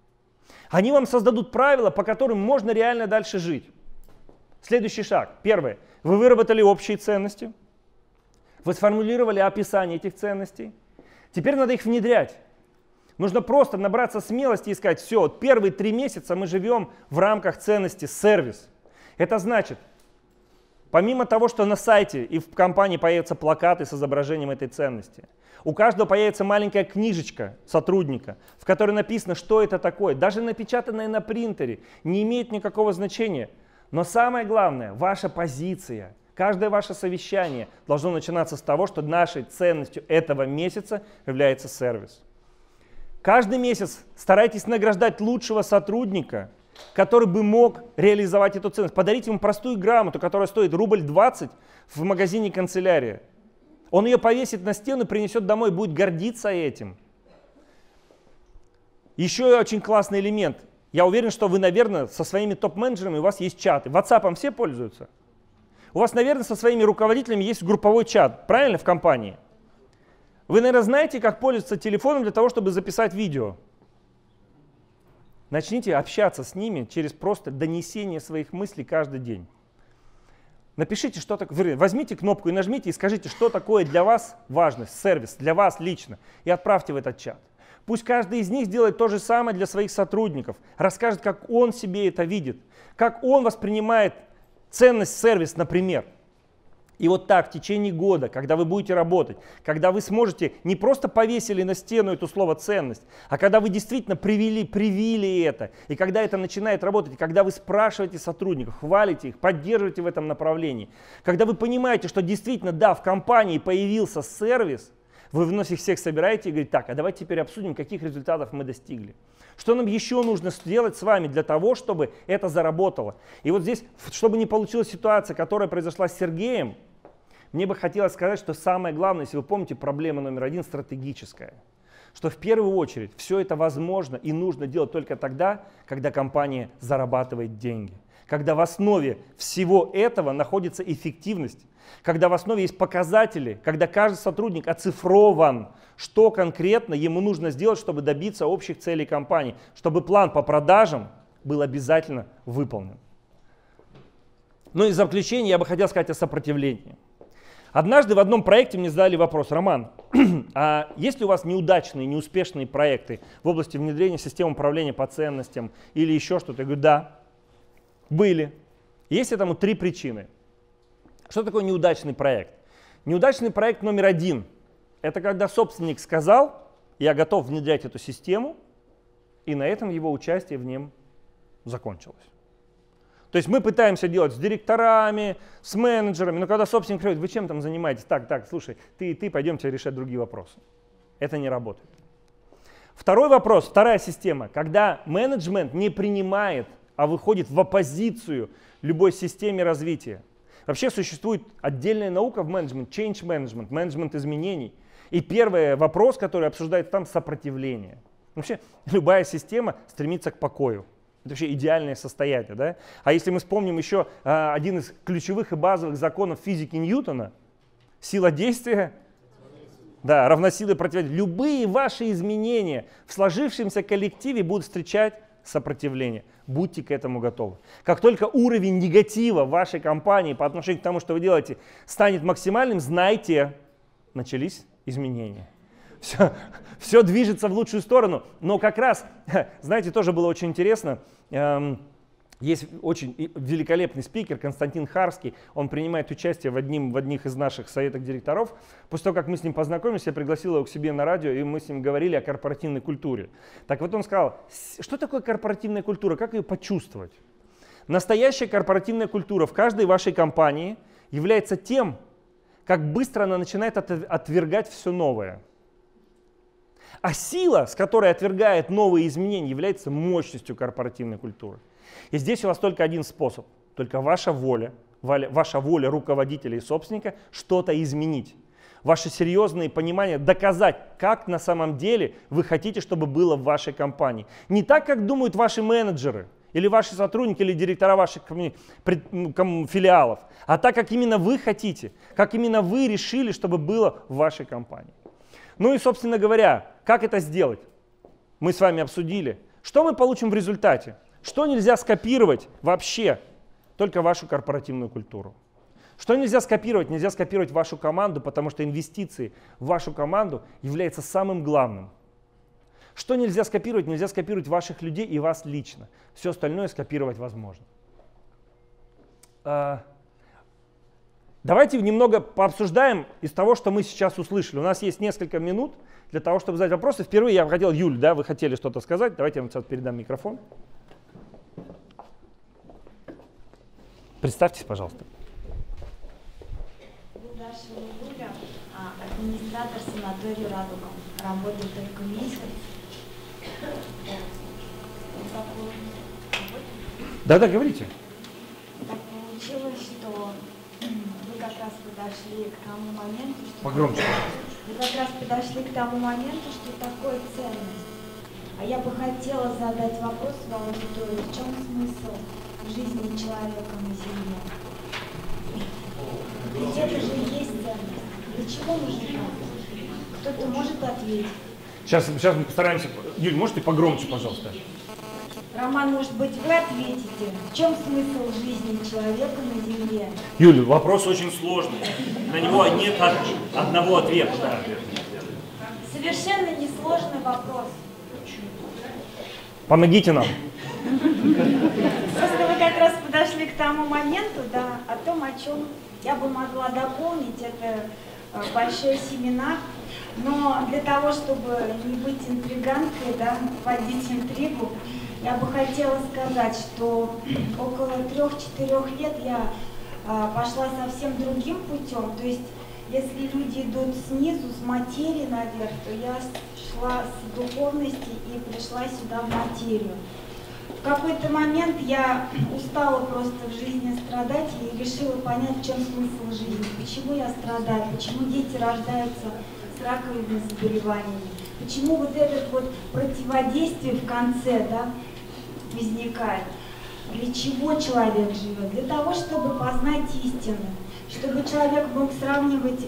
Они вам создадут правила, по которым можно реально дальше жить. Следующий шаг. Первое. Вы выработали общие ценности. Вы сформулировали описание этих ценностей. Теперь надо их внедрять. Нужно просто набраться смелости и сказать, все, вот первые три месяца мы живем в рамках ценности сервис. Это значит, помимо того, что на сайте и в компании появятся плакаты с изображением этой ценности, у каждого появится маленькая книжечка сотрудника, в которой написано, что это такое. Даже напечатанное на принтере не имеет никакого значения. Но самое главное, ваша позиция, каждое ваше совещание должно начинаться с того, что нашей ценностью этого месяца является сервис. Каждый месяц старайтесь награждать лучшего сотрудника, который бы мог реализовать эту ценность. Подарите ему простую грамоту, которая стоит рубль двадцать в магазине «Канцелярия». Он ее повесит на стену, принесет домой, будет гордиться этим. Еще очень классный элемент. Я уверен, что вы, наверное, со своими топ-менеджерами у вас есть чаты. WhatsApp все пользуются? У вас, наверное, со своими руководителями есть групповой чат, правильно, в компании? Вы, наверное, знаете, как пользоваться телефоном для того, чтобы записать видео. Начните общаться с ними через просто донесение своих мыслей каждый день. Напишите, что такое, возьмите кнопку и нажмите и скажите, что такое для вас важность, сервис, для вас лично, и отправьте в этот чат. Пусть каждый из них сделает то же самое для своих сотрудников, расскажет, как он себе это видит, как он воспринимает ценность сервис, например. И вот так в течение года, когда вы будете работать, когда вы сможете не просто повесили на стену это слово ценность, а когда вы действительно привели, привили это, и когда это начинает работать, и когда вы спрашиваете сотрудников, хвалите их, поддерживаете в этом направлении, когда вы понимаете, что действительно, да, в компании появился сервис, вы вновь их всех собираете и говорите, так, а давайте теперь обсудим, каких результатов мы достигли. Что нам еще нужно сделать с вами для того, чтобы это заработало. И вот здесь, чтобы не получилась ситуация, которая произошла с Сергеем, мне бы хотелось сказать, что самое главное, если вы помните, проблема номер один стратегическая. Что в первую очередь все это возможно и нужно делать только тогда, когда компания зарабатывает деньги. Когда в основе всего этого находится эффективность. Когда в основе есть показатели, когда каждый сотрудник оцифрован, что конкретно ему нужно сделать, чтобы добиться общих целей компании, чтобы план по продажам был обязательно выполнен. Ну и в заключение я бы хотел сказать о сопротивлении. Однажды в одном проекте мне задали вопрос: Роман, а есть ли у вас неудачные, неуспешные проекты в области внедрения систем управления по ценностям или еще что-то? Я говорю, да, были. Есть этому три причины. Что такое неудачный проект? Неудачный проект номер один – это когда собственник сказал, я готов внедрять эту систему, и на этом его участие в нем закончилось. То есть мы пытаемся делать с директорами, с менеджерами, но когда собственник говорит, вы чем там занимаетесь? Так, так, слушай, ты и ты, пойдемте решать другие вопросы. Это не работает. Второй вопрос, вторая система, когда менеджмент не принимает, а выходит в оппозицию любой системе развития. Вообще существует отдельная наука в менеджменте, change management, менеджмент изменений. И первый вопрос, который обсуждается там, сопротивление. Вообще любая система стремится к покою. Это вообще идеальное состояние. Да? А если мы вспомним еще а, один из ключевых и базовых законов физики Ньютона, сила действия да, равна силе противодействия. Любые ваши изменения в сложившемся коллективе будут встречать сопротивление. Будьте к этому готовы. Как только уровень негатива в вашей компании по отношению к тому, что вы делаете, станет максимальным, знайте, начались изменения. Все, все движется в лучшую сторону. Но как раз, знаете, тоже было очень интересно. Есть очень великолепный спикер Константин Харский. Он принимает участие в, одним, в одних из наших советах директоров. После того, как мы с ним познакомились, я пригласил его к себе на радио, и мы с ним говорили о корпоративной культуре. Так вот он сказал, что такое корпоративная культура, как ее почувствовать? Настоящая корпоративная культура в каждой вашей компании является тем, как быстро она начинает отвергать все новое. А сила, с которой отвергает новые изменения, является мощностью корпоративной культуры. И здесь у вас только один способ, только ваша воля, ваша воля руководителя и собственника что-то изменить. Ваше серьезное понимание доказать, как на самом деле вы хотите, чтобы было в вашей компании. Не так, как думают ваши менеджеры, или ваши сотрудники, или директора ваших филиалов, а так, как именно вы хотите, как именно вы решили, чтобы было в вашей компании. Ну и, собственно говоря, как это сделать? Мы с вами обсудили. Что мы получим в результате? Что нельзя скопировать вообще? Только вашу корпоративную культуру. Что нельзя скопировать? Нельзя скопировать вашу команду, потому что инвестиции в вашу команду являются самым главным. Что нельзя скопировать? Нельзя скопировать ваших людей и вас лично. Все остальное скопировать возможно. Давайте немного пообсуждаем из того, что мы сейчас услышали. У нас есть несколько минут для того, чтобы задать вопросы. Впервые я хотел, Юль, да, вы хотели что-то сказать. Давайте я вам сейчас передам микрофон. Представьтесь, пожалуйста. Юлдашева Юля, администратор санатория «Радуга». Работает только месяц. Да-да, говорите. Так получилось, что вы как раз подошли к тому моменту, что... Погромче. Вы как раз подошли к тому моменту, что такое ценность. А я бы хотела задать вопрос в аудиторию. В чем смысл жизни человека на Земле? Ведь это же и есть ценность. Для чего мы живем? Кто-то может ответить. Сейчас, сейчас мы постараемся. Юль, можете погромче, пожалуйста? Роман, может быть, вы ответите, в чем смысл жизни человека на Земле? Юля, вопрос очень сложный. На него нет одного ответа. Да. Совершенно несложный вопрос. Помогите нам. Просто вы как раз подошли к тому моменту, да, о том, о чем я бы могла дополнить. Это большой семинар. Но для того, чтобы не быть интриганткой, да, вводить интригу, я бы хотела сказать, что около трех-четырех лет я а, пошла совсем другим путем. То есть, если люди идут снизу, с материи наверх, то я шла с духовности и пришла сюда в материю. В какой-то момент я устала просто в жизни страдать и решила понять, в чем смысл жизни, почему я страдаю, почему дети рождаются с раковыми заболеваниями, почему вот это вот противодействие в конце, да, возникает. Для чего человек живет? Для того, чтобы познать истину, чтобы человек мог сравнивать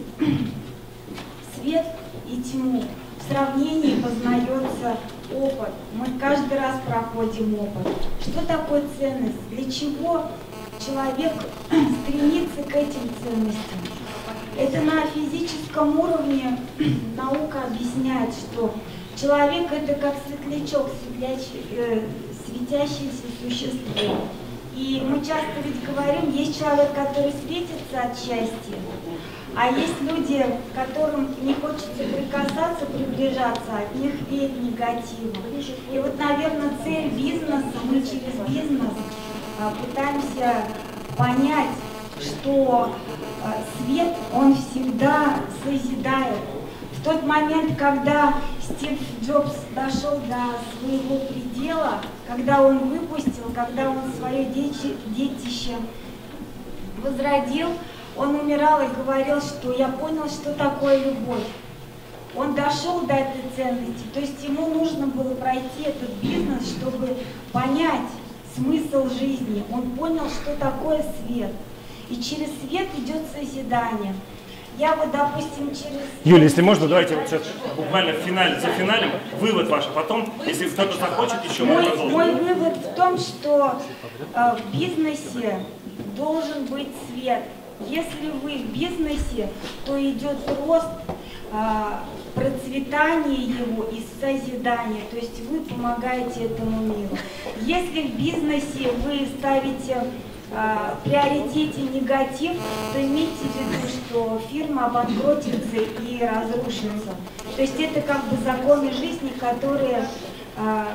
свет и тьму. В сравнении познается опыт. Мы каждый раз проходим опыт. Что такое ценность? Для чего человек стремится к этим ценностям? Это на физическом уровне наука объясняет, что человек это как светлячок, светлячий, э, светящееся существо. И мы часто ведь говорим, есть человек, который светится от счастья, а есть люди, которым не хочется прикасаться, приближаться, от них веет негативом. И вот, наверное, цель бизнеса, мы через бизнес а, пытаемся понять, что а, свет, он всегда созидает. В тот момент, когда Стив Джобс дошел до своего предела, когда он выпустил, когда он свое детище возродил, он умирал и говорил, что я понял, что такое любовь. Он дошел до этой ценности, то есть ему нужно было пройти этот бизнес, чтобы понять смысл жизни. Он понял, что такое свет. И через свет идет созидание. Я вот, допустим, через... Юля, если можно, давайте вот сейчас буквально в финале, за финалем, вывод ваш, а потом, если кто-то захочет, еще мы мой, продолжим. мой вывод в том, что э, в бизнесе должен быть свет. Если вы в бизнесе, то идет рост, э, процветание его и созидание, то есть вы помогаете этому миру. Если в бизнесе вы ставите в приоритете негатив, то имейте в виду, что фирма обанкротится и разрушится. То есть это как бы законы жизни, которые а,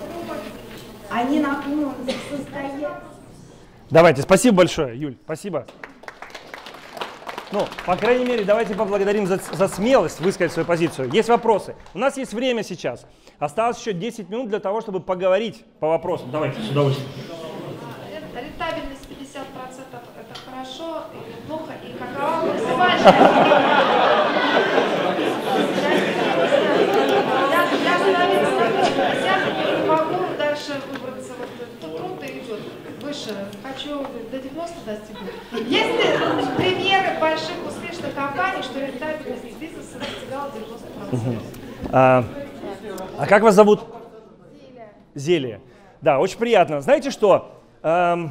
они на, ну, состоят. Давайте, спасибо большое, Юль, спасибо. Ну, по крайней мере, давайте поблагодарим за, за смелость высказать свою позицию. Есть вопросы. У нас есть время сейчас. Осталось еще десять минут для того, чтобы поговорить по вопросам. Давайте, с удовольствием. Рентабельность пятьдесят процентов это хорошо или плохо, и какова максимальная? Я не могу дальше выбраться, вот труд идет выше, хочу до девяноста достигнуть. Есть ли примеры больших успешных компаний, что рентабельность бизнеса достигала девяноста процентов? А, а как вас зовут? Зелье. Да, очень приятно. Знаете что? Эм,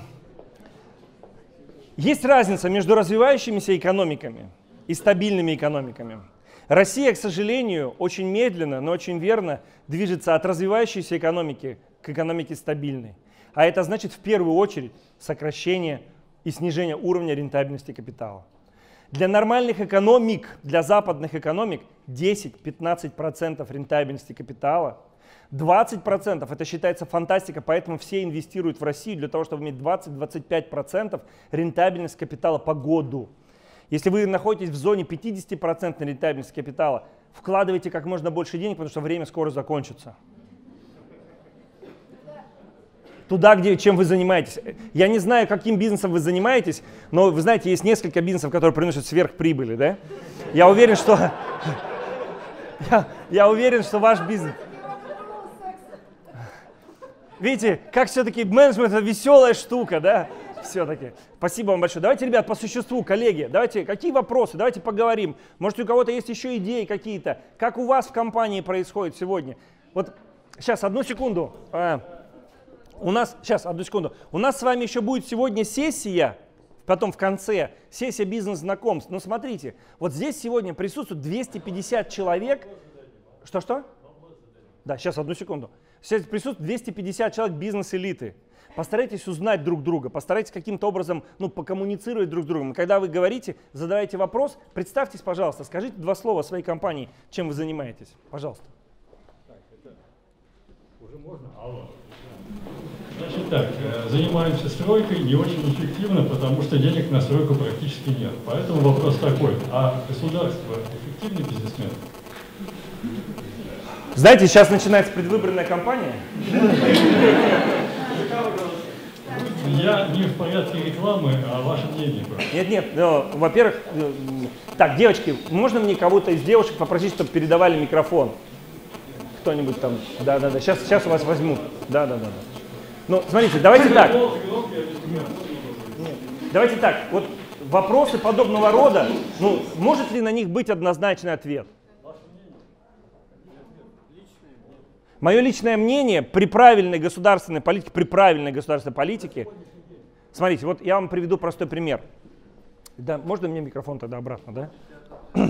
есть разница между развивающимися экономиками и стабильными экономиками. Россия, к сожалению, очень медленно, но очень верно движется от развивающейся экономики к экономике стабильной. А это значит в первую очередь сокращение и снижение уровня рентабельности капитала. Для нормальных экономик, для западных экономик десять-пятнадцать процентов рентабельности капитала, двадцать процентов это считается фантастика, поэтому все инвестируют в Россию для того, чтобы иметь двадцать-двадцать пять процентов рентабельность капитала по году. Если вы находитесь в зоне пятьдесят процентов рентабельности капитала, вкладывайте как можно больше денег, потому что время скоро закончится. Туда, где, чем вы занимаетесь. Я не знаю, каким бизнесом вы занимаетесь, но вы знаете, есть несколько бизнесов, которые приносят сверхприбыли, да? Я уверен, что я, я уверен, что ваш бизнес. Видите, как все-таки менеджмент это веселая штука, да? Все-таки. Спасибо вам большое. Давайте, ребят, по существу, коллеги, давайте, какие вопросы? Давайте поговорим. Может, у кого-то есть еще идеи какие-то? Как у вас в компании происходит сегодня? Вот сейчас, одну секунду. У нас, сейчас, одну секунду. У нас с вами еще будет сегодня сессия, потом в конце, сессия бизнес-знакомств. Но смотрите, вот здесь сегодня присутствует двести пятьдесят человек. Что-что? Да, сейчас, одну секунду. Здесь присутствует двести пятьдесят человек бизнес-элиты. Постарайтесь узнать друг друга, постарайтесь каким-то образом ну, покоммуницировать друг с другом. И когда вы говорите, задавайте вопрос, представьтесь, пожалуйста, скажите два слова о своей компании, чем вы занимаетесь. Пожалуйста. Так, это уже можно? Алло. Значит так, занимаемся стройкой не очень эффективно, потому что денег на стройку практически нет. Поэтому вопрос такой, а государство эффективный бизнесмен? Знаете, сейчас начинается предвыборная кампания. Я не в порядке рекламы, а ваше мнение просто. Нет, нет, ну, во-первых, так, девочки, можно мне кого-то из девушек попросить, чтобы передавали микрофон? Кто-нибудь там, да-да-да, сейчас, сейчас у вас возьмут, да-да-да. Ну, смотрите, давайте так. Давайте так, вот вопросы подобного рода, ну, может ли на них быть однозначный ответ? Мое личное мнение при правильной государственной политике, при правильной государственной политике, смотрите, вот я вам приведу простой пример. Да, можно мне микрофон тогда обратно, да?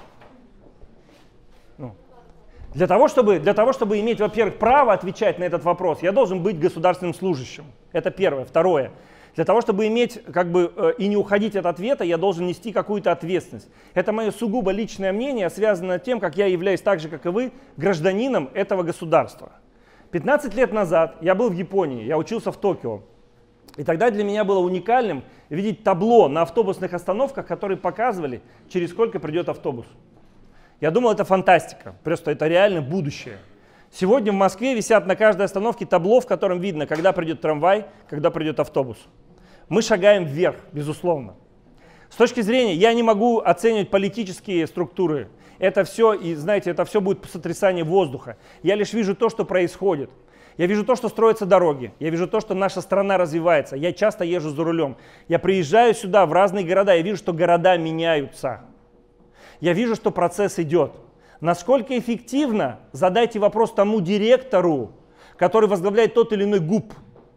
Ну. Для того, чтобы, для того, чтобы иметь, во-первых, право отвечать на этот вопрос, я должен быть государственным служащим. Это первое. Второе. Для того, чтобы иметь, как бы, э, и не уходить от ответа, я должен нести какую-то ответственность. Это мое сугубо личное мнение, связано с тем, как я являюсь так же, как и вы, гражданином этого государства. пятнадцать лет назад я был в Японии, я учился в Токио. И тогда для меня было уникальным видеть табло на автобусных остановках, которые показывали, через сколько придет автобус. Я думал, это фантастика, просто это реально будущее. Сегодня в Москве висят на каждой остановке табло, в котором видно, когда придет трамвай, когда придет автобус. Мы шагаем вверх, безусловно. С точки зрения, я не могу оценивать политические структуры. Это все, и знаете, это все будет сотрясание воздуха. Я лишь вижу то, что происходит. Я вижу то, что строятся дороги. Я вижу то, что наша страна развивается. Я часто езжу за рулем. Я приезжаю сюда, в разные города, я вижу, что города меняются. Я вижу, что процесс идет. Насколько эффективно, задайте вопрос тому директору, который возглавляет тот или иной ГУП.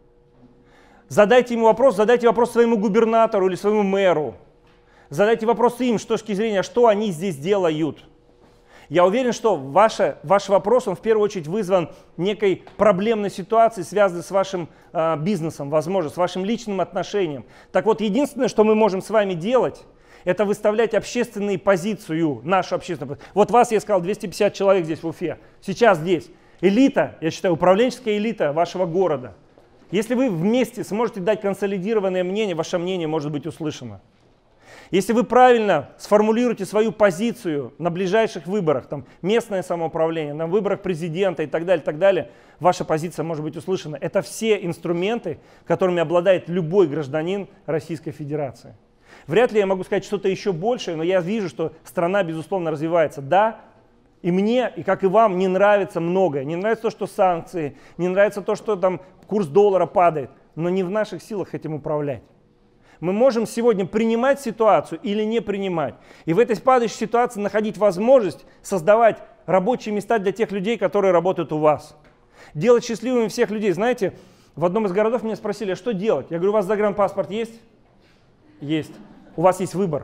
Задайте ему вопрос, задайте вопрос своему губернатору или своему мэру. Задайте вопрос им с точки зрения, что они здесь делают. Я уверен, что ваше, ваш вопрос, он в первую очередь вызван некой проблемной ситуацией, связанной с вашим э, бизнесом, возможно, с вашим личным отношением. Так вот, единственное, что мы можем с вами делать, это выставлять общественную позицию, нашу общественную позицию. Вот вас, я сказал, двести пятьдесят человек здесь в Уфе, сейчас здесь. Элита, я считаю, управленческая элита вашего города. Если вы вместе сможете дать консолидированное мнение, ваше мнение может быть услышано. Если вы правильно сформулируете свою позицию на ближайших выборах, там, местное самоуправление, на выборах президента и так далее, так далее, ваша позиция может быть услышана. Это все инструменты, которыми обладает любой гражданин Российской Федерации. Вряд ли я могу сказать что-то еще большее, но я вижу, что страна, безусловно, развивается. Да, и мне, и как и вам, не нравится многое. Не нравится то, что санкции, не нравится то, что там курс доллара падает, но не в наших силах этим управлять. Мы можем сегодня принимать ситуацию или не принимать. И в этой падающей ситуации находить возможность создавать рабочие места для тех людей, которые работают у вас. Делать счастливыми всех людей. Знаете, в одном из городов меня спросили, а что делать? Я говорю, у вас загранпаспорт есть? Есть. У вас есть выбор.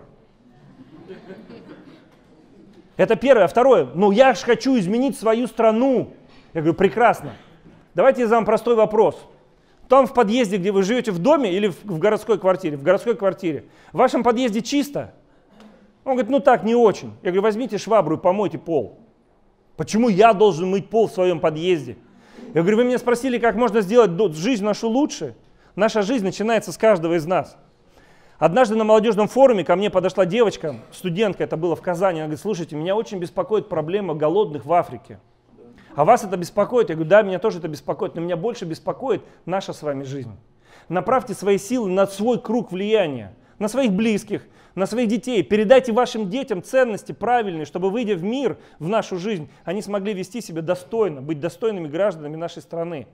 Это первое. А второе, ну я же хочу изменить свою страну. Я говорю, прекрасно. Давайте я задам простой вопрос. Там в подъезде, где вы живете, в доме или в, в городской квартире? В городской квартире. В вашем подъезде чисто? Он говорит, ну так, не очень. Я говорю, возьмите швабру и помойте пол. Почему я должен мыть пол в своем подъезде? Я говорю, вы меня спросили, как можно сделать жизнь нашу лучше? Наша жизнь начинается с каждого из нас. Однажды на молодежном форуме ко мне подошла девочка, студентка, это было в Казани, она говорит, слушайте, меня очень беспокоит проблема голодных в Африке. А вас это беспокоит? Я говорю, да, меня тоже это беспокоит, но меня больше беспокоит наша с вами жизнь. Направьте свои силы на свой круг влияния, на своих близких, на своих детей. Передайте вашим детям ценности правильные, чтобы, выйдя в мир, в нашу жизнь, они смогли вести себя достойно, быть достойными гражданами нашей страны.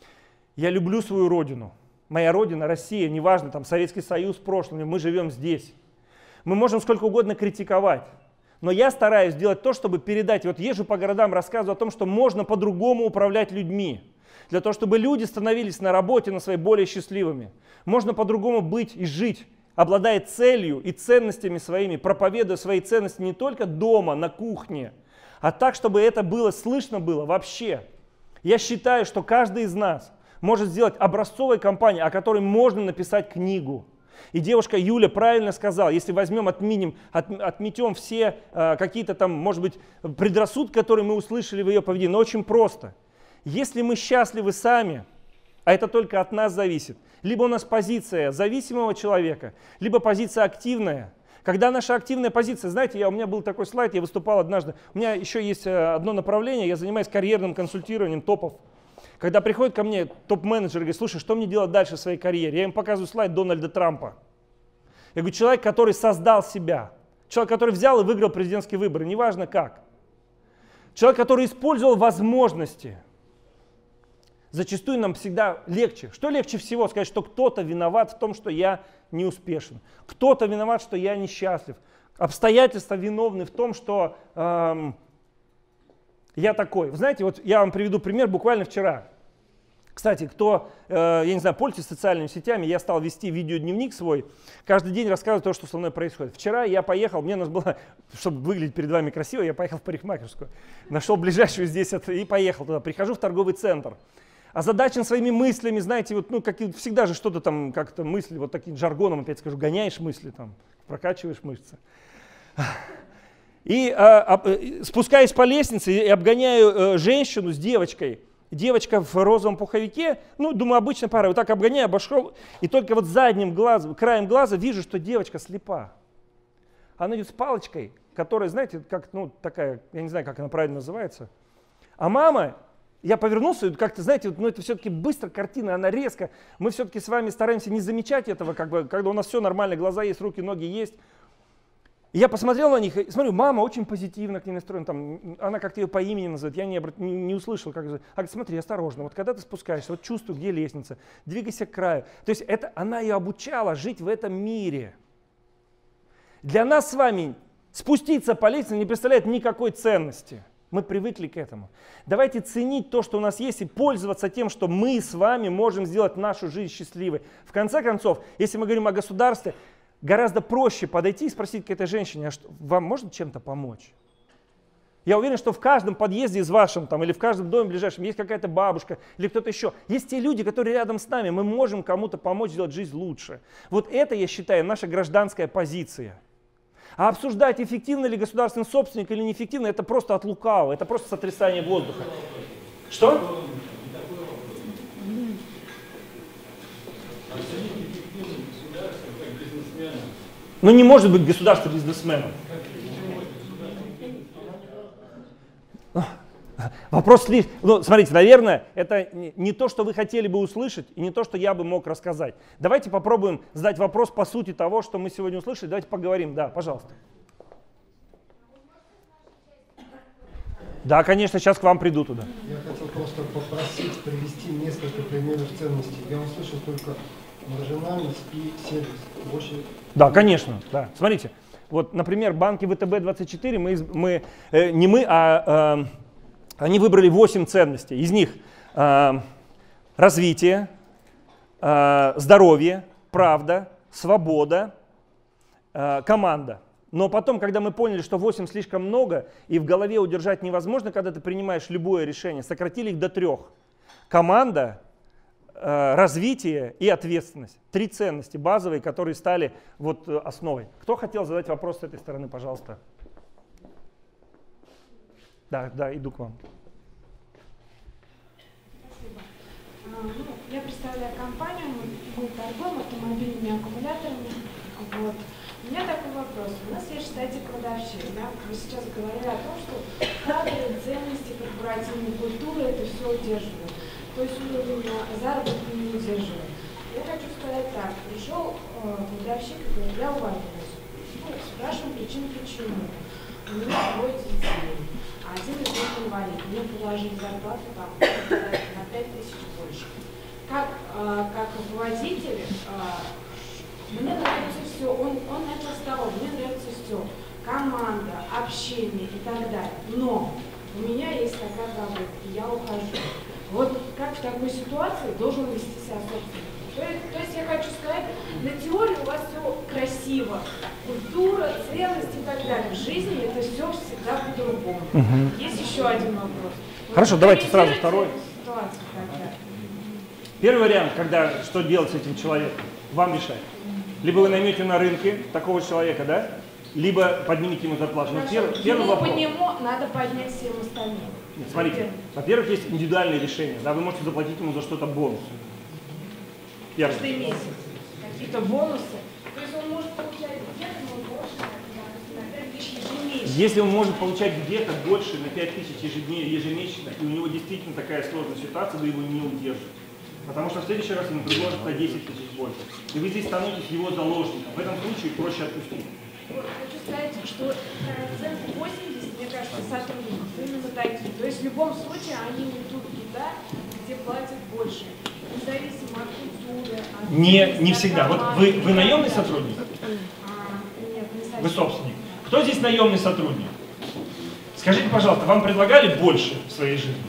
Я люблю свою родину. Моя родина, Россия, неважно, там Советский Союз в прошлом, мы живем здесь. Мы можем сколько угодно критиковать. Но я стараюсь делать то, чтобы передать, вот езжу по городам, рассказываю о том, что можно по-другому управлять людьми. Для того, чтобы люди становились на работе, на своей более счастливыми. Можно по-другому быть и жить, обладая целью и ценностями своими, проповедуя свои ценности не только дома, на кухне, а так, чтобы это было слышно было вообще. Я считаю, что каждый из нас может сделать образцовой компании, о которой можно написать книгу. И девушка Юля правильно сказала, если возьмем, отменим, от, отметем все э, какие-то там, может быть, предрассудки, которые мы услышали в ее поведении, но очень просто. Если мы счастливы сами, а это только от нас зависит, либо у нас позиция зависимого человека, либо позиция активная. Когда наша активная позиция, знаете, я, у меня был такой слайд, я выступал однажды, у меня еще есть одно направление, я занимаюсь карьерным консультированием топов. Когда приходит ко мне топ-менеджер и говорит, слушай, что мне делать дальше в своей карьере? Я им показываю слайд Дональда Трампа. Я говорю, человек, который создал себя, человек, который взял и выиграл президентские выборы, неважно как. Человек, который использовал возможности. Зачастую нам всегда легче. Что легче всего? Сказать, что кто-то виноват в том, что я не успешен. Кто-то виноват, что я несчастлив. Обстоятельства виновны в том, что эм, я такой. Вы знаете, вот я вам приведу пример буквально вчера. Кстати, кто, э, я не знаю, пользуется социальными сетями, я стал вести видеодневник свой, каждый день рассказываю то, что со мной происходит. Вчера я поехал, мне нужно было, чтобы выглядеть перед вами красиво, я поехал в парикмахерскую, нашел ближайшую здесь и поехал туда. Прихожу в торговый центр. Озадачен своими мыслями, знаете, вот, ну, как, всегда же что-то там, как-то мысли, вот таким жаргоном, опять скажу, гоняешь мысли, там, прокачиваешь мышцы. И а, а, спускаюсь по лестнице и обгоняю а, женщину с девочкой. Девочка в розовом пуховике, ну, думаю, обычная пара, вот так обгоняю, обошел, и только вот задним глазом, краем глаза вижу, что девочка слепа. Она идет с палочкой, которая, знаете, как, ну, такая, я не знаю, как она правильно называется. А мама, я повернулся, и как-то, знаете, вот, ну, это все-таки быстро картина, она резко. Мы все-таки с вами стараемся не замечать этого, как бы, когда у нас все нормально, глаза есть, руки, ноги есть. И я посмотрел на них, и смотрю, мама очень позитивно к ней настроена, там, она как-то ее по имени называет, я не, не, не услышал, как же. А смотри, осторожно, вот когда ты спускаешься, вот чувствуй, где лестница, двигайся к краю. То есть это, она ее обучала жить в этом мире. Для нас с вами спуститься по лестнице не представляет никакой ценности. Мы привыкли к этому. Давайте ценить то, что у нас есть, и пользоваться тем, что мы с вами можем сделать нашу жизнь счастливой. В конце концов, если мы говорим о государстве, гораздо проще подойти и спросить к этой женщине, а что, вам можно чем-то помочь? Я уверен, что в каждом подъезде из вашем, там, или в каждом доме ближайшем есть какая-то бабушка или кто-то еще. Есть те люди, которые рядом с нами, мы можем кому-то помочь сделать жизнь лучше. Вот это, я считаю, наша гражданская позиция. А обсуждать, эффективно ли государственный собственник или неэффективно, это просто от лукавого, это просто сотрясание воздуха. Что? Ну не может быть государство бизнесменом. Вопрос, ну, смотрите, наверное, это не то, что вы хотели бы услышать, и не то, что я бы мог рассказать. Давайте попробуем задать вопрос по сути того, что мы сегодня услышали. Давайте поговорим. Да, пожалуйста. Да, конечно, сейчас к вам приду туда. Я хотел просто попросить привести несколько примеров ценностей. Я услышал только маржинальность и сервис. Больше... Да, конечно. Да. Смотрите, вот, например, банки вэ тэ бэ двадцать четыре, мы, мы, э, не мы, а э, они выбрали восемь ценностей. Из них э, развитие, э, здоровье, правда, свобода, э, команда. Но потом, когда мы поняли, что восемь слишком много, и в голове удержать невозможно, когда ты принимаешь любое решение, сократили их до трех. Команда, э, развитие и ответственность. Три ценности базовые, которые стали вот основой. Кто хотел задать вопрос с этой стороны, пожалуйста? Да, да, иду к вам. Спасибо. А, ну, я представляю компанию, мы торгуем автомобильными аккумуляторами. Вот. У меня такой вопрос. У нас есть штатик кладовщик. Да? Вы сейчас говорили о том, что кадры, ценности, корпоративной культуры это все удерживают. То есть уровень заработка не удерживает. Я хочу сказать так. Пришел э, кладовщик и говорит, я увольняюсь. Ну, спрашиваем причин, почему. У меня двое детей. Один из них инвалид. Мне положили зарплату там на пять тысяч больше. Как, э, как руководитель, э, мне нравится все. Он, он начал с того, мне нравится все. Команда, общение и так далее. Но у меня есть такая проблема, и я ухожу. Вот как в такой ситуации должен вести себя собственник? То есть, то есть я хочу сказать, на теории у вас все красиво. Культура, ценность и так далее. В жизни это все всегда по-другому. Угу. Есть еще один вопрос. Хорошо, вот давайте сразу второй. Ситуацию тогда. Первый вариант, когда что делать с этим человеком, вам решать. Либо вы наймете на рынке такого человека, да? Либо поднимите ему зарплату. Но первый, первый вопрос. По нему надо поднять всем остальным. Нет, смотрите, во-первых, есть индивидуальные решения. Да, вы можете заплатить ему за что-то бонус. Первый. Каждый месяц. Какие-то бонусы. То есть он может получать где-то, но больше, на пять тысяч ежемесячно. Если он может получать где-то больше на пять тысяч ежемесячно, и у него действительно такая сложная ситуация, вы его не удержите. Потому что в следующий раз ему предложат на десять тысяч больше. И вы здесь становитесь его заложником. В этом случае проще отпустить. Хочу сказать, что процент восемьдесят, мне кажется, сотрудников именно такие. То есть в любом случае они уйдут туда, где платят больше. Независимо от культуры. От не, не всегда. Вот вы, вы наемный сотрудник? А, нет, не совсем. Вы собственник. Кто здесь наемный сотрудник? Скажите, пожалуйста, вам предлагали больше в своей жизни?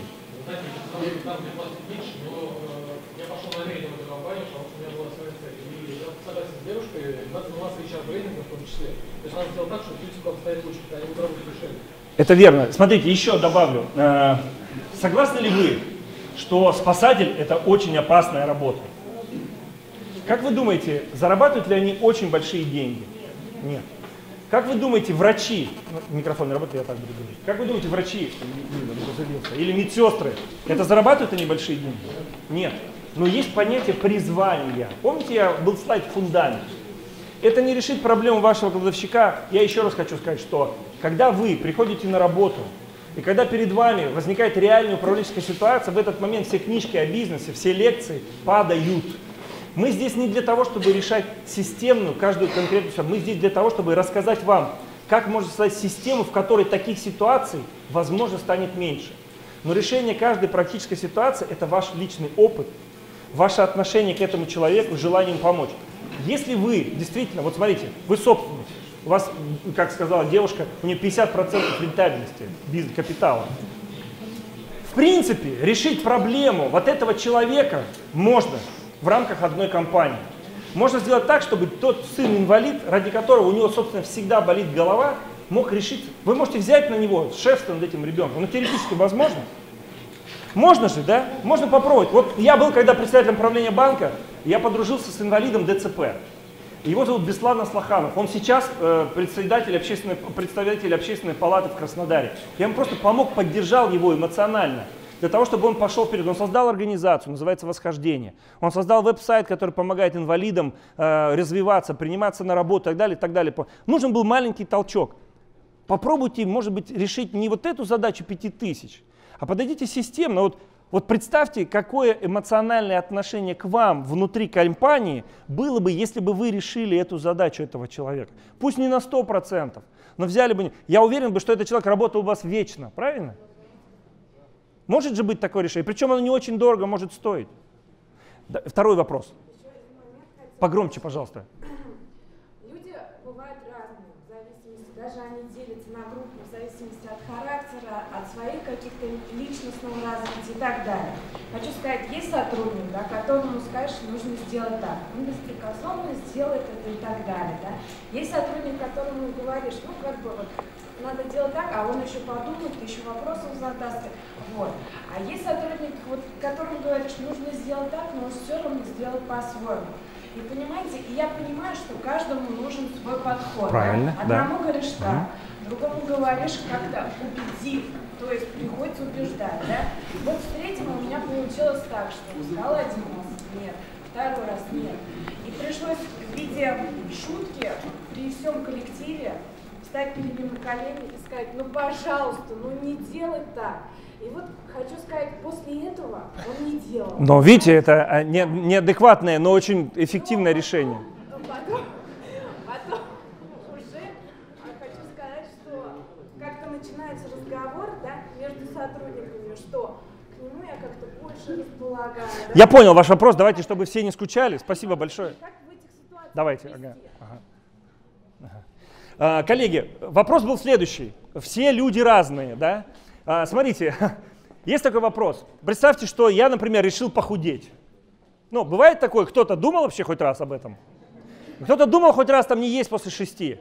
Я пошел намеренно в эту компанию, потому что у меня была своя цель. И я согласен с девушкой, надо заниматься эйч ар-брендингом в том числе. То есть надо сделать так, чтобы люди обстоят лучше, когда они будут работать решение. Это верно. Смотрите, еще добавлю. Согласны ли вы, что спасатель – это очень опасная работа? Как вы думаете, зарабатывают ли они очень большие деньги? Нет. Как вы думаете, врачи, ну, микрофон не работает, я так буду говорить. Как вы думаете, врачи или медсестры, это зарабатывают они большие деньги? Нет. Но есть понятие призвания. Помните, я был слайд «Фундамент». Это не решит проблему вашего кладовщика. Я еще раз хочу сказать, что когда вы приходите на работу, и когда перед вами возникает реальная управленческая ситуация, в этот момент все книжки о бизнесе, все лекции падают. Мы здесь не для того, чтобы решать системную, каждую конкретную ситуацию. Мы здесь для того, чтобы рассказать вам, как можно создать систему, в которой таких ситуаций, возможно, станет меньше. Но решение каждой практической ситуации – это ваш личный опыт, ваше отношение к этому человеку, желание ему помочь. Если вы действительно, вот смотрите, вы собственник, у вас, как сказала девушка, у нее пятьдесят процентов рентабельности, бизнес-капитала. В принципе, решить проблему вот этого человека можно в рамках одной компании. Можно сделать так, чтобы тот сын-инвалид, ради которого у него, собственно, всегда болит голова, мог решить. Вы можете взять на него шефство над этим ребенком. Ну, теоретически возможно. Можно же, да? Можно попробовать. Вот я был, когда председателем правления банка, я подружился с инвалидом дэ цэ пэ. Его зовут Беслан Аслаханов. Он сейчас э, председатель, общественной, представитель общественной палаты в Краснодаре. Я ему просто помог, поддержал его эмоционально. Для того, чтобы он пошел вперед. Он создал организацию, называется «Восхождение». Он создал веб-сайт, который помогает инвалидам э, развиваться, приниматься на работу и так далее, и так далее. Нужен был маленький толчок. Попробуйте, может быть, решить не вот эту задачу пяти тысяч, а подойдите системно. Вот, вот представьте, какое эмоциональное отношение к вам внутри компании было бы, если бы вы решили эту задачу этого человека. Пусть не на сто процентов, но взяли бы... Я уверен, бы, что этот человек работал у вас вечно, правильно? Может же быть такое решение, причем оно не очень дорого может стоить. Да, второй вопрос. Погромче, пожалуйста. Люди бывают разные. разные, в зависимости, даже они делятся на группы в зависимости от характера, от своих каких-то личностного развития и так далее. Хочу сказать, есть сотрудник, да, которому скажешь, нужно сделать так, он беспрекословно сделает это и так далее. Да. Есть сотрудник, которому говоришь, ну как бы вот, надо делать так, а он еще подумает, еще вопросов задаст. Вот. А есть сотрудник, вот, которому говоришь, нужно сделать так, но он все равно сделает по-своему. И понимаете, и я понимаю, что каждому нужен свой подход. Правильно, да? Одному да. говоришь так, другому говоришь как-то убедив, то есть приходится убеждать. Да? Вот с третьим у меня получилось так, что сказал один раз нет, второй раз нет. И пришлось в виде шутки при всем коллективе встать перед ним на колени и сказать, ну пожалуйста, ну не делай так. И вот хочу сказать, после этого он не делал. Но видите, это не, неадекватное, но очень эффективное но, решение. Потом, потом уже хочу сказать, что как-то начинается разговор, да, между сотрудниками, что к нему я как-то больше располагаю. Да? Я понял ваш вопрос, давайте, чтобы все не скучали. Спасибо большое. Как в этих ситуациях давайте. Ага. Ага. Ага. А, коллеги, вопрос был следующий. Все люди разные, да? А, смотрите, есть такой вопрос. Представьте, что я, например, решил похудеть. Ну, бывает такое, кто-то думал вообще хоть раз об этом? Кто-то думал хоть раз там не есть после шести?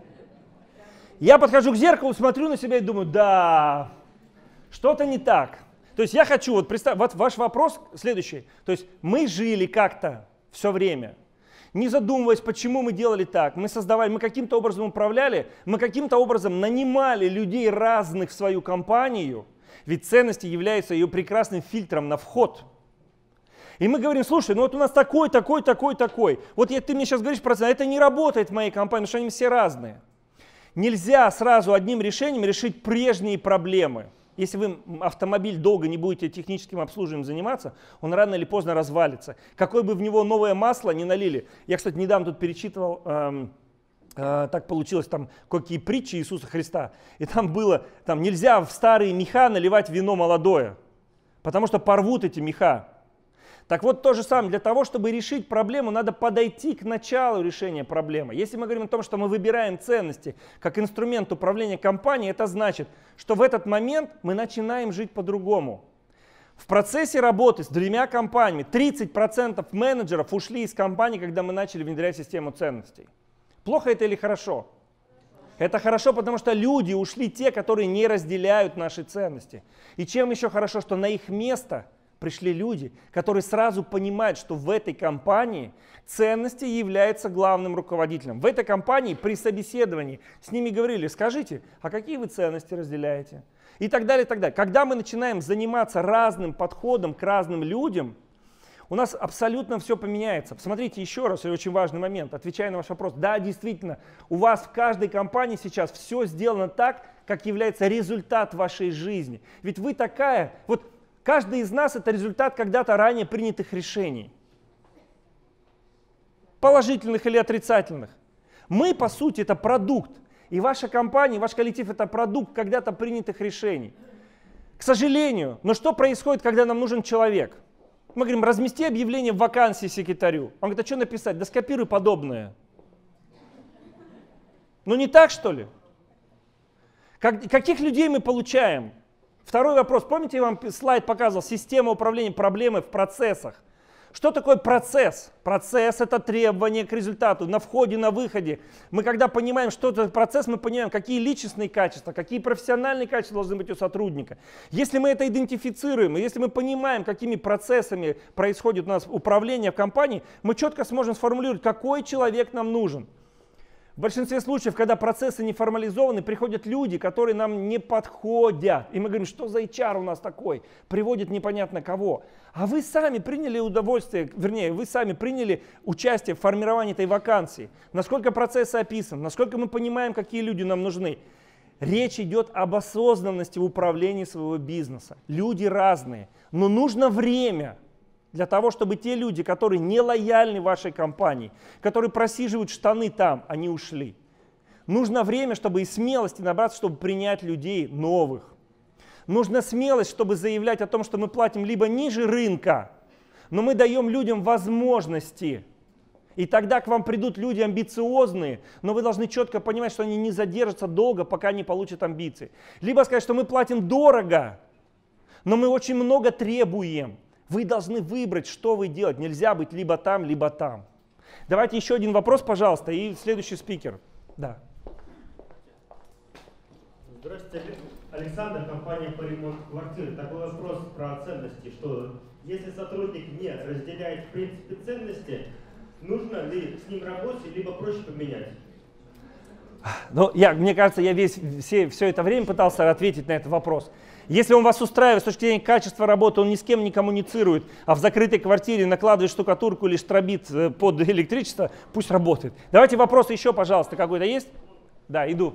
Я подхожу к зеркалу, смотрю на себя и думаю, да, что-то не так. То есть я хочу, вот представь, вот ваш вопрос следующий. То есть мы жили как-то все время, не задумываясь, почему мы делали так. Мы создавали, мы каким-то образом управляли, мы каким-то образом нанимали людей разных в свою компанию, ведь ценности являются ее прекрасным фильтром на вход. И мы говорим, слушай, ну вот у нас такой, такой, такой, такой. Вот я, ты мне сейчас говоришь про это, это не работает в моей компании, потому что они все разные. Нельзя сразу одним решением решить прежние проблемы. Если вы автомобиль долго не будете техническим обслуживанием заниматься, он рано или поздно развалится. Какое бы в него новое масло не налили. Я, кстати, недавно тут перечитывал, эм, э, так получилось, там какие притчи Иисуса Христа. И там было, там нельзя в старые меха наливать вино молодое, потому что порвут эти меха. Так вот, то же самое, для того, чтобы решить проблему, надо подойти к началу решения проблемы. Если мы говорим о том, что мы выбираем ценности как инструмент управления компанией, это значит, что в этот момент мы начинаем жить по-другому. В процессе работы с двумя компаниями тридцать процентов менеджеров ушли из компании, когда мы начали внедрять систему ценностей. Плохо это или хорошо? Это хорошо, потому что люди ушли те, которые не разделяют наши ценности. И чем еще хорошо, что на их место пришли люди, которые сразу понимают, что в этой компании ценности являются главным руководителем. В этой компании при собеседовании с ними говорили, скажите, а какие вы ценности разделяете? И так далее, и так далее. Когда мы начинаем заниматься разным подходом к разным людям, у нас абсолютно все поменяется. Посмотрите еще раз, очень важный момент, отвечая на ваш вопрос. Да, действительно, у вас в каждой компании сейчас все сделано так, как является результат вашей жизни. Ведь вы такая, вот каждый из нас это результат когда-то ранее принятых решений. Положительных или отрицательных. Мы, по сути, это продукт. И ваша компания, ваш коллектив это продукт когда-то принятых решений. К сожалению, но что происходит, когда нам нужен человек? Мы говорим, размести объявление в вакансии секретарю. Он говорит, а что написать? Да скопируй подобное. Ну не так, что ли? Как, каких людей мы получаем? Второй вопрос. Помните, я вам слайд показывал, система управления проблемой в процессах. Что такое процесс? Процесс — это требование к результату на входе, на выходе. Мы когда понимаем, что это процесс, мы понимаем, какие личностные качества, какие профессиональные качества должны быть у сотрудника. Если мы это идентифицируем, и если мы понимаем, какими процессами происходит у нас управление в компании, мы четко сможем сформулировать, какой человек нам нужен. В большинстве случаев, когда процессы не формализованы, приходят люди, которые нам не подходят. И мы говорим, что за эйч ар у нас такой? Приводит непонятно кого. А вы сами приняли удовольствие, вернее, вы сами приняли участие в формировании этой вакансии. Насколько процессы описаны, насколько мы понимаем, какие люди нам нужны. Речь идет об осознанности в управлении своего бизнеса. Люди разные, но нужно время для того, чтобы те люди, которые не лояльны вашей компании, которые просиживают штаны там, они ушли. Нужно время, чтобы и смелости набраться, чтобы принять людей новых. Нужна смелость, чтобы заявлять о том, что мы платим либо ниже рынка, но мы даем людям возможности. И тогда к вам придут люди амбициозные, но вы должны четко понимать, что они не задержатся долго, пока не получат амбиции. Либо сказать, что мы платим дорого, но мы очень много требуем. Вы должны выбрать, что вы делаете. Нельзя быть либо там, либо там. Давайте еще один вопрос, пожалуйста, и следующий спикер. Да. Здравствуйте, Александр, компания по ремонту квартиры. Такой вопрос про ценности, что если сотрудник не разделяет в принципе ценности, нужно ли с ним работать, либо проще поменять? Ну, я, мне кажется, я весь, все, все это время пытался ответить на этот вопрос. Если он вас устраивает с точки зрения качества работы, он ни с кем не коммуницирует, а в закрытой квартире накладывает штукатурку или штробит под электричество, пусть работает. Давайте вопрос еще, пожалуйста, какой-то есть? Да, иду.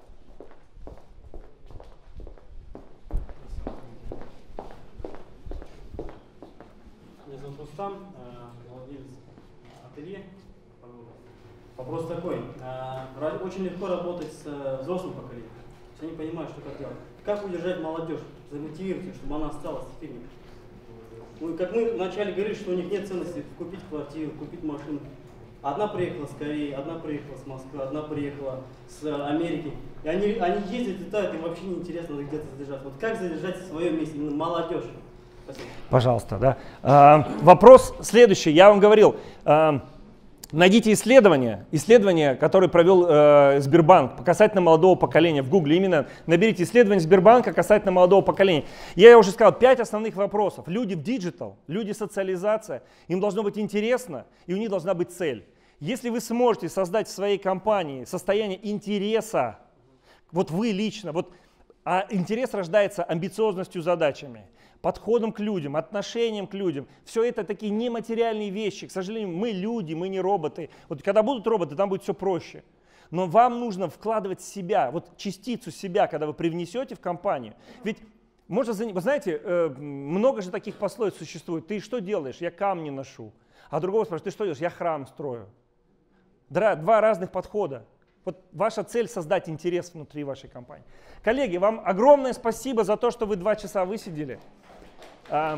Меня зовут Рустам, владелец ателье. Вопрос такой. Очень легко работать с взрослым поколением. Они понимают, что как делать. Как удержать молодежь, замотивировать ее, чтобы она осталась в фирме? Ну, как мы вначале говорили, что у них нет ценности купить квартиру, купить машину. Одна приехала с Кореи, одна приехала с Москвы, одна приехала с Америки. И они, они ездят, летают, им вообще не интересно где-то задержаться. Вот как задержать в своем месте именно молодежь? Спасибо. Пожалуйста, да. А, вопрос следующий. Я вам говорил, а, найдите исследование, исследование, которое провел э, Сбербанк касательно молодого поколения в Гугле. Именно наберите исследование Сбербанка касательно молодого поколения. Я уже сказал, пять основных вопросов. Люди в диджитал, люди социализация, им должно быть интересно, и у них должна быть цель. Если вы сможете создать в своей компании состояние интереса, вот вы лично, вот, а интерес рождается амбициозностью задачами, подходом к людям, отношением к людям. Все это такие нематериальные вещи. К сожалению, мы люди, мы не роботы. Вот когда будут роботы, там будет все проще. Но вам нужно вкладывать себя, вот частицу себя, когда вы привнесете в компанию. Ведь можно, вы знаете, много же таких пословиц существует. Ты что делаешь? Я камни ношу. А другого спрашивают, ты что делаешь? Я храм строю. Два разных подхода. Вот ваша цель — создать интерес внутри вашей компании. Коллеги, вам огромное спасибо за то, что вы два часа высидели. А...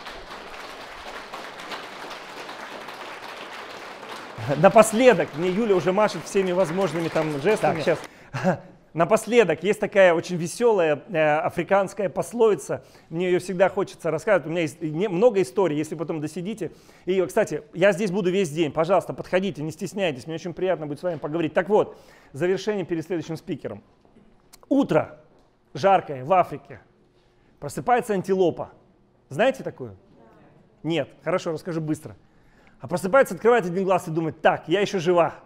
Напоследок, мне Юля уже машет всеми возможными там жестами. Так, сейчас. Напоследок, есть такая очень веселая э, африканская пословица, мне ее всегда хочется рассказывать, у меня есть не, много историй, если потом досидите. И, кстати, я здесь буду весь день, пожалуйста, подходите, не стесняйтесь, мне очень приятно будет с вами поговорить. Так вот, завершение перед следующим спикером. Утро жаркое в Африке, просыпается антилопа. Знаете такую? Нет, хорошо, расскажу быстро. А просыпается, открывает один глаз и думает, так, я еще жива.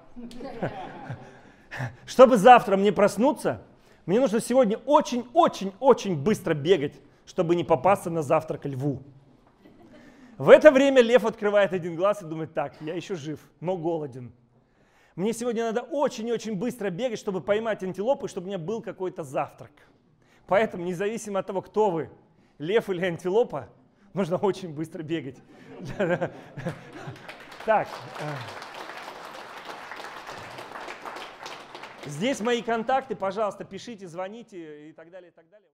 Чтобы завтра мне проснуться, мне нужно сегодня очень-очень-очень быстро бегать, чтобы не попасться на завтрак льву. В это время лев открывает один глаз и думает, так, я еще жив, но голоден. Мне сегодня надо очень-очень быстро бегать, чтобы поймать антилопу, и чтобы у меня был какой-то завтрак. Поэтому, независимо от того, кто вы, лев или антилопа, нужно очень быстро бегать. Так. Здесь мои контакты, пожалуйста, пишите, звоните и так далее, и так далее.